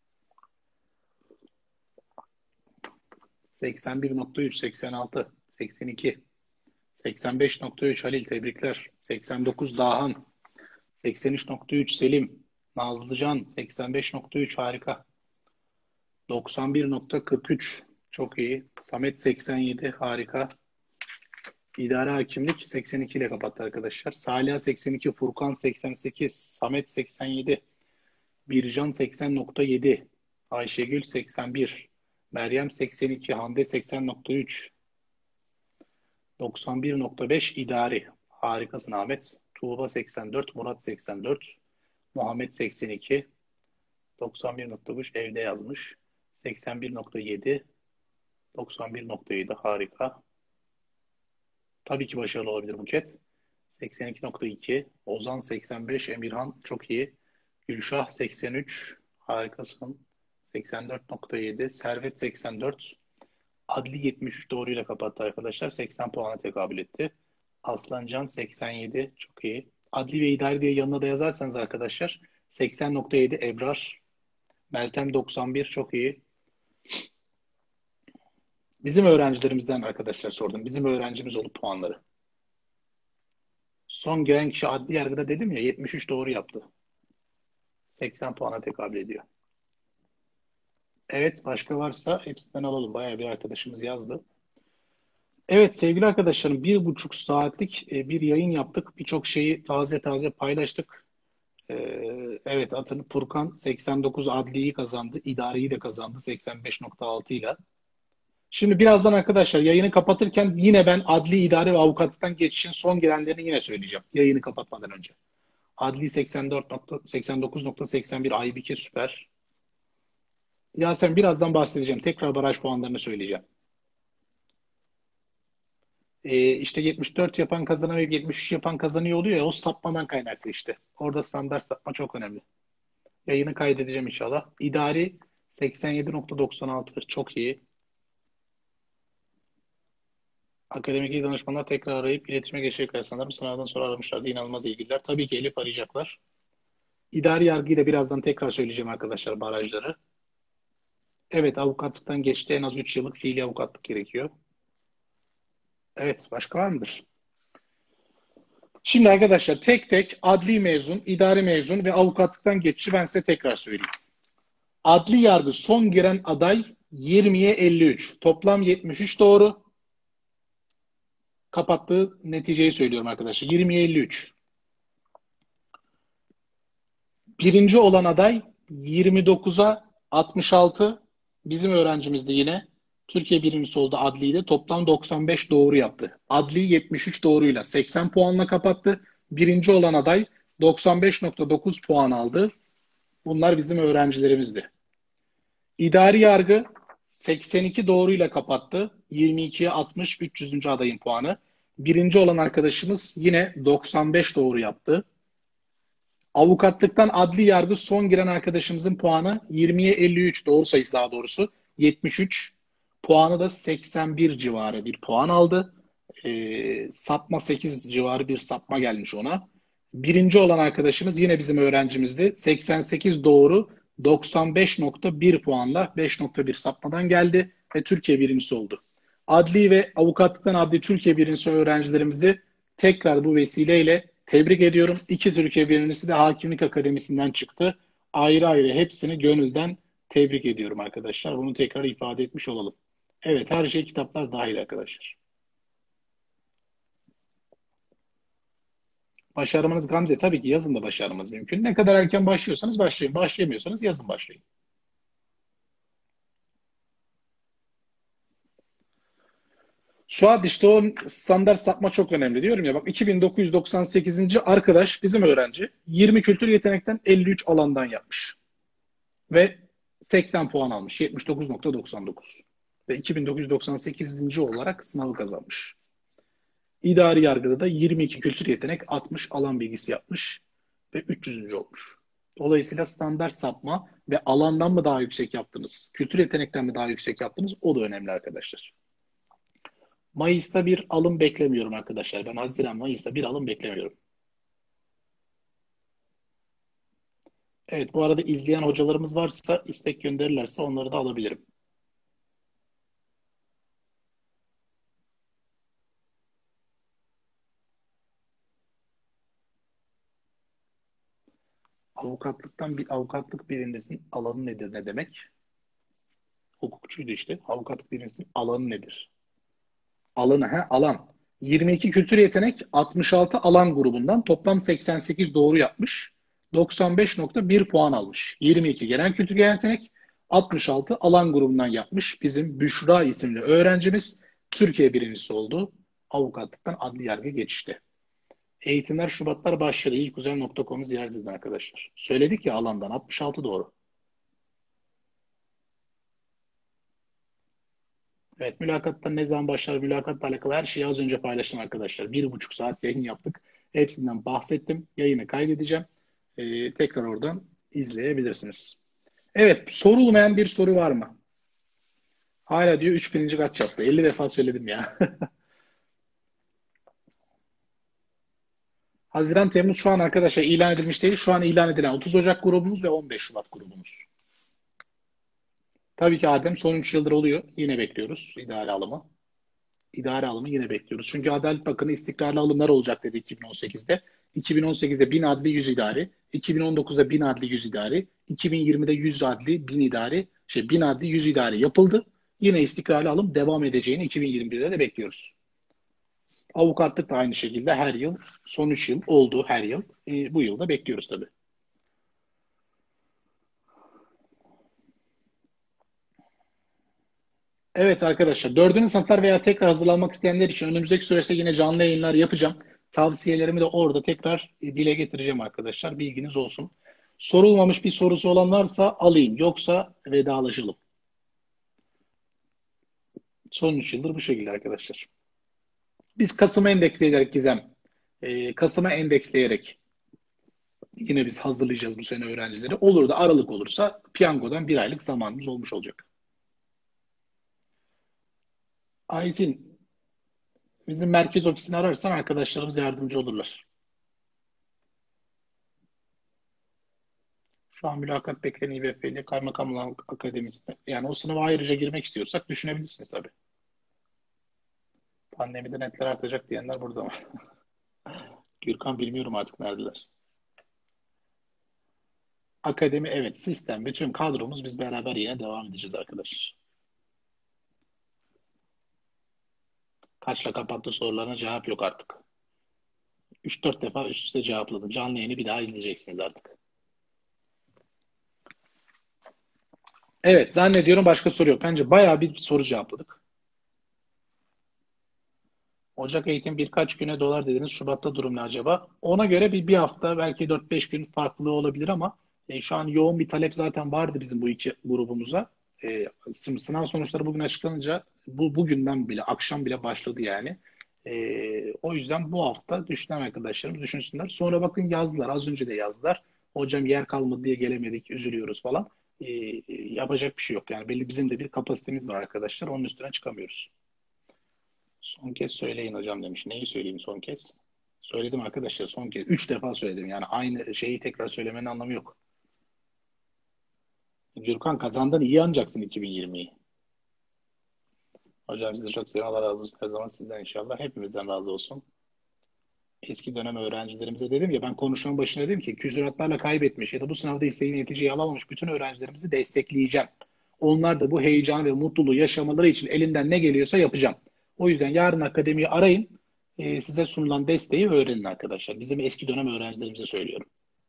seksen bir nokta üç, seksen altı, seksen iki, seksen beş nokta üç Halil tebrikler. seksen dokuz Dahan, seksen üç nokta üç Selim, Nazlıcan seksen beş nokta üç harika. doksan bir nokta kırk üç çok iyi. Samet seksen yedi harika. İdare hakimlik seksen iki ile kapattı arkadaşlar. Salih seksen iki, Furkan seksen sekiz, Samet seksen yedi, Bircan seksen nokta yedi, Ayşegül seksen bir, Meryem seksen iki, Hande seksen nokta üç, doksan bir nokta beş idari. Harikasın Ahmet. Tuğba seksen dört, Murat seksen dört, Muhammed seksen iki, doksan bir nokta beş evde yazmış. seksen bir nokta yedi, doksan bir nokta yedi harika. Tabii ki başarılı olabilir Buket. seksen iki nokta iki, Ozan seksen beş, Emirhan çok iyi. Gülşah seksen üç, harikasın. seksen dört nokta yedi, Servet seksen dört, Adli yetmiş üç doğruyla kapattı arkadaşlar. seksen puana tekabül etti. Aslancan seksen yedi, çok iyi. Adli ve idari diye yanına da yazarsanız arkadaşlar seksen nokta yedi Ebrar. Meltem doksan bir, çok iyi. Bizim öğrencilerimizden arkadaşlar sordum. Bizim öğrencimiz olup puanları. Son gelen kişi adli yargıda dedim ya, yetmiş üç doğru yaptı. seksen puana tekabül ediyor. Evet, başka varsa hepsinden alalım. Bayağı bir arkadaşımız yazdı. Evet sevgili arkadaşlarım, bir buçuk saatlik bir yayın yaptık. Birçok şeyi taze taze paylaştık. Evet, atını Furkan seksen dokuz adliyi kazandı. İdareyi de kazandı seksen beş nokta altı ile. Şimdi birazdan arkadaşlar yayını kapatırken yine ben adli, idare ve avukatlıktan geçişin son gelenlerini yine söyleyeceğim. Yayını kapatmadan önce. Adli seksen dört, seksen dokuz nokta seksen bir Aybike süper. Ya sen birazdan bahsedeceğim. Tekrar baraj puanlarını söyleyeceğim. e, işte yetmiş dört yapan kazanıyor, yetmiş üç yapan kazanıyor oluyor ya, o sapmadan kaynaklı işte. Orada standart sapma çok önemli. Yayını kaydedeceğim inşallah. İdari seksen yedi nokta doksan altı çok iyi. Akademik danışmanlar tekrar arayıp iletişime geçecekler sanırım. Sınavdan sonra aramışlardı. İnanılmaz ilgililer. Tabii ki Elif arayacaklar. İdari yargıyı da birazdan tekrar söyleyeceğim arkadaşlar, barajları. Evet, avukatlıktan geçti. En az üç yıllık fiili avukatlık gerekiyor. Evet, başka var mıdır? Şimdi arkadaşlar tek tek adli mezun, idari mezun ve avukatlıktan geçici ben size tekrar söyleyeyim. Adli yargı son giren aday yirmiye elli üç. Toplam yetmiş üç doğru. Kapattığı neticeyi söylüyorum arkadaşlar. yirmiye elli üç. Birinci olan aday yirmi dokuza altmış altı. Bizim öğrencimiz de yine Türkiye birincisi oldu adliyde. Toplam doksan beş doğru yaptı. Adli yetmiş üç doğruyla seksen puanla kapattı. Birinci olan aday doksan beş nokta dokuz puan aldı. Bunlar bizim öğrencilerimizdi. İdari yargı seksen iki doğruyla kapattı. yirmi ikiye altmış üç yüzüncü adayın puanı. Birinci olan arkadaşımız yine doksan beş doğru yaptı. Avukatlıktan adli yargı son giren arkadaşımızın puanı yirmiye elli üç, doğru sayısı daha doğrusu. yetmiş üç. Puanı da seksen bir civarı bir puan aldı. Ee, sapma sekiz civarı bir sapma gelmiş ona. Birinci olan arkadaşımız yine bizim öğrencimizdi. seksen sekiz doğru, doksan beş nokta bir puanla beş nokta bir sapmadan geldi ve Türkiye birincisi oldu. Adli ve avukatlıktan adli Türkiye birincisi öğrencilerimizi tekrar bu vesileyle tebrik ediyorum. İki Türkiye birincisi de Hakimlik Akademisi'nden çıktı. Ayrı ayrı hepsini gönülden tebrik ediyorum arkadaşlar. Bunu tekrar ifade etmiş olalım. Evet, her şey kitaplar dahil arkadaşlar. Başarmanız Gamze, tabii ki yazın da başarmanız mümkün. Ne kadar erken başlıyorsanız başlayın. Başlayamıyorsanız yazın başlayın. Suat, işte o standart sapma çok önemli diyorum ya. Bak, iki bin dokuz yüz doksan sekizinci arkadaş bizim öğrenci. yirmi kültür yetenekten elli üç alandan yapmış. Ve seksen puan almış. yetmiş dokuz nokta doksan dokuz. Ve iki bin dokuz yüz doksan sekizinci olarak sınavı kazanmış. İdari yargıda da yirmi iki kültür yetenek, altmış alan bilgisi yapmış. Ve üç yüzüncü olmuş. Dolayısıyla standart sapma ve alandan mı daha yüksek yaptınız, kültür yetenekten mi daha yüksek yaptınız, o da önemli arkadaşlar. Mayıs'ta bir alım beklemiyorum arkadaşlar. Ben Haziran, Mayıs'ta bir alım beklemiyorum. Evet, bu arada izleyen hocalarımız varsa, istek gönderirlerse onları da alabilirim. Avukatlıktan bir avukatlık birincisinin alanı nedir, ne demek? Hukukçuydu işte. Avukatlık birincisinin alanı nedir? Alanı, he, alan. yirmi iki kültür yetenek, altmış altı alan grubundan toplam seksen sekiz doğru yapmış. doksan beş nokta bir puan almış. yirmi iki genel kültür yetenek, altmış altı alan grubundan yapmış. Bizim Büşra isimli öğrencimiz Türkiye birincisi oldu. Avukatlıktan adli yargı geçişte. Eğitimler Şubatlar başladı. İlkuzel nokta com'u ziyaret edin arkadaşlar. Söyledik ya, alandan altmış altı doğru. Evet, mülakattan ne zaman başlar, mülakatla alakalı her şeyi az önce paylaştım arkadaşlar. Bir buçuk saat yayın yaptık. Hepsinden bahsettim. Yayını kaydedeceğim. Ee, tekrar oradan izleyebilirsiniz. Evet, sorulmayan bir soru var mı? Hala diyor üç bininci kaç yaptı? elli defa söyledim ya. Haziran, Temmuz şu an arkadaşlar ilan edilmiş değil. Şu an ilan edilen otuz Ocak grubumuz ve on beş Şubat grubumuz. Tabii ki Adem son üç yıldır oluyor. Yine bekliyoruz idare alımı. İdare alımı yine bekliyoruz. Çünkü Adalet Bakanı istikrarlı alımlar olacak dedi iki bin on sekizde. iki bin on sekizde bin adli yüz idari, iki bin on dokuzda bin adli yüz idari, iki bin yirmide yüz adli bin idari, şey bin adli yüz idari yapıldı. Yine istikrarlı alım devam edeceğini iki bin yirmi birde de bekliyoruz. Avukatlık da aynı şekilde her yıl, son üç yıl oldu her yıl. E, bu yılda bekliyoruz tabii. Evet arkadaşlar, dördüncü sınıflar veya tekrar hazırlanmak isteyenler için önümüzdeki süreçte yine canlı yayınlar yapacağım. Tavsiyelerimi de orada tekrar dile getireceğim arkadaşlar. Bilginiz olsun. Sorulmamış bir sorusu olan varsa alayım. Yoksa vedalaşalım. Son üç yıldır bu şekilde arkadaşlar. Biz Kasım'a endeksleyerek Gizem, e, Kasım'a endeksleyerek yine biz hazırlayacağız bu sene öğrencileri. Olur da Aralık olursa piyangodan bir aylık zamanımız olmuş olacak. Aysin, bizim merkez ofisini ararsan arkadaşlarımız yardımcı olurlar. Şu an mülakat bekleyen İBF ile Kaymakamlık Akademisi. Yani o sınava ayrıca girmek istiyorsak düşünebilirsiniz tabii. Pandemide netler artacak diyenler burada mı? Gürkan bilmiyorum artık neredeler. Akademi evet, sistem, bütün kadromuz biz beraber yine devam edeceğiz arkadaşlar. Kaçla kapattı sorularına cevap yok artık. üç dört defa üst üste cevapladım. Canlı yayını bir daha izleyeceksiniz artık. Evet, zannediyorum başka soru yok. Bence bayağı bir soru cevapladık. Ocak eğitim birkaç güne dolar dediniz. Şubat'ta durum ne acaba? Ona göre bir, bir hafta belki dört beş gün farklılığı olabilir ama e, şu an yoğun bir talep zaten vardı bizim bu iki grubumuza. E, sınav sonuçları bugün açıklanınca bu bugünden bile akşam bile başladı yani. E, o yüzden bu hafta düşünen arkadaşlarımız düşünsünler. Sonra bakın yazdılar. Az önce de yazdılar. Hocam yer kalmadı diye gelemedik. Üzülüyoruz falan. E, yapacak bir şey yok. Yani belli bizim de bir kapasitemiz var arkadaşlar. Onun üstüne çıkamıyoruz. Son kez söyleyin hocam demiş. Neyi söyleyeyim son kez? Söyledim arkadaşlar son kez. Üç defa söyledim. Yani aynı şeyi tekrar söylemenin anlamı yok. Gürkan kazandın iyi anacaksın iki bin yirmiyi. Hocam size çok seviyorum. Allah razı olsun. Her zaman sizden inşallah. Hepimizden razı olsun. Eski dönem öğrencilerimize dedim ya, ben konuşmanın başına dedim ki küsuratlarla kaybetmiş ya da bu sınavda istediği neticeyi alamamış bütün öğrencilerimizi destekleyeceğim. Onlar da bu heyecanı ve mutluluğu yaşamaları için elimden ne geliyorsa yapacağım. O yüzden yarın akademiyi arayın. E, size sunulan desteği öğrenin arkadaşlar. Bizim eski dönem öğrencilerimize söylüyorum.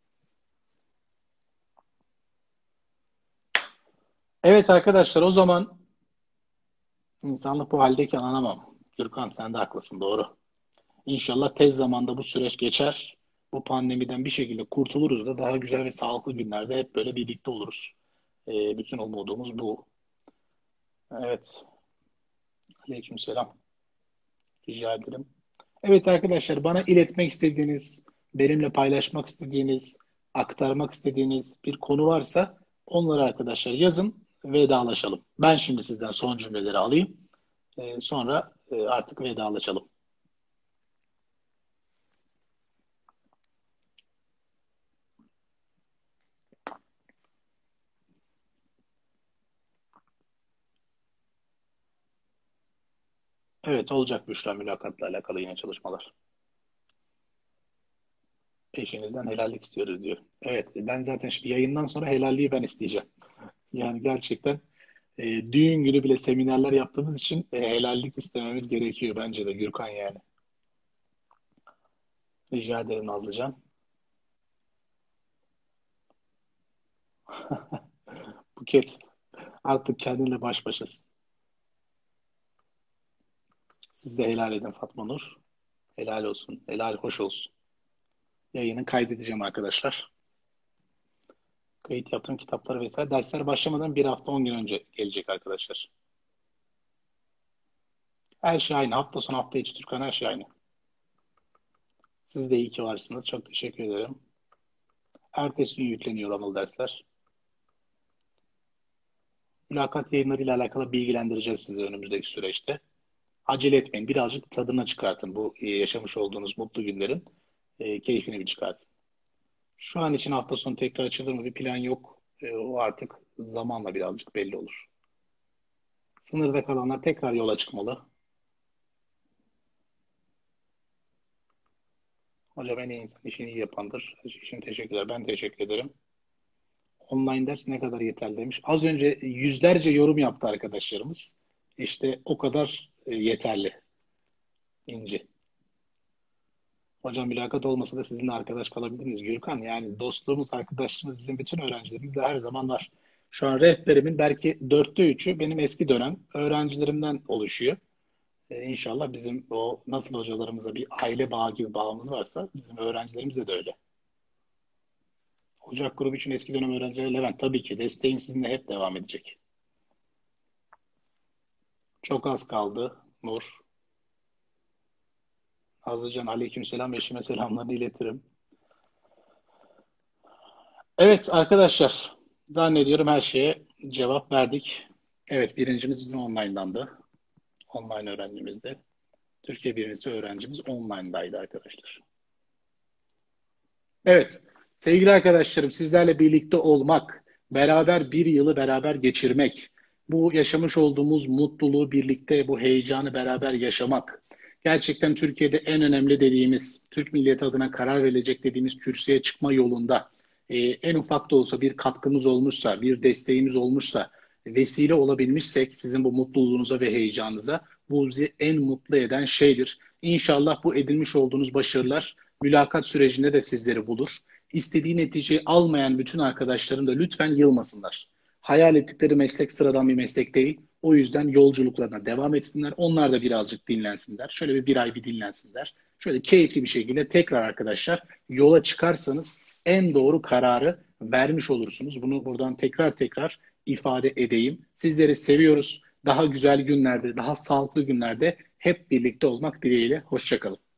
Evet arkadaşlar, o zaman insanlık bu haldeyken anlamam. Gürkan sen de haklısın, doğru. İnşallah tez zamanda bu süreç geçer. Bu pandemiden bir şekilde kurtuluruz da daha güzel ve sağlıklı günlerde hep böyle birlikte oluruz. E, bütün umudumuz bu. Evet. Aleykümselam. Rica ederim. Evet arkadaşlar, bana iletmek istediğiniz, benimle paylaşmak istediğiniz, aktarmak istediğiniz bir konu varsa onları arkadaşlar yazın, vedalaşalım. Ben şimdi sizden son cümleleri alayım. Ee, sonra e, artık vedalaşalım. Evet, olacak Büşra, mülakatla alakalı yine çalışmalar. Eşinizden helallik istiyoruz diyor. Evet, ben zaten şimdi yayından sonra helalliği ben isteyeceğim. Yani gerçekten e, düğün günü bile seminerler yaptığımız için e, helallik istememiz gerekiyor bence de Gürkan yani. Rica ederim Nazlıcan. Buket, artık kendinle baş başasın. Siz de helal edin Fatma Nur. Helal olsun. Helal hoş olsun. Yayını kaydedeceğim arkadaşlar. Kayıt yaptığım kitaplar vesaire. Dersler başlamadan bir hafta on gün önce gelecek arkadaşlar. Her şey aynı. Hafta sonu hafta içi Türkan, her şey aynı. Siz de iyi ki varsınız. Çok teşekkür ederim. Ertesi gün yükleniyor Anıl dersler. Mülakat yayınlarıyla alakalı bilgilendireceğiz sizi önümüzdeki süreçte. Acele etmeyin. Birazcık tadına çıkartın. Bu e, yaşamış olduğunuz mutlu günlerin e, keyfini bir çıkartın. Şu an için hafta sonu tekrar açılır mı bir plan yok. E, o artık zamanla birazcık belli olur. Sınırda kalanlar tekrar yola çıkmalı. Hocam en iyi insan işini iyi yapandır. İşin teşekkürler. Ben teşekkür ederim. Online ders ne kadar yeterli demiş. Az önce yüzlerce yorum yaptı arkadaşlarımız. İşte o kadar e, yeterli. İnci. Hocam mülakat olmasa da sizinle arkadaş kalabilir miyiz? Gürkan, yani dostluğumuz, arkadaşlığımız bizim bütün öğrencilerimizle her zaman var. Şu an rehberimin belki dörtte üçü benim eski dönem öğrencilerimden oluşuyor. Ee, İnşallah bizim o nasıl hocalarımızla bir aile bağı gibi bağımız varsa bizim öğrencilerimizle de öyle. Ocak grubu için eski dönem öğrencileri Levent, tabii ki desteğim sizinle hep devam edecek. Çok az kaldı Nur. Azlıcan aleykümselam, eşime selamlarını iletirim. Evet arkadaşlar, zannediyorum her şeye cevap verdik. Evet, birincimiz bizim online'dandı. Online öğrencimizdi. Türkiye birincisi öğrencimiz online'daydı arkadaşlar. Evet, sevgili arkadaşlarım, sizlerle birlikte olmak, beraber bir yılı beraber geçirmek, bu yaşamış olduğumuz mutluluğu birlikte, bu heyecanı beraber yaşamak, gerçekten Türkiye'de en önemli dediğimiz, Türk milleti adına karar verilecek dediğimiz kürsüye çıkma yolunda e, en ufak da olsa bir katkımız olmuşsa, bir desteğimiz olmuşsa, vesile olabilmişsek sizin bu mutluluğunuza ve heyecanınıza, bu bizi en mutlu eden şeydir. İnşallah bu edinmiş olduğunuz başarılar mülakat sürecinde de sizleri bulur. İstediği neticeyi almayan bütün arkadaşlarım da lütfen yılmasınlar. Hayal ettikleri meslek sıradan bir meslek değil. O yüzden yolculuklarına devam etsinler. Onlar da birazcık dinlensinler. Şöyle bir bir ay bir dinlensinler. Şöyle keyifli bir şekilde tekrar arkadaşlar yola çıkarsanız en doğru kararı vermiş olursunuz. Bunu buradan tekrar tekrar ifade edeyim. Sizleri seviyoruz. Daha güzel günlerde, daha sağlıklı günlerde hep birlikte olmak dileğiyle. Hoşça kalın.